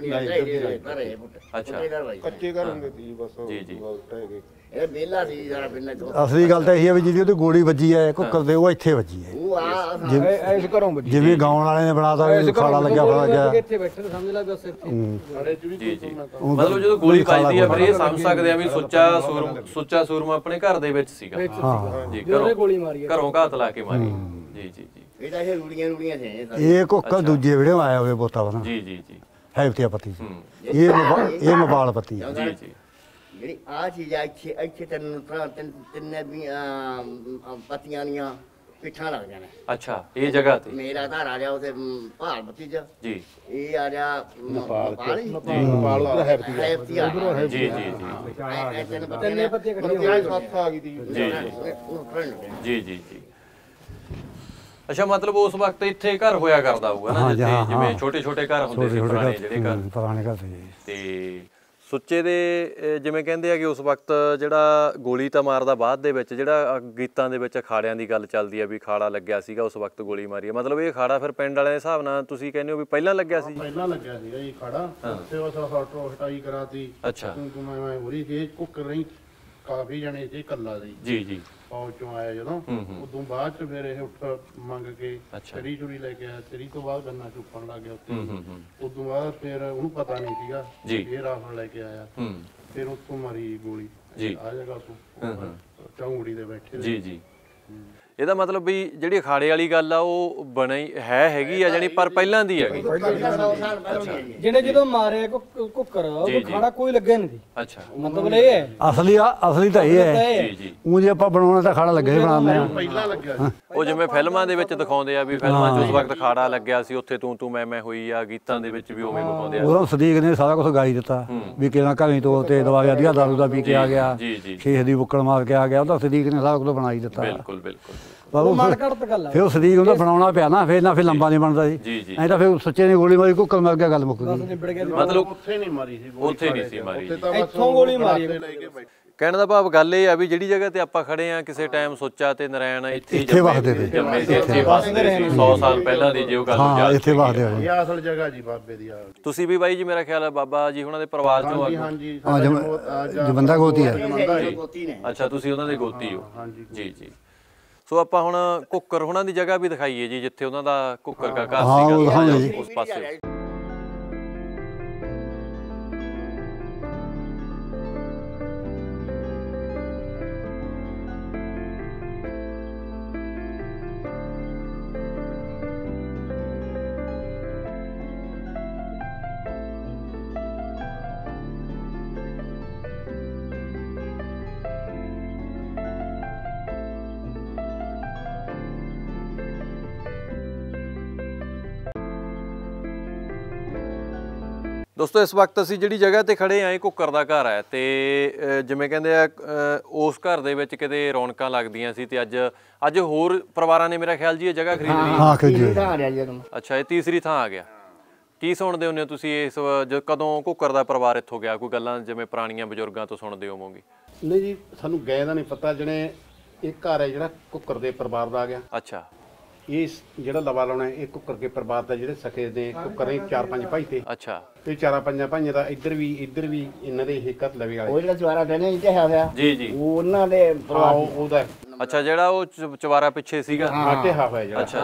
ਅੱਛਾ, ਕੱਚੇ ਘਰ ਹੁੰਦੇ ਸੀ ਬਸ, ਜੀ ਜੀ। ਇਹ ਬੇਲਾ ਸੀ ਸਾਰਾ ਪਿੰਡ ਤੋਂ। ਅਸਲੀ ਗੱਲ ਤਾਂ ਇਹ ਹੈ ਵੀ ਜਿਹਦੀ ਉਹਦੀ ਗੋਲੀ ਵੱਜੀ ਹੈ ਘੁੱਕਰ ਦੇ, ਉਹ ਇੱਥੇ ਵੱਜੀ ਹੈ। ਉਹ ਆ ਇਸ ਘਰੋਂ ਵੱਜੀ, ਜਿਵੇਂ ਗਾਉਣ ਵਾਲੇ ਨੇ ਬਣਾਤਾ ਵੀ ਖਾੜਾ ਲੱਗਿਆ ਫੜਾ ਗਿਆ। ਇੱਥੇ ਬੈਠੇ ਸਮਝ ਲੱਗ ਬਸ ਇੱਥੇ। ਜੀ ਜੀ। ਮਤਲਬ ਜਦੋਂ ਗੋਲੀ ਵੱਜਦੀ ਆ ਫਿਰ ਇਹ ਸਮਝ ਸਕਦੇ ਆ ਵੀ ਸੁੱਚਾ ਸੂਰਮਾ ਆਪਣੇ ਘਰ ਦੇ ਵਿੱਚ ਸੀਗਾ। ਹਾਂ ਜੀ, ਗੋਲੀ ਮਾਰੀ, ਘਰੋਂ ਘਾਤ ਲਾ ਕੇ ਮਾਰੀ। ਜੀ ਜੀ ਜੀ। ਇਹ ਤਾਂ ਇਹ ਰੂੜੀਆਂ ਸੀ ਇਹ ਘੁੱਕਰ ਦੂਜੇ ਵਿੜੇ ਆਇਆ ਹੋਵੇ ਬੋਤਾ ਬਣਾ। ਜੀ ਜੀ ਜੀ। ਹੈਵਤੀਆ ਪੱਤੀ ਇਹ ਮਬਾਲ ਪੱਤੀ ਹੈ। ਜੀ ਜੀ। ਜਿਹੜੀ ਆ ਚੀਜ਼ ਆ ਇੱਥੇ ਤਿੰਨੇ ਵੀ ਪੱਤੀਆਂ ਦੀਆਂ ਪਿੱਠਾਂ ਲੱਗ ਜਾਣੇ। ਅੱਛਾ, ਇਹ ਜਗ੍ਹਾ ਤੇ ਮੇਰਾ ਘਰ ਆ ਜਾ ਉਥੇ ਭਾਲ ਬੱਤੀ ਚ ਜੀ, ਇਹ ਆ ਜਾ ਨੇਪਾਲ ਉਧਰ ਹੈਪਤੀ ਆ ਜੀ ਜੀ ਜੀ ਤਿੰਨੇ ਪੱਤੀਆਂ ਇਕੱਠੀਆਂ ਸੱਤ ਆ ਗਈ ਦੀ। ਜੀ ਜੀ ਜੀ। ਅੱਛਾ, ਮਤਲਬ ਉਸ ਵਕਤ ਇੱਥੇ ਘਰ ਹੋਇਆ ਕਰਦਾ ਹੋਊਗਾ ਨਾ, ਜਿਵੇਂ ਛੋਟੇ ਛੋਟੇ ਘਰ ਹੁੰਦੇ ਸੀ ਪੁਰਾਣੇ, ਜਿਹੜੇ ਘਰ ਪੁਰਾਣੇ ਘਰ ਸੀ। ਤੇ ਸੁੱਚੇ ਦੇ ਜਿਵੇਂ ਕਹਿੰਦੇ ਆ ਕਿ ਉਸ ਵਕਤ ਜਿਹੜਾ ਗੋਲੀ ਤਾਂ ਮਾਰਦਾ ਬਾਅਦ ਦੇ ਵਿੱਚ, ਜਿਹੜਾ ਗੀਤਾਂ ਦੇ ਵਿੱਚ ਅਖਾੜਿਆਂ ਦੀ ਗੱਲ ਚੱਲਦੀ ਆ ਵੀ ਖਾੜਾ ਲੱਗਿਆ ਸੀਗਾ ਉਸ ਵਕਤ ਗੋਲੀ ਮਾਰੀ ਆ, ਮਤਲਬ ਇਹ ਖਾੜਾ ਫਿਰ ਪਿੰਡ ਵਾਲਿਆਂ ਦੇ ਹਿਸਾਬ ਨਾਲ ਤੁਸੀਂ ਕਹਿੰਦੇ ਹੋ ਵੀ ਪਹਿਲਾਂ ਲੱਗਿਆ ਸੀ? ਪਹਿਲਾਂ ਲੱਗਿਆ ਸੀਗਾ ਜੀ ਖਾੜਾ, ਤੇ ਉਹ ਸਾਟੋ ਹਟਾਈ ਕਰਾਤੀ। ਅੱਛਾ, ਮੈਂ ਹੋਰੀ ਸੀ ਕੁੱਕਰ ਰਹੀ, ਕਾਫੀ ਜਣੇ ਸੀ, ਕੱਲਾ ਸੀ। ਜੀ ਜੀ। ਫੌਜ ਚੋਂ ਆਇਆ ਜਦੋਂ, ਉਦੋਂ ਬਾਅਦ ਚ ਫਿਰ ਇਹ ਉੱਠ ਮੰਗ ਕੇ ਚਰੀ ਚੁਰੀ ਲੈ ਕੇ ਆਇਆ। ਚਰੀ ਤੋਂ ਬਾਅਦ ਗੰਨਾ ਚੁੱਪਣ ਲੱਗ ਗਿਆ ਉੱਥੇ। ਉਦੋਂ ਬਾਅਦ ਫਿਰ ਉਹਨੂੰ ਪਤਾ ਨਹੀਂ ਸੀਗਾ, ਇਹ ਰਾਫਲ ਲੈ ਕੇ ਆਇਆ। ਫਿਰ ਉੱਥੋਂ ਮਾਰੀ ਗੋਲੀ ਆ ਜਗ੍ਹਾ ਤੋਂ ਚੌਂਗੜੀ ਦੇ ਬੈਠੇ। ਜੀ ਜੀ। ਇਹਦਾ ਮਤਲਬ ਵੀ ਜਿਹੜੀ ਅਖਾੜੇ ਵਾਲੀ ਗੱਲ ਆ ਉਹ ਬਣੀ ਹੈਗੀ ਆ ਜਾਨੀ, ਪਰ ਪਹਿਲਾਂ ਦੀ ਹੈਗੀ। ਜਿਹੜੇ ਜਦੋਂ ਮਾਰਿਆ ਘੁੱਕਰ ਉਹ ਖਾੜਾ ਕੋਈ ਲੱਗਿਆ ਨਹੀਂ ਸੀ। ਅੱਛਾ, ਮਤਲਬ ਇਹ ਹੈ ਅਸਲੀ ਤਾਂ ਇਹ ਹੈ। ਜੀ ਜੀ। ਉਹ ਜੇ ਆਪਾਂ ਬਣਾਉਣਾ ਤਾਂ ਖਾੜਾ ਲੱਗਿਆ ਹੀ ਬਣਾਉਂਦੇ ਆ। ਪਹਿਲਾਂ ਲੱਗਿਆ ਉਹ ਜਿਵੇਂ ਫਿਲਮਾਂ ਦੇ ਵਿੱਚ ਦਿਖਾਉਂਦੇ ਆ ਵੀ ਫਿਲਮਾਂ 'ਚ ਉਸ ਵਕਤ ਖਾੜਾ ਲੱਗਿਆ ਸੀ, ਉੱਥੇ ਤੂੰ ਮੈਂ ਹੋਈ ਆ, ਗੀਤਾਂ ਦੇ ਵਿੱਚ ਵੀ ਉਵੇਂ ਦਿਖਾਉਂਦੇ ਆ। ਉਦੋਂ ਸਦੀਕ ਨੇ ਸਾਰਾ ਕੁਝ ਗਾਈ ਦਿੱਤਾ ਵੀ ਕਿਹਨਾਂ ਘਰੀ ਤੋਂ ਤੇ ਦਵਾਈ ਅਧੀਆ ਦਾਰੂ ਦਾ ਪੀ ਕੇ ਆ ਗਿਆ, ਸ਼ੇਖ ਦੀ ਬੁੱਕਲ ਮਾਰ ਕੇ ਆ ਗਿਆ, ਉਹਦਾ ਸਦੀਕ ਨੇ ਸਾਰਾ ਕੁਝ ਬਣਾਈ ਦਿੱਤਾ। ਬਿਲਕੁਲ ਬਿਲਕੁਲ। ਫਿਰ ਉਹ ਸਦੀਕ ਉਹਦਾ ਬਣਾਉਣਾ ਪਿਆ ਨਾ, ਫਿਰ ਲੰਬਾ ਨਹੀਂ ਬਣਦਾ ਸੀ। ਐਂ ਤਾਂ ਫਿਰ ਸੁੱਚੇ ਨੇ ਗੋਲੀ ਮਾਰੀ, ਘੁੱਕਰ ਮਾਰ ਗਿਆ, ਗੱਲ ਮੁੱਕ ਗਈ। ਮਤਲਬ ਉੱਥੇ ਨਹੀਂ ਮਾਰੀ ਸੀ, ਉੱਥੇ ਨਹੀਂ ਸੀ ਮਾਰੀ, ਇੱਥੋਂ ਗੋਲੀ ਮਾਰੀ। ਕਹਿਣ ਦਾ ਭਾਵ ਗੱਲ ਇਹ ਆ ਵੀ ਜਿਹੜੀ ਜਗ੍ਹਾ ਤੇ ਆਪਾਂ ਖੜੇ ਆ, ਕਿਸੇ ਟਾਈਮ ਸੁੱਚਾ ਤੇ ਨਰੈਣ ਇੱਥੇ ਵਸਦੇ ਸੀ, ਜੰਮੇ ਸੀ, ਇੱਥੇ ਵਸਦੇ ਸੀ 100 ਸਾਲ ਪਹਿਲਾਂ ਦੀ, ਜੇ ਉਹ ਗੱਲ ਹਾਂ ਇੱਥੇ ਵਸਦੇ ਹੋਏ। ਇਹ ਅਸਲ ਜਗ੍ਹਾ ਜੀ ਬਾਬੇ ਦੀ। ਤੁਸੀਂ ਵੀ ਬਾਈ ਜੀ ਮੇਰਾ ਖਿਆਲ ਹੈ ਬਾਬਾ ਜੀ ਉਹਨਾਂ ਦੇ ਪਰਿਵਾਰ ਚੋਂ? ਹਾਂਜੀ, ਬੰਦਾ ਗੋਤੀ ਹੈ। ਅੱਛਾ, ਤੁਸੀਂ ਉਹਨਾਂ ਦੇ ਗੋਤੀ ਹੋ? ਜੀ ਜੀ। ਸੋ ਆਪਾਂ ਹੁਣ ਘੁੱਕਰ ਉਹਨਾਂ ਦੀ ਜਗ੍ਹਾ ਵੀ ਦਿਖਾਈਏ ਜੀ, ਜਿੱਥੇ ਉਹਨਾਂ ਦਾ ਘੁੱਕਰ ਦਾ ਘਰ ਸੀਗਾ ਉਸ ਪਾਸੇ। ਦੋਸਤੋ, ਇਸ ਵਕਤ ਅਸੀਂ ਜਿਹੜੀ ਜਗ੍ਹਾ ਤੇ ਖੜੇ ਆਂ ਇਹ ਘੁੱਕਰ ਦਾ ਘਰ ਹੈ, ਤੇ ਜਿਵੇਂ ਕਹਿੰਦੇ ਆ ਉਸ ਘਰ ਦੇ ਵਿੱਚ ਕਿਤੇ ਰੌਣਕਾਂ ਲੱਗਦੀਆਂ ਸੀ, ਤੇ ਅੱਜ ਹੋਰ ਪਰਿਵਾਰਾਂ ਨੇ ਮੇਰਾ ਖਿਆਲ ਜੀ ਇਹ ਜਗ੍ਹਾ ਖਰੀਦ ਲਈ। ਹਾਂ, ਖਰੀਦੀ। ਅੱਛਾ, ਇਹ ਤੀਸਰੀ ਥਾਂ ਆ ਗਿਆ। ਕੀ ਸੁਣਦੇ ਹੁੰਦੇ ਹੋ ਤੁਸੀਂ ਇਸ ਕਦੋਂ ਘੁੱਕਰ ਦਾ ਪਰਿਵਾਰ ਇੱਥੋਂ ਗਿਆ? ਕੋਈ ਗੱਲਾਂ ਜਿਵੇਂ ਪੁਰਾਣੀਆਂ ਬਜ਼ੁਰਗਾਂ ਤੋਂ ਸੁਣਦੇ ਹੋਵੋਗੇ? ਨਹੀਂ ਜੀ, ਸਾਨੂੰ ਗਏ ਦਾ ਨਹੀਂ ਪਤਾ। ਜਣੇ ਇਹ ਘਰ ਹੈ ਜਿਹੜਾ ਘੁੱਕਰ ਦੇ ਪਰਿਵਾਰ ਦਾ ਆ ਗਿਆ। ਅੱਛਾ, ਇਹ ਜਿਹੜਾ ਲਵਾ ਲਾਉਣਾ ਇਹ ਕੁੱਕਰ ਕੇ ਪਰਿਵਾਰ ਦਾ ਜਿਹੜੇ ਸਕੇ ਦੇ ਕੁੱਕਰ ਨੇ 4-5 ਭਾਈ ਤੇ। ਅੱਛਾ। ਤੇ 4-5 ਭਾਈਆਂ ਦਾ ਇੱਧਰ ਵੀ ਇਹਨਾਂ ਦੇ ਇਹ ਘਰ ਲਵੇ ਵਾਲੇ ਉਹ ਜਿਹੜਾ ਚਵਾਰਾ ਕਹਿੰਦੇ ਇੱਥੇ ਹੋਇਆ ਜੀ ਜੀ ਉਹ ਉਹਨਾਂ ਦੇ ਪਰਿਵਾਰ ਉਹਦਾ। ਅੱਛਾ, ਜਿਹੜਾ ਉਹ ਚਵਾਰਾ ਪਿੱਛੇ ਸੀਗਾ। ਹਾਂ ਢਿਹਾ ਹੋਇਆ ਜਿਹੜਾ। ਅੱਛਾ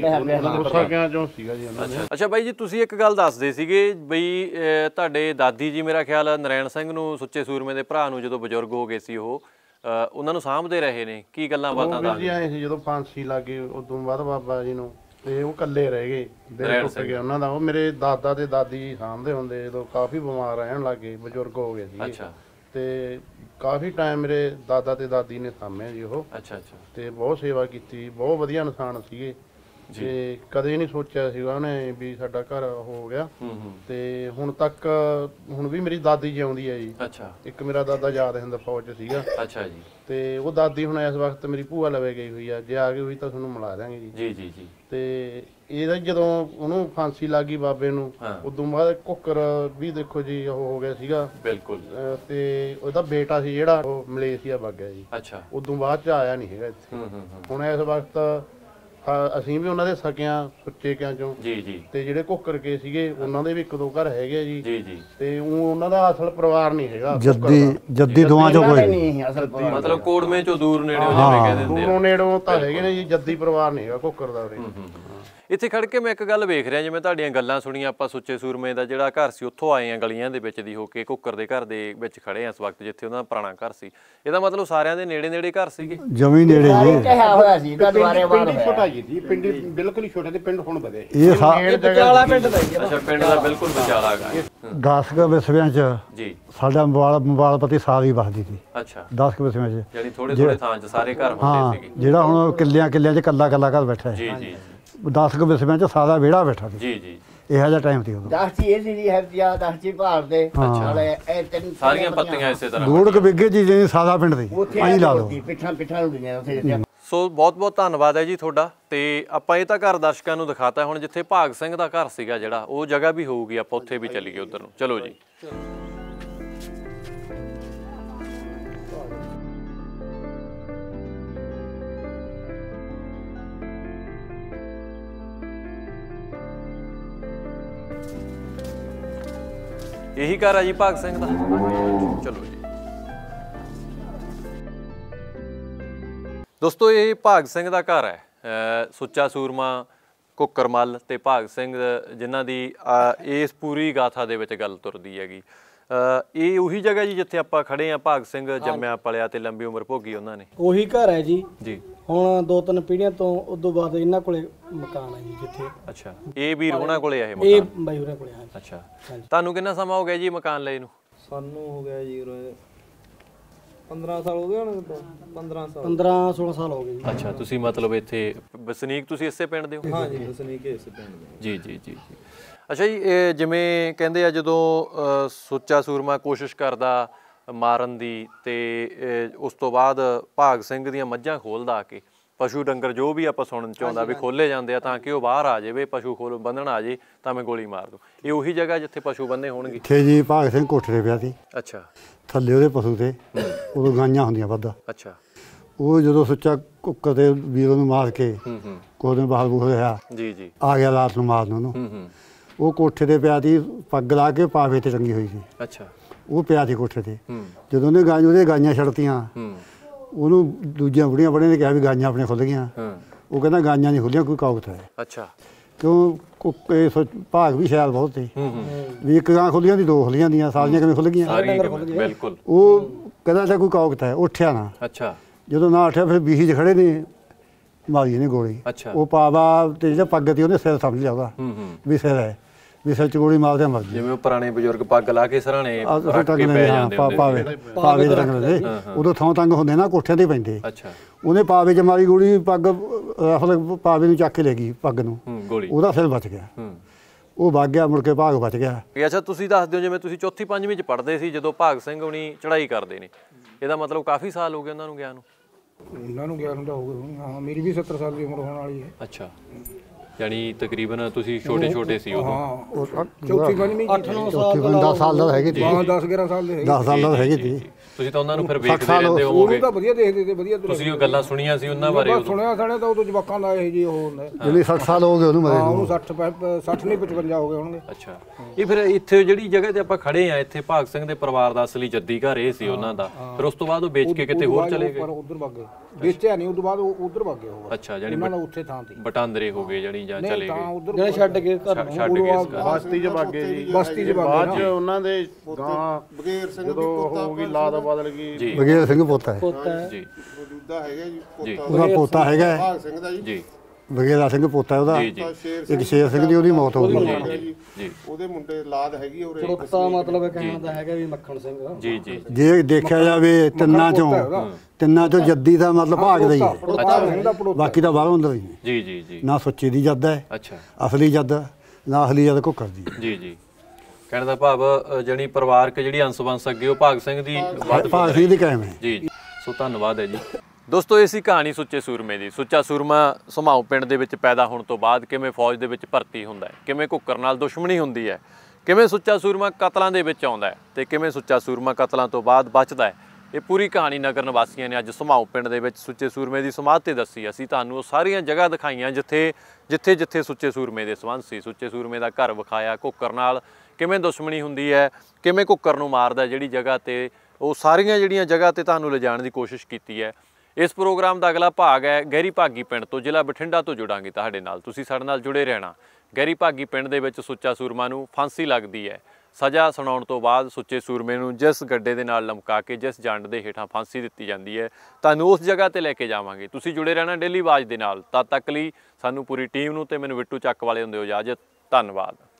ਸਕਿਆਂ ਚੋਂ ਸੀਗਾ ਜੀ ਉਹਨਾਂ ਦੇ। ਅੱਛਾ ਬਾਈ ਜੀ, ਤੁਸੀਂ ਇੱਕ ਗੱਲ ਦੱਸਦੇ ਸੀਗੇ ਬਈ ਤੁਹਾਡੇ ਦਾਦੀ ਜੀ ਮੇਰਾ ਖਿਆਲ ਨਰੈਣ ਸਿੰਘ ਨੂੰ, ਸੁੱਚੇ ਸੂਰਮੇ ਦੇ ਭਰਾ ਨੂੰ, ਜਦੋਂ ਬਜ਼ੁਰਗ ਹੋ ਗਏ ਸੀ ਉਹ ਉਹਨਾਂ ਨੂੰ ਸਾਂਭਦੇ ਰਹੇ ਨੇ। ਕੀ ਗੱਲਾਂ ਬਾਤਾਂ ਦਾ ਜੀ ਆਏ ਸੀ ਜਦੋਂ ਫਾਂਸੀ ਲੱਗੀ ਉਦੋਂ ਬਾਅਦ ਬਾਬਾ ਜੀ ਨੂੰ, ਤੇ ਉਹ ਇਕੱਲੇ ਰਹਿ ਗਏ, ਦਿਲ ਟੁੱਟ ਗਿਆ ਉਹਨਾਂ ਦਾ। ਉਹ ਮੇਰੇ ਦਾਦਾ ਤੇ ਦਾਦੀ ਸਾਂਭਦੇ ਹੁੰਦੇ, ਜਦੋਂ ਕਾਫੀ ਬਿਮਾਰ ਰਹਿਣ ਲੱਗੇ, ਬਜ਼ੁਰਗ ਹੋ ਗਏ ਸੀ। ਅੱਛਾ। ਤੇ ਕਾਫੀ ਟਾਈਮ ਮੇਰੇ ਦਾਦਾ ਤੇ ਦਾਦੀ ਨੇ ਸਾਂਭਿਆ ਜੀ ਉਹ। ਅੱਛਾ ਅੱਛਾ। ਤੇ ਬਹੁਤ ਸੇਵਾ ਕੀਤੀ, ਬਹੁਤ ਵਧੀਆ ਇਨਸਾਨ ਸੀਗੇ। ਤੇ ਕਦੇ ਨਹੀਂ ਸੋਚਿਆ ਸੀਗਾ ਉਹਨੇ ਵੀ ਸਾਡਾ ਘਰ ਹੋ ਗਿਆ। ਤੇ ਹੁਣ ਤੱਕ ਹੁਣ ਵੀ ਮੇਰੀ ਦਾਦੀ ਜਿਉਂਦੀ ਹੈ ਜੀ। ਅੱਛਾ। ਇੱਕ ਮੇਰਾ ਦਾਦਾ ਯਾਦ ਹਿੰਦ ਫੌਜ 'ਚ ਸੀਗਾ। ਅੱਛਾ ਜੀ। ਤੇ ਉਹ ਦਾਦੀ ਹੁਣ ਇਸ ਵਕਤ ਮੇਰੀ ਭੂਆ ਲਵੇ ਗਈ ਹੋਈ ਆ, ਜੇ ਆ ਗਈ ਹੋਈ ਤਾਂ ਤੁਹਾਨੂੰ ਮਿਲਾ ਦਿਆਂਗੇ ਜੀ। ਜੀ ਜੀ ਜੀ। ਤੇ ਇਹਦਾ ਜਦੋਂ ਉਹਨੂੰ ਫਾਂਸੀ ਲੱਗੀ ਬਾਬੇ ਨੂੰ, ਉਦੋਂ ਬਾਅਦ ਕੁੱਕਰ ਵੀ ਦੇਖੋ ਜੀ ਉਹ ਹੋ ਗਿਆ ਸੀਗਾ। ਬਿਲਕੁਲ। ਤੇ ਉਹਦਾ ਬੇਟਾ ਸੀ ਜਿਹੜਾ ਉਹ ਮਲੇਸ਼ੀਆ ਵਗ ਗਿਆ ਜੀ। ਅੱਛਾ। ਉਦੋਂ ਬਾਅਦ ਚ ਆਇਆ ਨਹੀਂ ਹੈਗਾ ਇੱਥੇ। ਹੁਣ ਇਸ ਵਕਤ ਅਸੀਂ ਵੀ ਉਹਨਾਂ ਦੇ ਸਕਿਆਂ ਸੁੱਚੇ ਕਿਆਂ ਚੋਂ ਜੀ ਜੀ। ਤੇ ਜਿਹੜੇ ਕੁੱਕਰ ਕੇ ਸੀਗੇ ਉਹਨਾਂ ਦੇ ਵੀ 1-2 ਘਰ ਹੈਗੇ ਜੀ। ਜੀ ਜੀ। ਤੇ ਉਹਨਾਂ ਦਾ ਅਸਲ ਪਰਿਵਾਰ ਨਹੀਂ ਹੈਗਾ। ਜੱਦੀ ਦੋਵਾਂ ਚੋਂ ਕੋਈ ਨਹੀਂ ਅਸਲ ਪਰਿਵਾਰ, ਮਤਲਬ ਕੋੜਮੇ ਚੋਂ ਦੂਰ ਨੇੜੇ ਜਿਵੇਂ ਕਹਿੰਦੇ ਹੁੰਦੇ ਆ। ਦੂਰੋਂ ਨੇੜੋਂ ਤਾਂ ਹੈਗੇ ਨੇ ਜੀ, ਜੱਦੀ ਪਰਿਵਾਰ ਨਹੀਂ ਹੈਗਾ ਕੁੱਕਰ ਦਾ ਉਰੇ। ਇੱਥੇ ਖੜ ਕੇ ਮੈਂ ਇੱਕ ਗੱਲ ਵੇਖ ਰਿਹਾ, ਜਿਵੇਂ ਤੁਹਾਡੀਆਂ ਗੱਲਾਂ ਸੁਣੀਆਂ, ਆਪਾਂ ਸੁੱਚੇ ਸੂਰਮੇ ਦਾ ਜਿਹੜਾ ਘਰ ਸੀ ਉੱਥੋਂ ਆਏ ਆ, ਗਲੀਆਂ ਦੇ ਵਿੱਚ ਦੀ ਹੋ ਕੇ ਕੁੱਕਰ ਦੇ ਘਰ ਦੇ ਵਿੱਚ ਖੜੇ ਆ ਇਸ ਵਕਤ, ਜਿੱਥੇ ਉਹਨਾਂ ਦਾ ਪੁਰਾਣਾ ਘਰ ਸੀ। ਇਹਦਾ ਮਤਲਬ ਸਾਰਿਆਂ ਦੇ ਨੇੜੇ ਨੇੜੇ ਘਰ ਸੀਗੇ। ਜਮੀ ਨੇੜੇ ਜੀ। ਕਿਹਾ ਹੋਇਆ ਸੀ ਦੁਆਰੇ ਬਾਹਰ ਪਿੰਡ ਛੋਟਾ ਜੀ, ਪਿੰਡ ਬਿਲਕੁਲ ਹੀ ਛੋਟਾ ਤੇ ਪਿੰਡ ਹੁਣ ਵਧੇ। ਇਹ ਵਿਚਾਲਾ ਪਿੰਡ ਦਾ ਹੀ ਅੱਛਾ, ਪਿੰਡ ਦਾ ਬਿਲਕੁਲ ਵਿਚਾਲਾ ਹੈਗਾ। 10 ਕੁ ਵਿਸਵਿਆਂ ਚ ਜੀ ਸਾਡਾ ਮੋਬਾਲਪਤੀ ਸਾਰੀ ਵਸਦੀ ਸੀ। ਅੱਛਾ। 10 ਕੁ ਵਿਸਵਿਆਂ ਚ ਯਾਨੀ ਥੋੜੇ ਥੋੜੇ ਥਾਂ 'ਚ ਸਾਰੇ ਘਰ ਹੁੰਦੇ ਹਾਂ, ਸੀਗੇ। ਜਿਹੜਾ ਹੁਣ ਕਿੱਲਿਆਂ ਚ ਕੱਲਾ ਘਰ ਬੈਠਾ ਹੈ। ਜੀ ਜੀ। 10 ਕੁ ਵਿਸਵਿਆਂ ਚ ਸਾਰਾ ਵਿਹੜਾ ਬੈਠਾ ਸੀ। ਜੀ ਜੀ। ਇਹੋ ਜਿਹਾ ਟਾਈਮ ਸੀ ਉਦੋਂ। 10 ਚੀ ਇਹ ਸੀ ਜੀ ਹੈਪੀਆ 10 ਚੀ ਭਾਰ ਦੇ ਨਾਲੇ ਇਹ ਤਿੰਨ ਸਾਰੀਆਂ ਪੱਤੀਆਂ ਇਸੇ ਤਰ੍ਹਾਂ। 2 ਬਿੱਗੇ ਜੀ ਜਿਹੜੀ ਸਾਦਾ ਪਿੰਡ ਦੀ ਆਈ ਲਾ ਲਓ। ਪਿੱਠਾਂ ਲੁੱਡੀਆਂ ਉੱਥੇ ਜਿੱਥੇ। ਸੋ ਬਹੁਤ ਬਹੁਤ ਧੰਨਵਾਦ ਹੈ ਜੀ ਤੁਹਾਡਾ। ਤੇ ਆਪਾਂ ਇਹ ਤਾਂ ਘਰ ਦਰਸ਼ਕਾਂ ਨੂੰ ਦਿਖਾਤਾ, ਹੁਣ ਜਿੱਥੇ ਭਾਗ ਸਿੰਘ ਦਾ ਘਰ ਸੀਗਾ ਜਿਹੜਾ, ਉਹ ਜਗ੍ਹਾ ਵੀ ਹੋਊਗੀ, ਆਪਾਂ ਉੱਥੇ ਵੀ ਚੱਲੀਏ ਉਧਰ ਨੂੰ। ਚਲੋ ਜੀ। ਇਹੀ ਘਰ ਆ ਜੀ ਭਾਗ ਸਿੰਘ ਦਾ। ਚਲੋ ਜੀ ਦੋਸਤੋ, ਇਹ ਭਾਗ ਸਿੰਘ ਦਾ ਘਰ ਹੈ। ਸੁੱਚਾ ਸੂਰਮਾ, ਕੁੱਕਰ ਮੱਲ ਤੇ ਭਾਗ ਸਿੰਘ, ਜਿਨ੍ਹਾਂ ਦੀ ਇਸ ਪੂਰੀ ਗਾਥਾ ਦੇ ਵਿੱਚ ਗੱਲ ਤੁਰਦੀ ਹੈਗੀ। ਇਹ ਉਹੀ ਜਗ੍ਹਾ ਜੀ ਜਿੱਥੇ ਆਪਾਂ ਖੜੇ ਆ। ਭਾਗ ਸਿੰਘ ਜੰਮਿਆ ਪਲਿਆ ਤੇ ਲੰਬੀ ਉਮਰ ਭੋਗੀ ਉਹਨਾਂ ਨੇ। ਉਹੀ ਘਰ ਹੈ ਜੀ। ਜੀ। ਹੁਣ 2-3 ਪੀੜ੍ਹੀਆਂ ਤੋਂ ਉਦੋਂ ਬਾਅਦ ਇਹਨਾਂ ਕੋਲੇ ਮਕਾਨ ਹੈ ਜੀ ਜਿੱਥੇ। ਅੱਛਾ। ਇਹ ਵੀਰ ਹੋਣਾ ਕੋਲੇ ਆ ਇਹ ਇਹ ਮਕਾਨ? ਬਾਈ ਹੋਰਾਂ ਕੋਲੇ ਆ। ਅੱਛਾ। ਤੁਹਾਨੂੰ ਕਿੰਨਾ ਸਮਾਂ ਹੋ ਗਿਆ ਜੀ ਮਕਾਨ ਲਏ ਨੂੰ? ਸਾਨੂੰ ਹੋ ਗਿਆ ਜੀ 15 ਸਾਲ ਹੋ ਗਏ ਹੋਣਗੇ। 15-16 ਸਾਲ ਹੋ ਗਏ ਜੀ। ਅੱਛਾ। ਤੁਸੀਂ ਮਤਲਬ ਇੱਥੇ ਵਸਨੀਕ ਤੁਸੀਂ ਇਸੇ ਪਿੰਡ ਦੇ ਹੋ? ਹਾਂ ਜੀ, ਵਸਨੀਕ ਇਸੇ ਪਿੰਡ ਦੇ। ਜੀ ਜੀ ਜੀ ਜੀ। ਅੱਛਾ ਜੀ, ਇਹ ਜਿਵੇਂ ਕਹਿੰਦੇ ਆ ਜਦੋਂ ਸੁੱਚਾ ਸੂਰਮਾ ਕੋਸ਼ਿਸ਼ ਕਰਦਾ ਮਾਰਨ ਦੀ, ਤੇ ਉਸ ਤੋਂ ਬਾਅਦ ਭਾਗ ਸਿੰਘ ਦੀਆਂ ਮੱਝਾਂ ਖੋਲਦਾ ਆ ਕੇ, ਪਸ਼ੂ ਡੰਗਰ ਜੋ ਵੀ ਆਪਾਂ ਸੁਣਨ ਚਾਹੁੰਦਾ ਵੀ ਖੋਲੇ ਜਾਂਦੇ ਆ ਤਾਂ ਕਿ ਉਹ ਬਾਹਰ ਆ ਜਾਵੇ, ਪਸ਼ੂ ਖੋਲ ਬੰਨਣ ਆ ਜੇ ਤਾਂ ਮੈਂ ਗੋਲੀ ਮਾਰ ਦੂੰ। ਇਹ ਉਹੀ ਜਗ੍ਹਾ ਜਿੱਥੇ ਪਸ਼ੂ ਬੰਨੇ ਹੋਣਗੇ? ਇੱਥੇ ਜੀ ਭਾਗ ਸਿੰਘ ਕੋਠੇ ਤੇ ਪਿਆ ਸੀ। ਅੱਛਾ। ਥੱਲੇ ਉਹਦੇ ਪਸ਼ੂ ਤੇ ਉਦੋਂ ਗਾਈਆਂ ਹੁੰਦੀਆਂ ਵੱਧ। ਅੱਛਾ। ਉਹ ਜਦੋਂ ਸੁੱਚਾ ਕੁੱਕਰ ਤੇ ਵੀਰੋਂ ਨੂੰ ਮਾਰ ਕੇ ਕੋਈ ਦਿਨ ਬਾਹਰ ਬੂਹ ਹੋਇਆ ਜੀ ਜੀ, ਆ ਗਿਆ ਰਾਤ ਨੂੰ ਮਾਰਨ ਉਹਨੂੰ। ਉਹ ਕੋਠੇ ਤੇ ਪਿਆ ਸੀ, ਪੱਗ ਲਾ ਕੇ ਪਾਵੇ ਤੇ ਟੰਗੀ ਹੋਈ ਸੀ। ਅੱਛਾ। ਉਹ ਪਿਆ ਸੀ ਕੋਠੇ ਤੇ। ਜਦੋਂ ਉਹਨੇ ਉਹਦੇ ਗਾਈਆਂ ਛੱਡਤੀਆਂ, ਉਹਨੂੰ ਦੂਜੀਆਂ ਬੁੜੀਆਂ ਬੜੇ ਨੇ ਕਿਹਾ ਵੀ ਗਾਈਆਂ ਆਪਣੇ ਖੁੱਲ ਗਈਆਂ। ਉਹ ਕਹਿੰਦਾ ਗਾਈਆਂ ਨਹੀਂ ਖੁੱਲੀਆਂ, ਕੋਈ ਕਾਗਜ਼ ਹੈ। ਅੱਛਾ। ਕਿਉਂ ਭਾਗ ਵੀ ਸ਼ਾਇਦ ਬਹੁਤ ਸੀ ਵੀ ਇੱਕ ਗਾਂ ਖੁੱਲੀਆਂ ਦੀ 2 ਖੁੱਲੀਆਂ ਦੀਆਂ, ਸਾਰੀਆਂ ਕਿਵੇਂ ਖੁੱਲ ਗਈਆਂ? ਬਿਲਕੁਲ। ਉਹ ਕਹਿੰਦਾ ਤਾਂ ਕੋਈ ਕਾਗਜ਼ ਹੈ, ਉੱਠਿਆ ਨਾ। ਅੱਛਾ। ਜਦੋਂ ਨਾ ਉੱਠਿਆ ਫਿਰ ਬੀਹੀ 'ਚ ਖੜੇ ਨੇ, ਮਾਰੀ ਇਹਨੇ ਗੋਲੀ। ਅੱਛਾ। ਉਹ ਪਾਵਾ ਤੇ ਜਿਹੜਾ ਪੱਗ ਤੀ ਉਹਨੇ ਸਿਰ ਸਮਝ ਲਿਆ ਉਹਦਾ ਵੀ ਸਿਰ ਹੈ, ਵੀ ਸਿਰ 'ਚ ਗੋਲੀ ਮਾਰਦੇ ਮਰ ਗਈ। ਜਿਵੇਂ ਉਹ ਪੁਰਾਣੇ ਬਜ਼ੁਰਗ ਪੱਗ ਲਾ ਕੇ ਸਰਾਣੇ ਪਾਵੇ ਦੇ ਰੰਗ ਦੇ, ਉਦੋਂ ਥਾਂ ਤੰਗ ਹੁੰਦੇ ਨਾ, ਕੋਠਿਆਂ ਤੇ ਪੈਂਦੇ। ਅੱਛਾ। ਉਹਨੇ ਪਾਵੇ 'ਚ ਮਾਰੀ ਗੋਲੀ, ਪੱਗ ਰਫਲ ਪਾਵੇ ਨੂੰ ਚੱਕ ਕੇ ਲੈ ਗਈ ਪੱਗ ਨੂੰ, ਉਹਦਾ ਸਿਰ ਬਚ ਗਿਆ। ਉਹ ਵਗ ਗਿਆ, ਮੁੜ ਕੇ ਭਾਗ ਬਚ ਗਿਆ। ਅੱਛਾ। ਤੁਸੀਂ ਦੱਸ ਦਿਓ, ਜਿਵੇਂ ਤੁਸੀਂ 4ਵੀਂ-5ਵੀਂ 'ਚ ਪੜ੍ਹਦੇ ਸੀ ਜਦੋਂ ਭਾਗ ਸਿੰਘ ਹੁਣੀ ਚੜ੍ਹਾਈ ਕਰਦੇ ਨੇ, ਇਹਦਾ ਮਤਲਬ ਕਾਫੀ ਸਾਲ ਹੋ ਗਏ ਉਹਨਾਂ ਨੂੰ ਗਿਆ ਨੂੰ? ਉਹਨਾਂ ਨੂੰ ਗਿਆ ਨੂੰ ਤਾਂ ਹੋ ਗਏ। ਹਾਂ, ਮੇਰੀ ਵੀ 70 ਸਾਲ ਦੀ ਉਮਰ ਹੋਣ ਵਾਲੀ ਹੈ। ਅੱਛਾ। ਯਾਨੀ ਤਕਰੀਬਨ ਤੁਸੀਂ ਛੋਟੇ ਸੀ ਉਦੋਂ? ਹਾਂ, ਚੌਥੀ ਪੰਜਵੀਂ 8-9 ਸਾਲ 10 ਸਾਲ ਦਾ ਹੈਗੇ ਸੀ। ਹਾਂ, 10-11 ਸਾਲ ਦੇ ਹੈਗੇ। 10 ਸਾਲ ਦਾ ਹੈਗੇ ਸੀ। ਤੁਸੀਂ ਤਾਂ ਉਹਨਾਂ ਨੂੰ ਫਿਰ ਵੇਖਦੇ ਰਹਿੰਦੇ ਹੋਵੋਗੇ। ਉਹਨੂੰ ਤਾਂ ਵਧੀਆ ਦੇਖਦੇ ਤੇ ਵਧੀਆ ਤੁਸੀਂ ਉਹ ਗੱਲਾਂ ਸੁਣੀਆਂ ਸੀ ਉਹਨਾਂ ਬਾਰੇ? ਸੁਣਿਆ ਤਾਂ ਉਦੋਂ ਜਵਾਕਾਂ ਦਾ ਇਹ ਜੀ ਉਹ ਹੁੰਦਾ ਜਿਹੜੀ 60 ਸਾਲ ਹੋ ਗਏ ਉਹਨੂੰ ਮਰੇ ਉਹਨੂੰ 60 ਨਹੀਂ 55 ਹੋ ਗਏ ਹੋਣਗੇ। ਅੱਛਾ, ਇਹ ਫਿਰ ਇੱਥੇ ਜਿਹੜੀ ਜਗ੍ਹਾ ਤੇ ਆਪਾਂ ਖੜੇ ਆ, ਇੱਥੇ ਭਾਗ ਸਿੰਘ ਦੇ ਪਰਿਵਾਰ ਦਾ ਅਸਲੀ ਜੱਦੀ ਘਰ ਇਹ ਸੀ ਉਹਨਾਂ ਦਾ। ਫਿਰ ਉਸ ਤੋਂ ਬਾਅਦ ਉਹ ਵੇਚ ਕੇ ਕਿਤੇ ਹੋਰ ਚਲੇ ਗਏ? ਉਧਰ ਵਗ ਗਏ, ਵੇਚਿਆ ਨਹੀਂ, ਉਦੋਂ ਬਾਅਦ ਉਧਰ ਵਗ ਗਏ ਉਹ। ਅੱਛਾ, ਜਾਨੀ ਉਹਨਾਂ ਦਾ ਉੱਥੇ ਥਾਂ ਤੇ ਬਟਾਂਦਰੇ ਹੋ ਗਏ ਜਾਨੀ, ਜਾਂ ਚਲੇ ਗਏ ਜਿਹੜੇ ਛੱਡ ਕੇ ਘਰ ਛੱਡ ਕੇ ਬਸਤੀ 'ਚ ਵਗ ਗਏ ਜੀ। ਬਸਤੀ 'ਚ ਵਗ ਗਏ। ਬਾਅਦ 'ਚ ਉਹਨਾਂ ਦੇ ਗਾਂ ਬਗੇਰ ਸਿੰਘ ਜਦੋਂ ਹੋ ਗਈ ਲਾਦ ਬਦਲ ਗਈ। ਬਗੇਰ ਸਿੰਘ ਪੋਤਾ ਹੈ ਜੀ, ਮੌਜੂਦਾ ਹੈਗਾ ਜੀ ਉਹਦਾ ਪੋਤਾ ਹੈਗਾ ਭਾਗ ਸਿੰਘ ਦਾ ਜੀ, ਬਗੇਰਾ ਸਿੰਘ ਪੋਤਾ ਉਹਦਾ। ਇੱਕ ਸ਼ੇਰ ਸਿੰਘ ਦੀ ਉਹਦੀ ਮੌਤ ਹੋ ਗਈ ਜੀ। ਉਹਦੇ ਮੁੰਡੇ ਲਾਦ ਹੈਗੀ ਉਰੇ। ਪੋਤਾ ਮਤਲਬ ਕਹਿਣ ਦਾ ਹੈਗਾ ਵੀ ਮੱਖਣ ਸਿੰਘ। ਜੀ ਜੀ। ਜੇ ਦੇਖਿਆ ਜਾਵੇ ਤਿੰਨਾਂ ਚੋਂ ਜੱਦੀ ਦਾ ਮਤਲਬ ਭਾਗ ਦਾ ਹੀ ਹੈ, ਬਾਕੀ ਤਾਂ ਬਾਹਰੋਂ ਅੰਦਰ ਹੀ ਨੇ। ਜੀ ਜੀ ਜੀ। ਨਾ ਸੁੱਚੇ ਦੀ ਜੱਦ ਹੈ, ਅੱਛਾ, ਅਸਲੀ ਜੱਦ, ਨਾ ਅਸਲੀ ਜੱਦ ਘੁੱਕਰ ਦੀ। ਜੀ ਜੀ। ਕਹਿਣ ਦਾ ਭਾਵ ਜਾਨੀ ਪਰਿਵਾਰਕ ਜਿਹੜੀ ਅੰਸ਼-ਵੰਸ਼ ਅੱਗੇ ਉਹ ਭਾਗ ਸਿੰਘ ਦੀ ਭਾਗ ਸਿੰਘ ਦੀ ਕਾਇਮ ਹੈ। ਜੀ, ਸੋ ਧੰਨਵਾਦ ਹੈ ਜੀ। ਦੋਸਤੋ, ਇਹ ਸੀ ਕਹਾਣੀ ਸੁੱਚੇ ਸੂਰਮੇ ਦੀ। ਸੁੱਚਾ ਸੂਰਮਾ ਸਮਾਉ ਪਿੰਡ ਦੇ ਵਿੱਚ ਪੈਦਾ ਹੋਣ ਤੋਂ ਬਾਅਦ ਕਿਵੇਂ ਫੌਜ ਦੇ ਵਿੱਚ ਭਰਤੀ ਹੁੰਦਾ ਹੈ, ਕਿਵੇਂ ਘੁੱਕਰ ਨਾਲ ਦੁਸ਼ਮਣੀ ਹੁੰਦੀ ਹੈ, ਕਿਵੇਂ ਸੁੱਚਾ ਸੂਰਮਾ ਕਤਲਾਂ ਦੇ ਵਿੱਚ ਆਉਂਦਾ ਹੈ ਤੇ ਕਿਵੇਂ ਸੁੱਚਾ ਸੂਰਮਾ ਕਤਲਾਂ ਤੋਂ ਬਾਅਦ ਬਚਦਾ ਹੈ। ਇਹ ਪੂਰੀ ਕਹਾਣੀ ਨਗਰ ਨਿਵਾਸੀਆਂ ਨੇ ਅੱਜ ਸਮਾਉ ਪਿੰਡ ਦੇ ਵਿੱਚ ਸੁੱਚੇ ਸੂਰਮੇ ਦੀ ਸਮਾਧ ਤੇ ਦੱਸੀ। ਅਸੀਂ ਤੁਹਾਨੂੰ ਉਹ ਸਾਰੀਆਂ ਜਗ੍ਹਾ ਦਿਖਾਈਆਂ ਜਿੱਥੇ ਸੁੱਚੇ ਸੂਰਮੇ ਦੇ ਸੰਬੰਧ ਸੀ। ਸੁੱਚੇ ਸੂਰਮੇ ਦਾ ਘਰ ਵਿਖਾਇਆ, ਘੁੱਕਰ ਨਾਲ ਕਿਵੇਂ ਦੁਸ਼ਮਣੀ ਹੁੰਦੀ ਹੈ, ਕਿਵੇਂ ਘੁੱਕਰ ਨੂੰ ਮਾਰਦਾ ਜਿਹੜੀ ਜਗ੍ਹਾ ਤੇ, ਉਹ ਸਾਰੀਆਂ ਜਿਹੜੀਆਂ ਜਗ੍ਹਾ ਤੇ ਤੁਹਾਨੂੰ ਲਿਜਾਣ ਦੀ ਕੋਸ਼ਿਸ਼ ਕੀਤੀ ਹੈ। ਇਸ ਪ੍ਰੋਗਰਾਮ ਦਾ ਅਗਲਾ ਭਾਗ ਹੈ ਗਹਿਰੀ ਭਾਗੀ ਪਿੰਡ ਤੋਂ, ਜ਼ਿਲ੍ਹਾ ਬਠਿੰਡਾ ਤੋਂ ਜੁੜਾਂਗੇ ਤੁਹਾਡੇ ਨਾਲ। ਤੁਸੀਂ ਸਾਡੇ ਨਾਲ ਜੁੜੇ ਰਹਿਣਾ। ਗਹਿਰੀ ਭਾਗੀ ਪਿੰਡ ਦੇ ਵਿੱਚ ਸੁੱਚਾ ਸੂਰਮਾ ਨੂੰ ਫਾਂਸੀ ਲੱਗਦੀ ਹੈ। ਸਜ਼ਾ ਸੁਣਾਉਣ ਤੋਂ ਬਾਅਦ ਸੁੱਚੇ ਸੂਰਮੇ ਨੂੰ ਜਿਸ ਗੱਡੇ ਦੇ ਨਾਲ ਲਮਕਾ ਕੇ ਜਿਸ ਜੰਡ ਦੇ ਹੇਠਾਂ ਫਾਂਸੀ ਦਿੱਤੀ ਜਾਂਦੀ ਹੈ, ਤੁਹਾਨੂੰ ਉਸ ਜਗ੍ਹਾ ਤੇ ਲੈ ਕੇ ਜਾਵਾਂਗੇ। ਤੁਸੀਂ ਜੁੜੇ ਰਹਿਣਾ ਡੇਲੀ ਆਵਾਜ਼ ਦੇ ਨਾਲ। ਤਦ ਤੱਕ ਲਈ ਸਾਨੂੰ ਪੂਰੀ ਟੀਮ ਨੂੰ ਤੇ ਮੈਨੂੰ ਬਿੱਟੂ ਚੱਕ ਵਾਲੇ ਹੁੰਦੇ ਹੋ ਇਜਾਜ਼ਤ। ਧੰਨਵਾਦ।